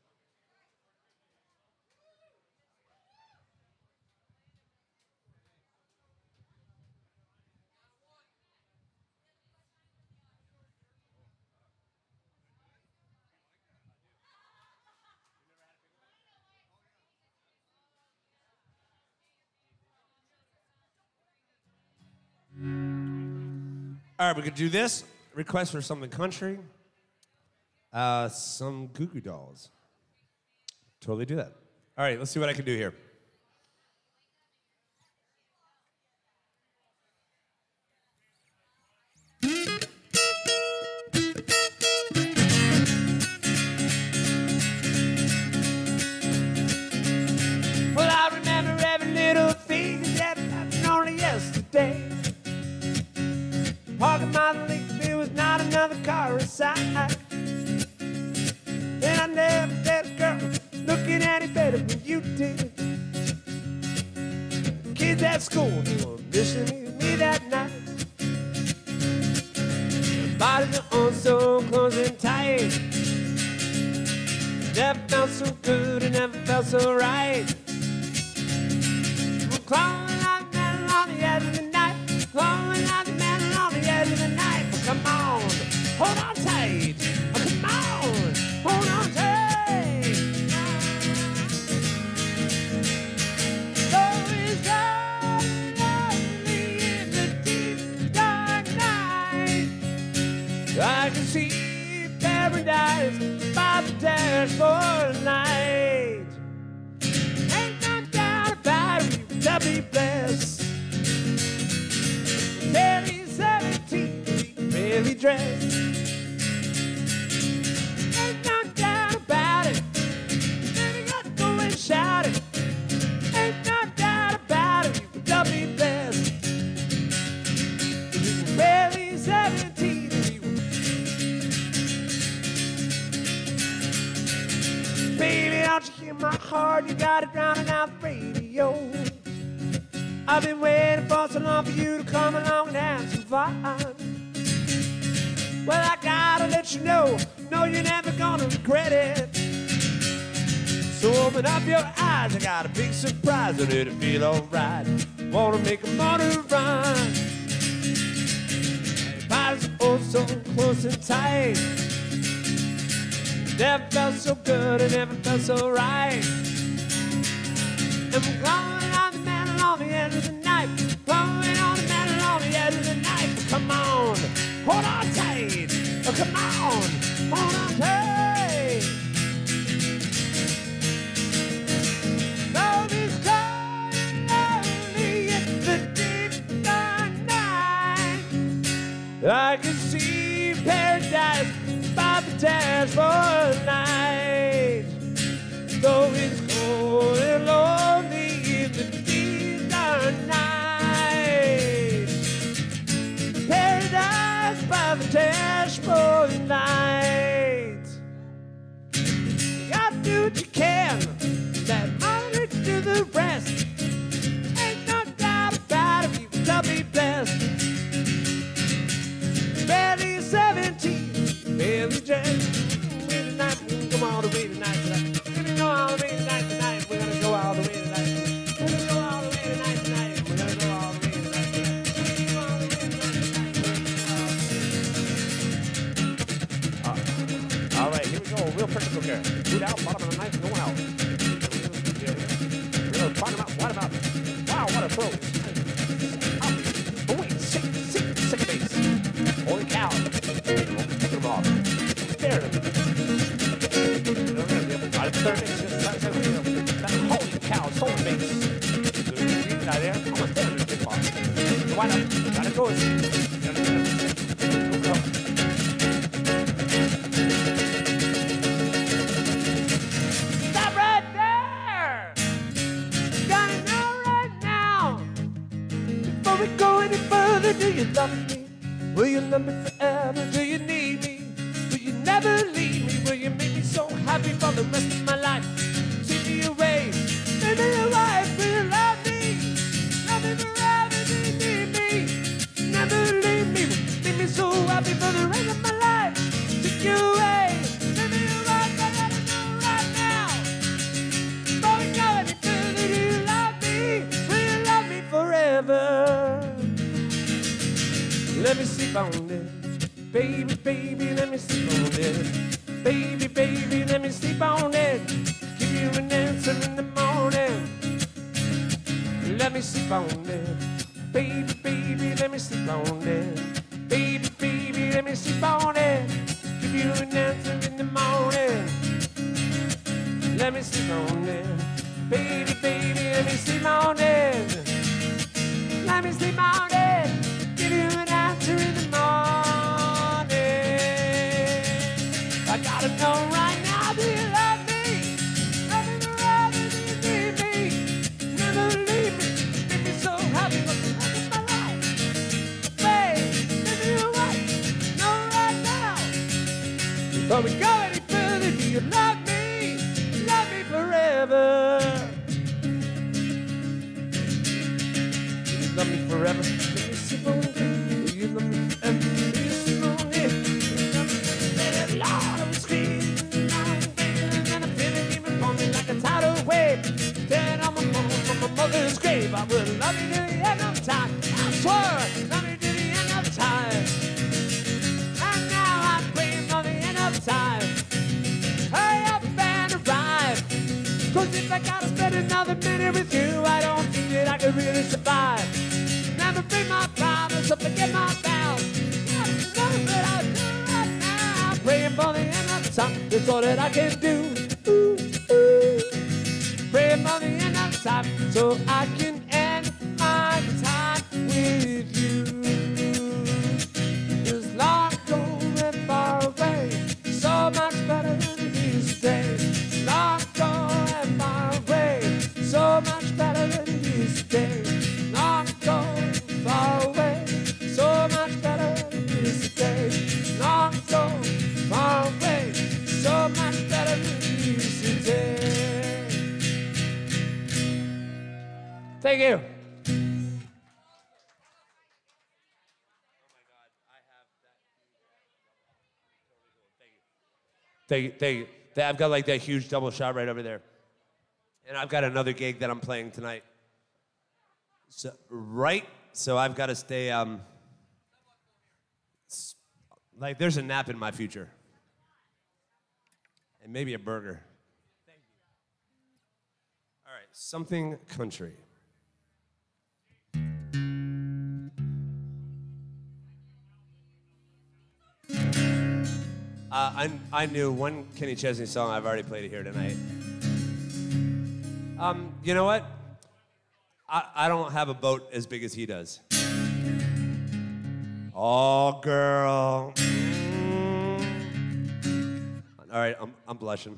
All right, we could do this. Request for something country. Uh, some Goo Goo Dolls. Totally do that. All right, let's see what I can do here. kids at school, they were missing me that night. Their bodies are all so close and tight. Never felt so good, it never felt so right. We're crawling like men on the edge of the night, crawling like men on the edge of the night. But come on, hold on tight. Oh, come on, hold on tight. So it's lonely in the deep dark night. I can see paradise by the dashboard light. Ain't no doubt about it, we will be blessed. Barely seventeen, barely dressed. Ain't no doubt about it, then we got to go and shout it. Ain't no doubt about it, we will be blessed. We were barely seventeen. Baby, don't you hear my heart? You got it drowning out the radio. I've been waiting for so long for you to come along and have some fun. Well, I gotta let you know, no, you're never gonna regret it. So open up your eyes, I got a big surprise. I need to feel alright. Wanna make a motor run. Bodies oh so close and tight. Never felt so good, it never felt so right. And we're glowing on the mantle on the edge of the knife, glowing on the mantle on the edge of the knife. Come on, hold on tight. Oh, come on, hold on tight. Love is calling lonely in the deep dark night. I can see paradise by the dashboard light. Though it's cold and lonely in the deep dark night. Paradise by the dashboard light. You gotta do what you can, let money do the rest. Ain't no doubt about it, we will be blessed. Barely seventeen, barely dressed. Wait tonight, we're gonna go all the way tonight. We're gonna go all the way tonight, tonight. We're gonna go all the way tonight. We're gonna go all the way tonight, tonight. We're gonna go all the way tonight, tonight. We're gonna go all the way tonight, tonight. All right, here we go. Real practical here. Boot out, bottom of the knife, going out. We're gonna bottom out, bottom out. Wow, what a throw. Up. Oh, wait, sick, sick, sick base. Holy cow. Take them off. Stare at them. Third base. Holy cow, it's home base. So we can read that there. I'm going to stand in the tip box. So why not? Gotta go. Go, go. Stop right there. Gotta know right now. Before we go any further, do you love me? Will you love me forever? Do you need me? Will you never leave me? Will you make me so happy for the rest of my life? Take me away, make me your wife. Will you love me? Love me forever, do you need me? Never leave me, make me so happy for the rest of my life. Take you away, make me your wife. I gotta know right now. Before we go any further, do you love me? Will you love me forever? Let me sleep on it, baby, baby, let me sleep on it. Baby, baby, let me sleep on it. Give you an answer in the morning. Let me sleep on it, baby, baby, let me sleep on it. Baby, baby, let me sleep on it. Give you an answer in the morning. Let me sleep on it, baby, baby, let me sleep on it. Let me sleep on it. Give you an answer in the morning. I gotta know right now, do you love me? Love me forever, do you need me? Never leave me, make me so happy for the rest of my life. Babe, give me a right, know right now. Before we go any further, do you love me? Love me forever. love me forever. Let me sip on it. Will you love me forever? Will you sip on it? Will you love me forever? Lord, I was screaming, and I feel it keep upon me like a tidal wave. Dead on my mom from my mother's grave. I will love you till the end of time. I swear, love you till the end of time. And now I'm praying for the end of time. Hurry up and arrive. Cause if I gotta spend another minute with you, I don't think that I could really survive. Never break my promise or forget my vows. That's nothing that I do right now. I'm praying for the end of time. That's all that I can do. Ooh, ooh. Praying for the end of time so I can end my time with you. Cause long gone and far away, so much better than it is today. Long gone and far away, so much better than it is today. Long gone, far away, so much better than it is today. Long gone, far away, so much better than it is today. Thank you. Thank you, thank you. I've got like that huge double shot right over there. And I've got another gig that I'm playing tonight. So, right? So I've got to stay, um, like there's a nap in my future. And maybe a burger. Thank you. All right, something country. Uh, I, I knew one Kenny Chesney song. I've already played it here tonight. Um, you know what? I, I don't have a boat as big as he does. Oh, girl. Mm. All right, I'm, I'm blushing.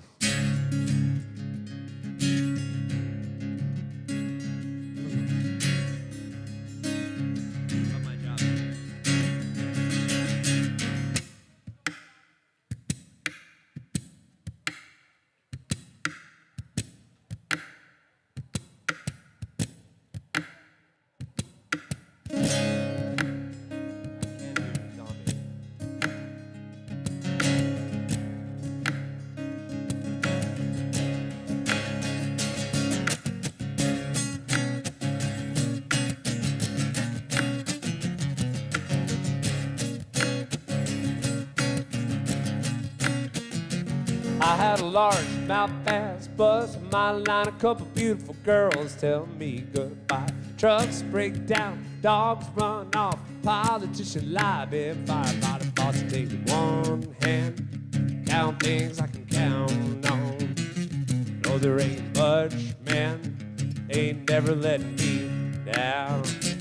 I had a large mouth bass bust my line. A couple beautiful girls tell me goodbye. Trucks break down, dogs run off, politician lie, been fired by the boss. Take one hand, count things I can count on. No, there ain't much, man, ain't never letting me down.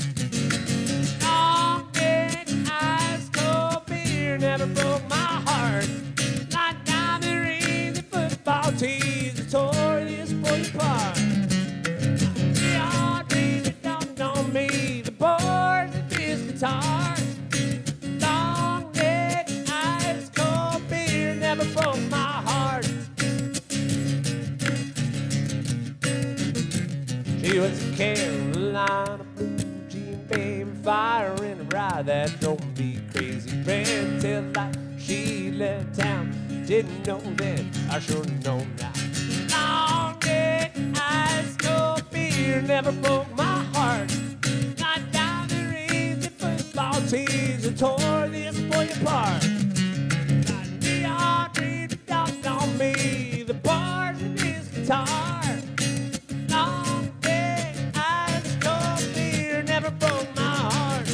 Long big eyes, cold beer, never broke my heart. Like diamond rings and football tees, it tore this boy apart. The odd dreams that dawned on me, the boards and this guitar. Long red eyes, cold beer, never broke my heart. She was a Carolina blue jean baby, fire in her eye that drove me crazy. Ran till like she left town. Didn't know then, I sure know now. Long red eyes, cold beer, never broke my heart. Not down the rings and football teams that tore this boy apart. Got neon dreams that dawned on me, the bars and his guitar. Long red eyes, cold beer, never broke my heart.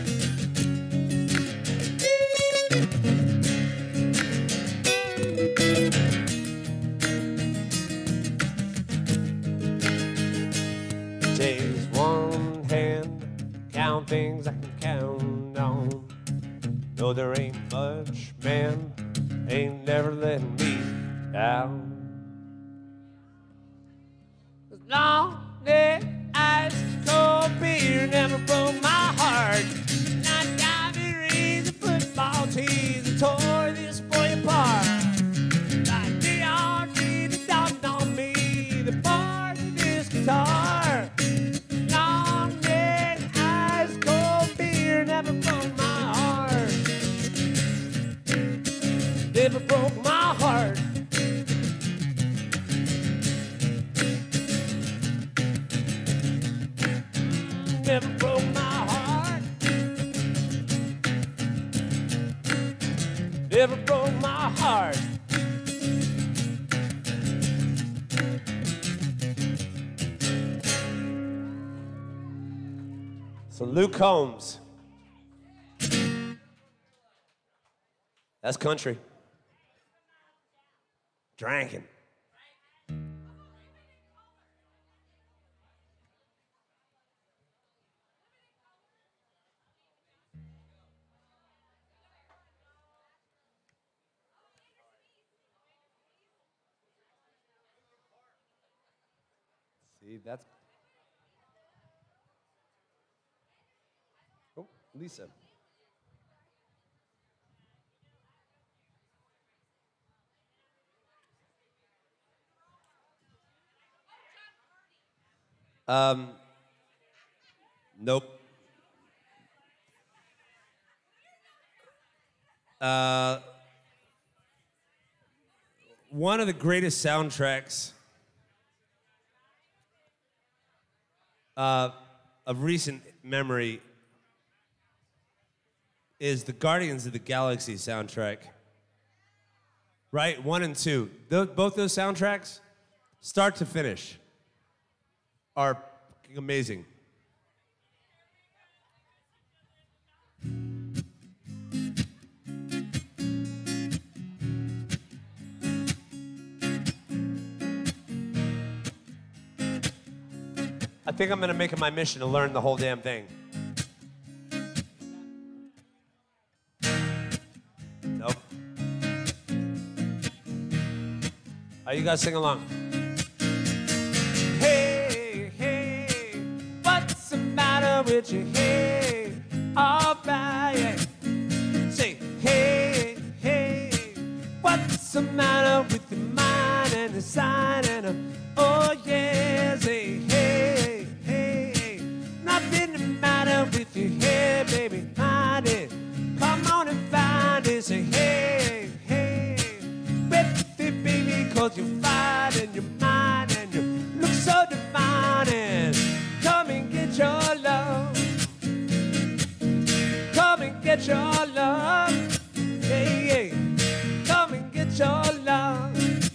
Takes one hand, count things I can count on. No, there ain't much, man, ain't never letting me down. Long red eyes, cold beer, never broke my heart. Not diamond rings and football tees that tore this boy apart. Like neon dreams that dawned on me, the bars and this guitar. Long red eyes. never broke my heart. Never broke my heart. So Luke Combs. That's country. Drinking. See, that's... Oh, Lisa. Um, nope. Uh, one of the greatest soundtracks uh, of recent memory is the Guardians of the Galaxy soundtrack. Right? One and two. Those, both those soundtracks, start to finish, are amazing. I think I'm gonna make it my mission to learn the whole damn thing. Nope. Are you guys sing along? Hey, hey, what's the matter with you? Hey, all right. Say, hey, hey, what's the matter with your mind and the sign and a, oh yeah, say, hey, hey, nothing the matter with your head, baby, find it. Come on and find it. Say, hey, hey, with it, baby, cause you're fine and you're mine and you look so divine. And come and get your love. Come and get your love. Hey, hey, come and get your love.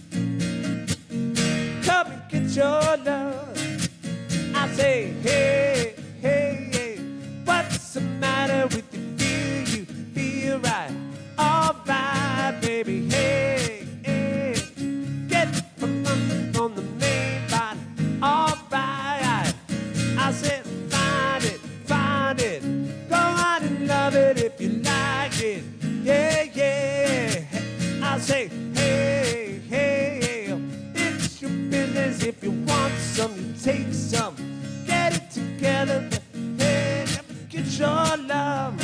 Come and get your love. I say, hey, hey, hey, what's the matter with you? Feel you feel right? All right, baby, hey, hey, get from under on the main line. All right, I said, find it, find it, go out and love it if you like it. Yeah, yeah, I say, hey, hey, hey, it's your business. If you want some, you take some. Get it together, hey, get your love.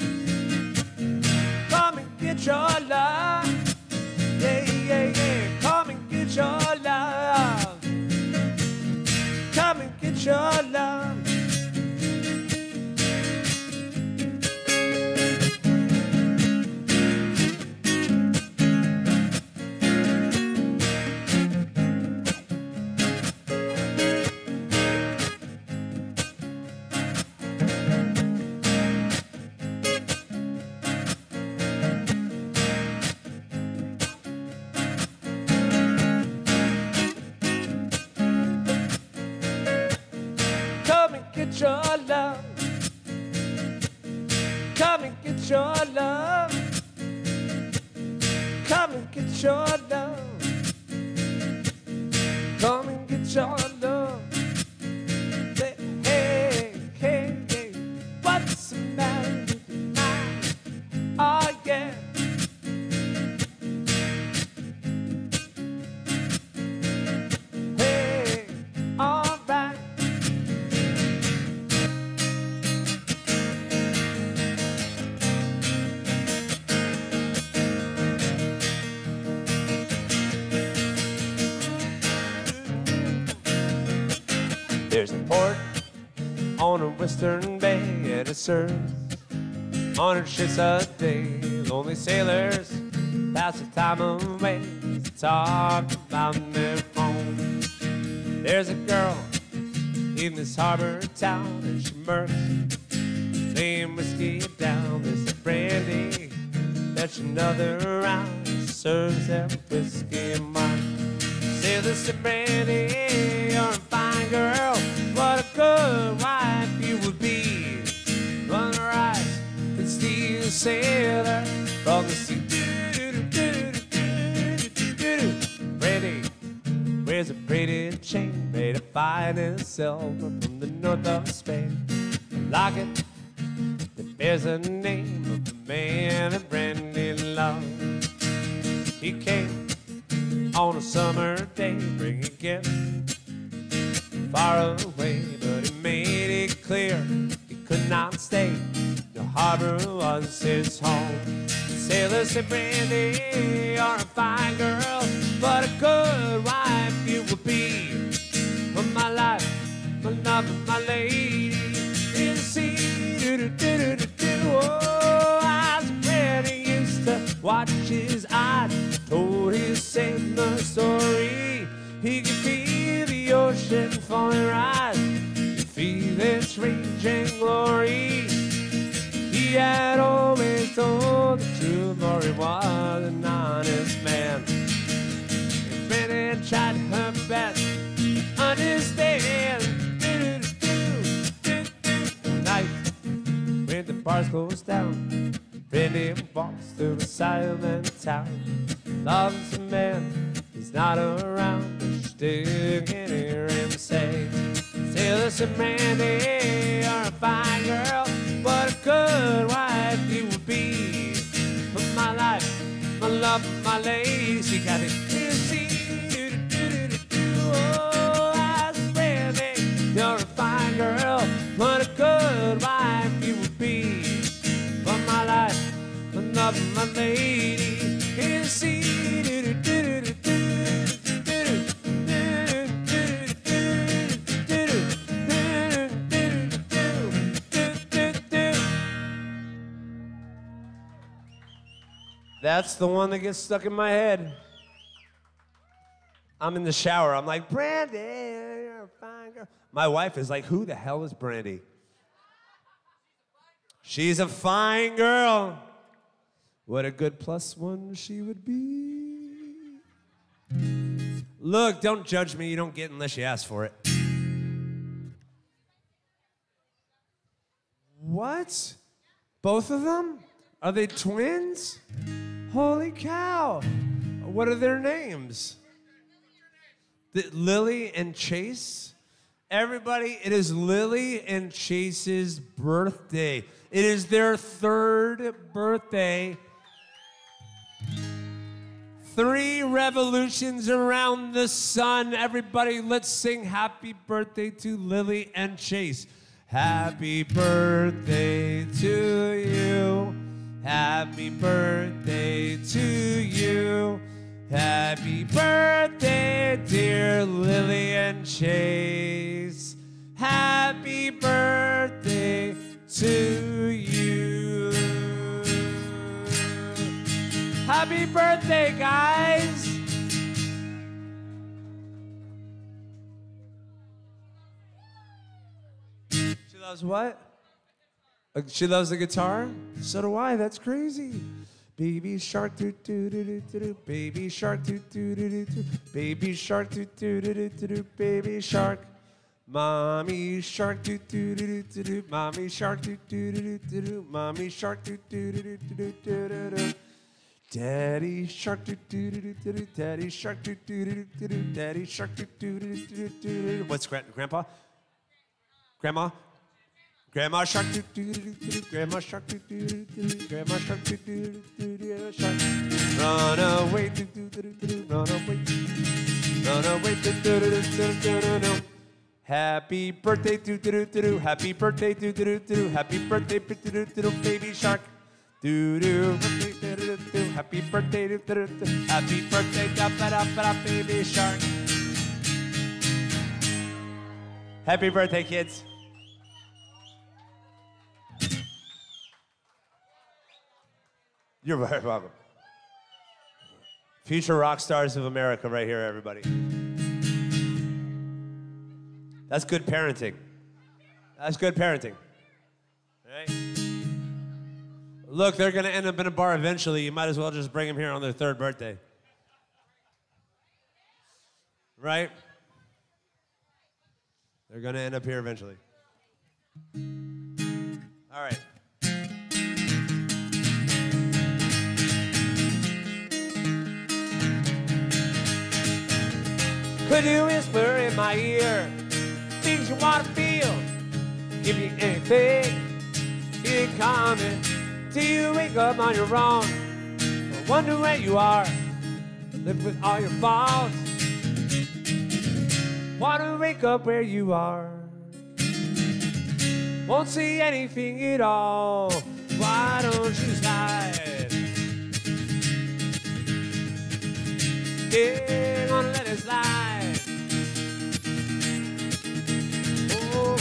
Come and get your love. Yeah, yeah, yeah, come and get your love. Come and get your love. Come and get your love. Come and get your love. Come and get your love. Come and get your love. Say, hey, hey, hey, what's the matter with your mind? Oh, yeah. Hey, all right. There's a port on a western bay, and it serves a hundred ships a day. Lonely sailors pass the time away to talk about their home. There's a girl in this harbor town, and she murks, laying whiskey down. This brandy, that's another round, serves them whiskey and wine. Say, listen, brandy, you're a fine girl, what a good wife you would be. Run the rise, and steal a sailor from the sea. Brandy wears a braided chain made of finest silver from the north of Spain. A locket that bears the name of the man that Brandy loved. He came on a summer day, bringing gifts far away, but he made it clear he could not stay. The harbor was his home. Sailors said, Brandy, you're a fine girl, what a good wife you will be. For my life, my love, and my lady in the sea. Oh, I was Brandy used to watch his eyes, told his sailor story. He could feel the ocean falling rise, feel its raging glory. He had always told the truth, for he was an honest man. And Brandy tried her best to understand. Night, when the bars closed down, Brandy walks through a silent town. Loves a man, he's not around, but you still can hear him say, say, listen, Brandy, you're a fine girl, what a good wife you would be. For my life, my love, my lady, she got it. Oh, I said, Brandy, you're a fine girl, what a good wife you would be. For my life, my love, my lady, in the sea. That's the one that gets stuck in my head. I'm in the shower. I'm like, Brandy, you're a fine girl. My wife is like, who the hell is Brandy? She's a fine girl. What a good plus one she would be. Look, don't judge me. You don't get unless you ask for it. What? Both of them? Are they twins? Holy cow. What are their names? The, Lily and Chase? Everybody, it is Lily and Chase's birthday. It is their third birthday. Three revolutions around the sun. Everybody, let's sing happy birthday to Lily and Chase. Happy birthday to you. Happy birthday to you. Happy birthday, dear Lily and Chase. Happy birthday to you. Happy birthday, guys. She loves what? Uh, she loves the guitar? So do I, that's crazy. Baby shark doo doo doo doo doo doo. Baby shark doo doo doo doo doo. Baby shark doo doo doo doo doo doo. Baby shark. Mommy shark doo doo doo doo doo. Mommy shark doo doo doo doo doo. Mommy shark doo doo doo doo doo doo doo. Daddy shark doo doo doo doo doo. Daddy shark doo doo doo doo doo. Daddy shark doo doo doo doo doo. What's gra- grandpa? Grandma? Grandma shark doo doo doo doo. Grandma shark doo doo doo doo. Grandma shark doo doo doo doo. Shark. Run away doo doo doo doo. Run away. Run away doo doo doo doo doo doo. Happy birthday doo doo doo doo. Happy birthday doo doo doo doo. Happy birthday doo doo doo doo. Baby shark. Doo doo. Birthday doo doo doo. Happy birthday doo doo doo. Happy birthday da ba da ba da baby shark. Happy birthday, kids. You're very welcome. Future rock stars of America right here, everybody. That's good parenting. That's good parenting. Right? Look, they're going to end up in a bar eventually. You might as well just bring them here on their third birthday. Right? They're going to end up here eventually. All right. Could you whisper in my ear things you want to feel? Give you anything, you coming till you wake up on your own. I wonder where you are, live with all your faults. Want to wake up where you are. Won't see anything at all. Why don't you slide? Yeah, gonna let it slide. Oh.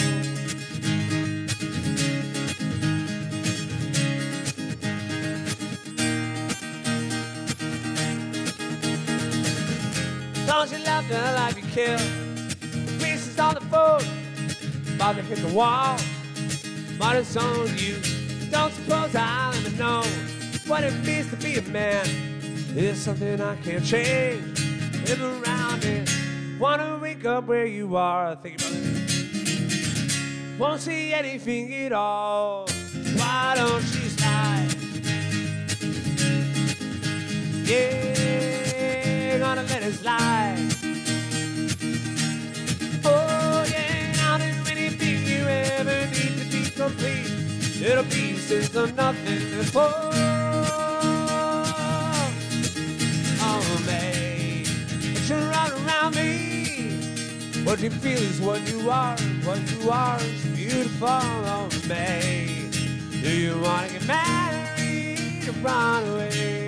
Don't you love the life you kill? The pieces on the phone, about to hit the wall. But it's on you. Don't suppose I'll ever know what it means to be a man. It's something I can't change. Live around it. Wanna wake up where you are. Think about it. Won't see anything at all. Why don't you slide? Yeah, gonna let it slide. Oh yeah, I'll do anything you ever need to be complete. Little pieces of nothing before. Oh man, but you're all around me. What you feel is what you are. What you are is beautiful. Oh man, do you wanna get married or run away?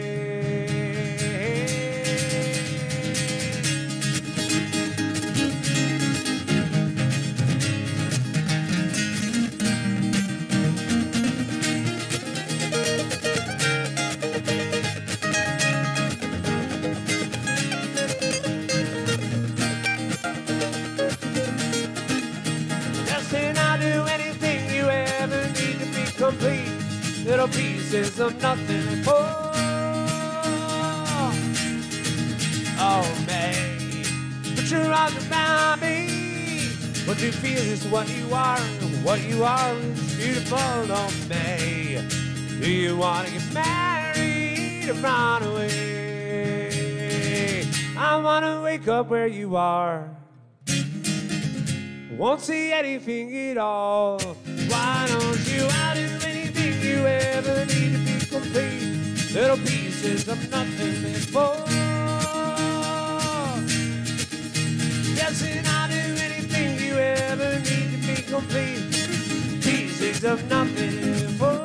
Complete little pieces of nothing. Oh, oh man, put your arms around me. What you feel is what you are, and what you are is beautiful. Oh man, do you want to get married or run away? I want to wake up where you are. Won't see anything at all. Why don't you I'll do anything you ever need to be complete? Little pieces of nothing before. Yes, and I'll do anything you ever need to be complete. Pieces of nothing before.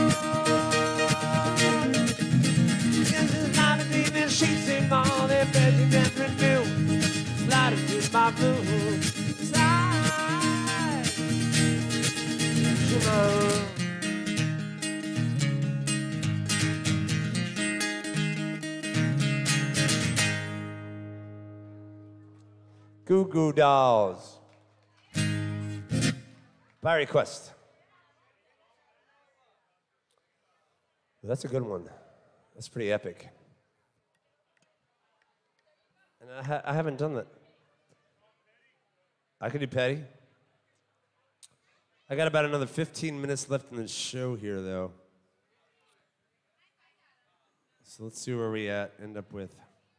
Yes, and I'll be leaving sheets in all their beds and never new. Slide into my room. Slide. Tomorrow. Goo Goo Dolls. By request. That's a good one. That's pretty epic. And I, ha I haven't done that. I could do Petty. I got about another fifteen minutes left in the show here, though. So let's see where we at, end up with.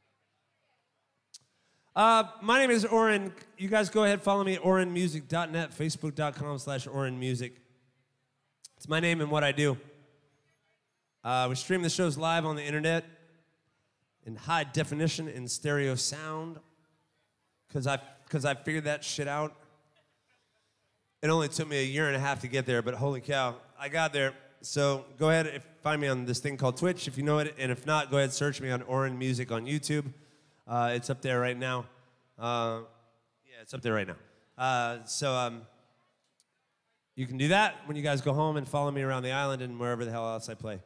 Uh, my name is Oren. You guys go ahead, follow me at oren music dot net, facebook dot com slash oren music. It's my name and what I do. Uh, we stream the shows live on the internet in high definition in stereo sound, because I, because I figured that shit out. It only took me a year and a half to get there, but holy cow, I got there. So go ahead and find me on this thing called Twitch if you know it, and if not, go ahead and search me on Oren Music on YouTube. Uh, it's up there right now. Uh, yeah, it's up there right now. Uh, so um, you can do that when you guys go home and follow me around the island and wherever the hell else I play.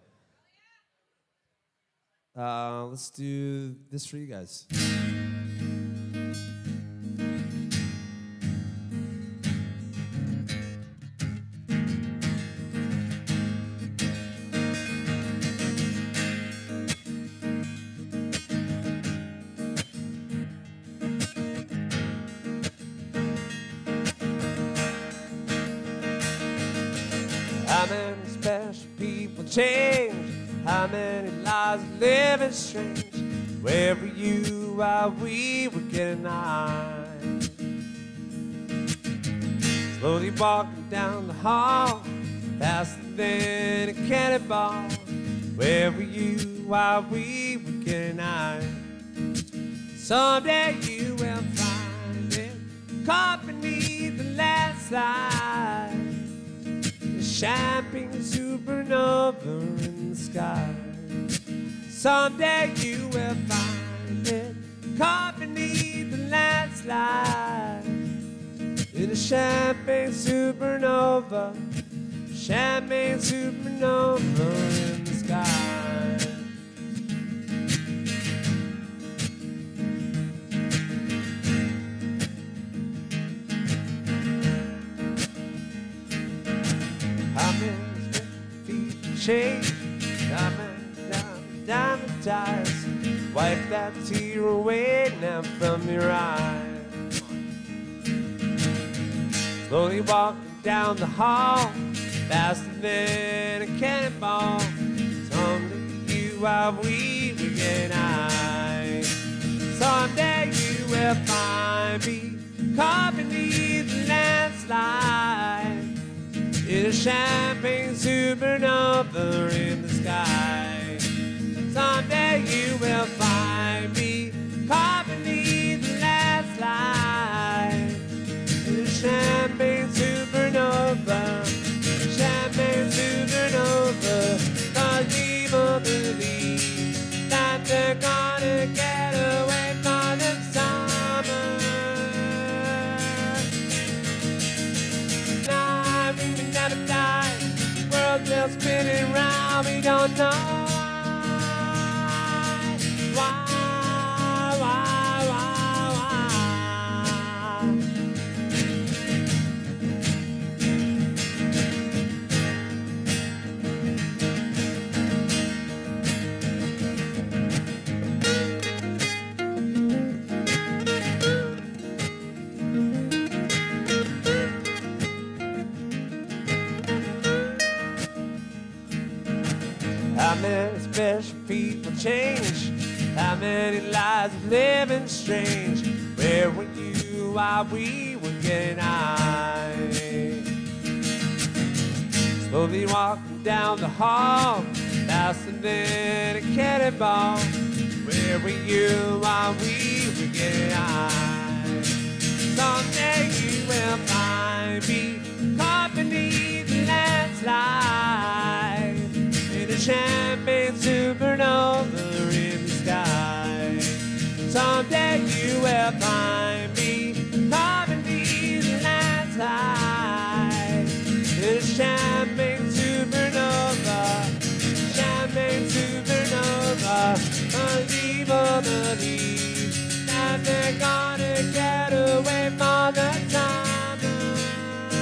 Uh, let's do this for you guys. change? How many lives living strange? Where were you while we were getting high? Slowly walking down the hall, faster than a cannonball. Where were you while we were getting high? Someday you will find it, caught beneath the landslide, the champagne supernova in the sky. Someday you will find it, caught beneath the landslide, in the champagne supernova, champagne supernova in the sky. How many feet change? How many diamond, diamond ties? Wipe that tear away now from your eye. Slowly walking down the hall, faster than a cannonball. Someday you while we were getting high. Someday you will find me caught beneath the landslide, in a champagne supernova in the sky. Someday you will find me caught beneath the landslide, in a champagne supernova, champagne supernova. Cause people believe that they're gonna get away from the summer. Now we may never die, world's still spinning round, we don't know why, why, why, why, why. How many special people change? How many lives of living strange? Where were you while we were getting high? Slowly walking down the hall, faster than a cannonball. Where were you while we were getting high? Someday you will find me caught beneath the landslide, in a champagne supernova in the sky. Someday you will find me caught beneath the landslide, in a champagne supernova, champagne supernova. People believe that they're gonna get away from the summer.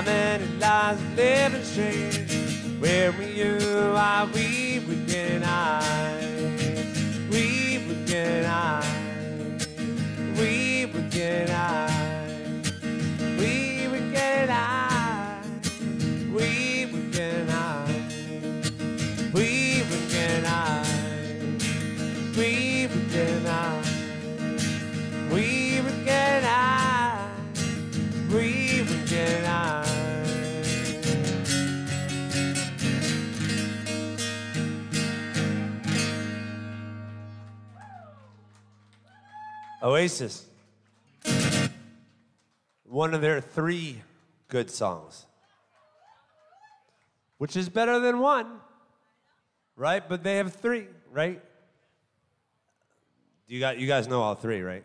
many lives living strange. Where were you while we were getting high? We were getting high. We were getting high. We were getting high. We were getting high. We were getting high. We were getting high. We were getting high. We were getting high. Oasis. One of their three good songs. Which is better than one, right? But they have three, right? You got, you guys know all three, right?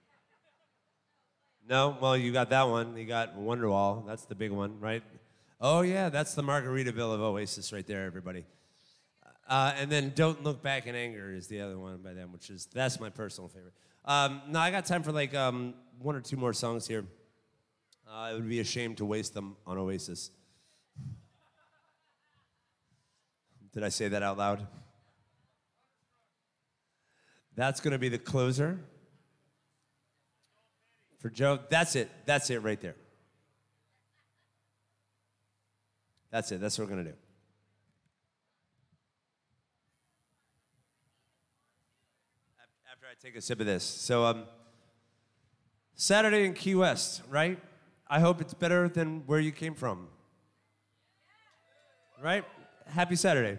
No? Well, you got that one. You got Wonderwall. That's the big one, right? Oh, yeah, that's the Margaritaville of Oasis right there, everybody. Uh, and then Don't Look Back in Anger is the other one by them, which is, that's my personal favorite. Um, no, I got time for like um, one or two more songs here. Uh, it would be a shame to waste them on Oasis. Did I say that out loud? That's going to be the closer for Joe. That's it. That's it right there. That's it. That's what we're going to do. After I take a sip of this. So, um, Saturday in Key West, right? I hope it's better than where you came from. Right? Happy Saturday.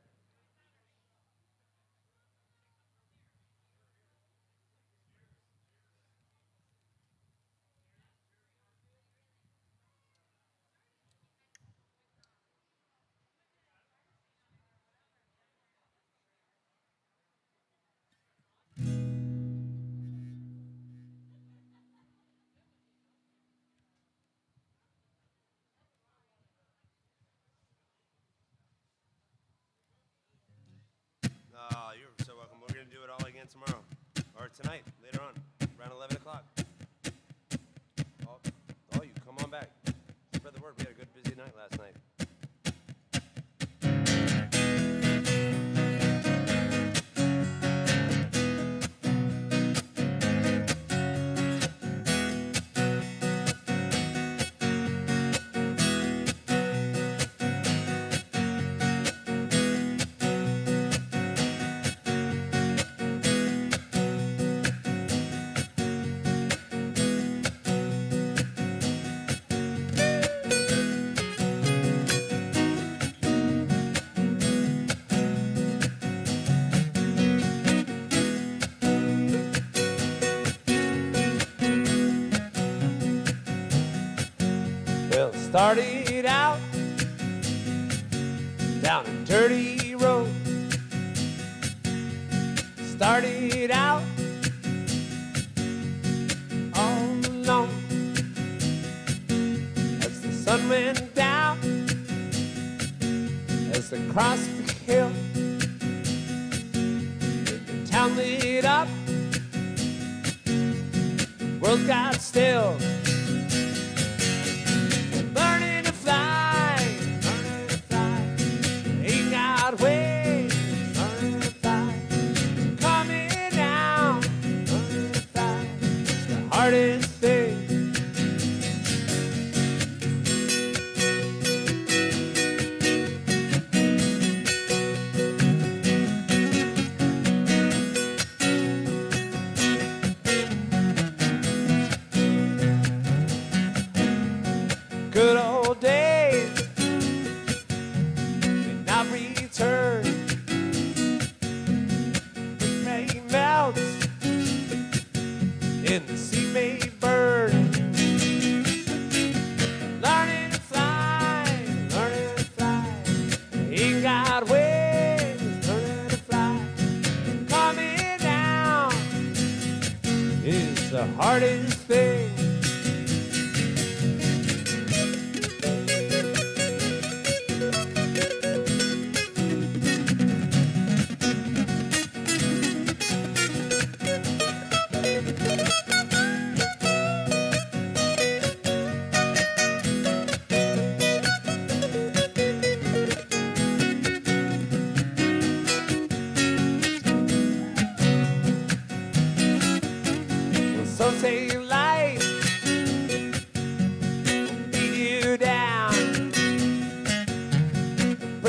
Oh, you're so welcome. We're going to do it all again tomorrow. Or tonight, later on, around eleven o'clock. Oh, oh, you come on back. Spread the word. We had a good busy night last night. Well, started out down a dirty road. Started out all alone. As the sun went down, as I crossed the hill, and the town lit up, the world got still. Hardest thing. Good old days may not return. It may melt in the sea, may burn. Learning to fly, learning to fly. Ain't got wings, learning to fly. Coming down is the hardest thing.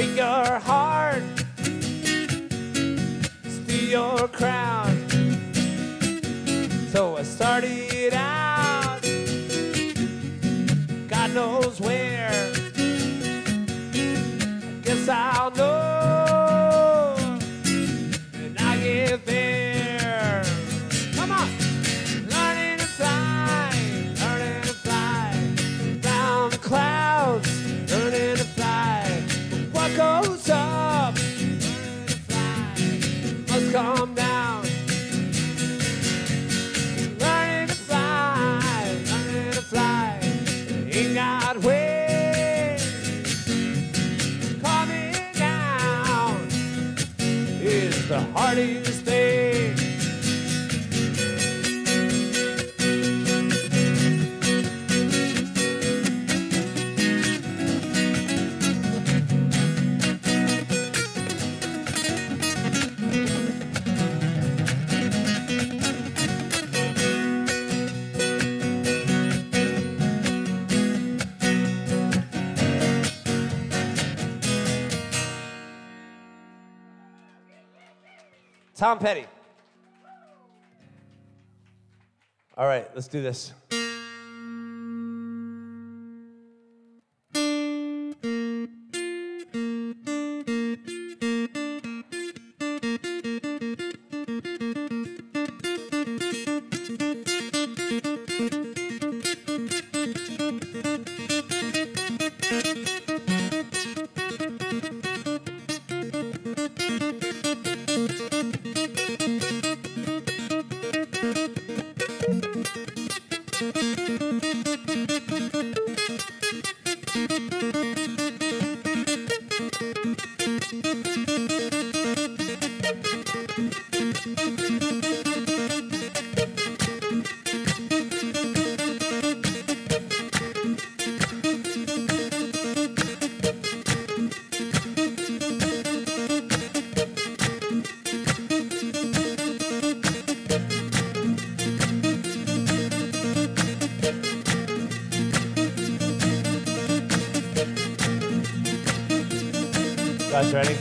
break your heart, steal your crown. So I started out, God knows where. I guess I'll know when I get there. Come on, learning to fly, learning to fly down the clouds, learning to fly. What goes up, learning to fly, must come down. Learning to fly, learning to fly, ain't got wings. Coming down is the hardest thing. Tom Petty. All right, let's do this. Guys, ready?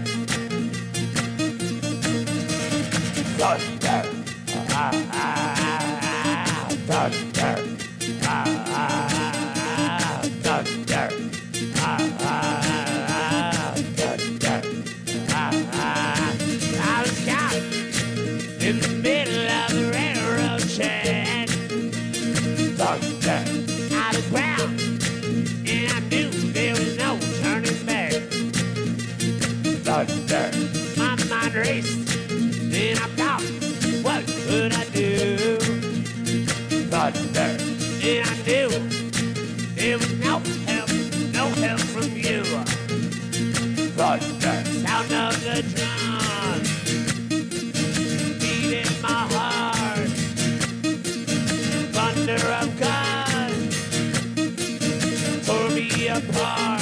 Thunder, ah, ah, ah, thunder, ah, ah, thunder, ah, ah, thunder, ah, ah. I was caught in the middle of the railroad track. Thunder, out of ground, and I knew there was no turning back. Thunder, my mind raced, then I thought, what could I do? Thunder, then I knew there was no help, no help from you. Thunder, sound of the drum, beat in my heart. Thunder of God tore me apart.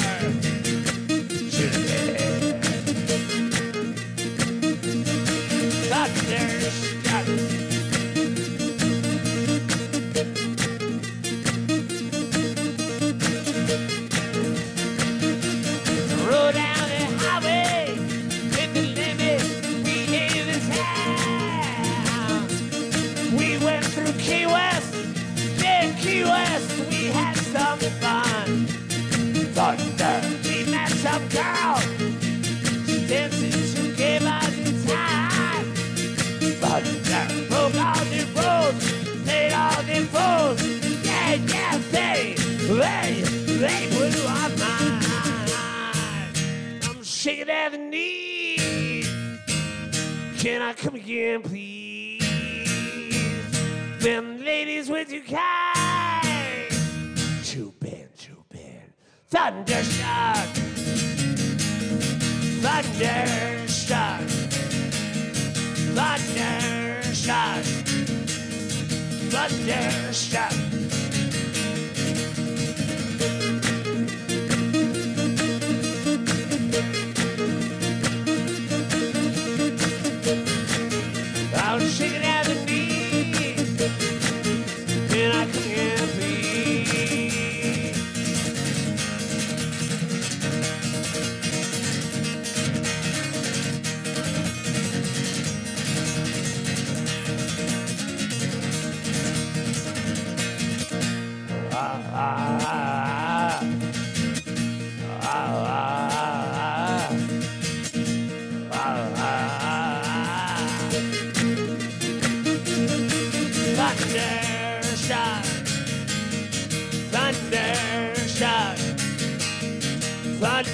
Roll down the highway with the limit we gave the town. We went through Key West, yeah, Key West, we had some fun. Thunder, we met some girl, she dancing to give us the time. Thunder, broke all the rules, played all the fools, yeah, yeah, they, they, they blew our mind. I'm shaking at the knee, can I come again, please? Them ladies with you kind, too bad, too bad. Thunderstruck, thunderstruck, thunderstruck, thunderstruck. I was shaking at the knees, and I couldn't breathe.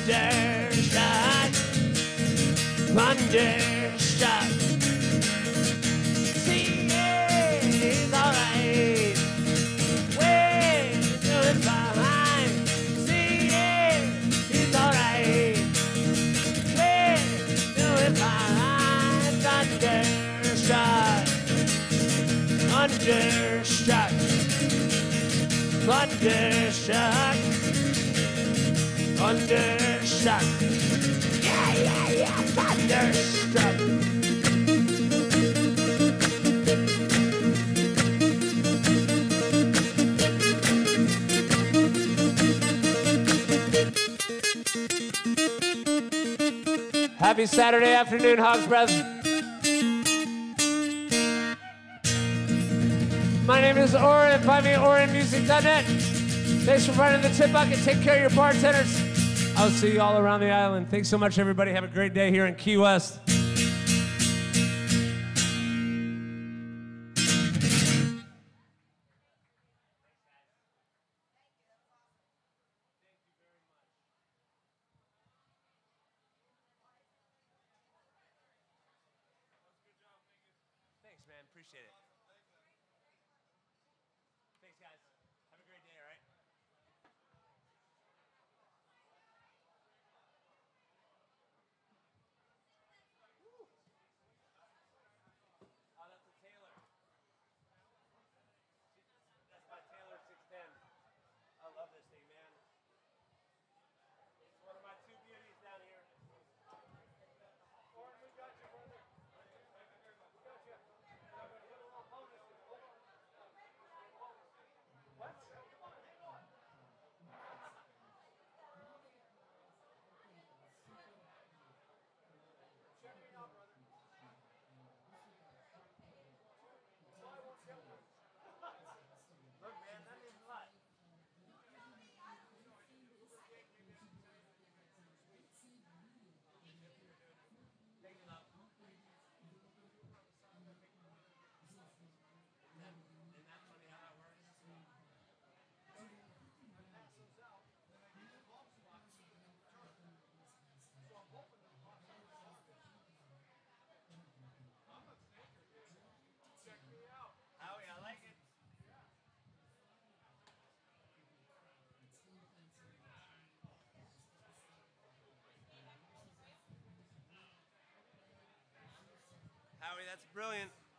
Thunderstruck, thunderstruck. See, yeah, it's alright. We're doing fine. See, yeah, it's alright. We're doing fine. Thunderstruck, thunderstruck, thunderstruck, thunderstruck. Yeah, yeah, yeah, thunderstruck. Happy Saturday afternoon, Hogs Breath. My name is Oren. Find me at oren music dot net. Thanks for running the tip bucket. Take care of your bartenders. I'll see you all around the island. Thanks so much, everybody. Have a great day here in Key West. Thanks, man. Appreciate it. Thanks, guys. Have a great day, all right? Oh, that's a Taylor. That's my Taylor six ten. I love this thing, man. It's one of my two beauties down here. Orange, we got you, brother. We got you. I'm gonna hit a little bonus. Hold on. What? Check me out, brother. Sorry, I won't tell you. Look, man, that means a lot. Thank you, love. Isn't that funny how that works? Howie, I like it. Howie, that's brilliant.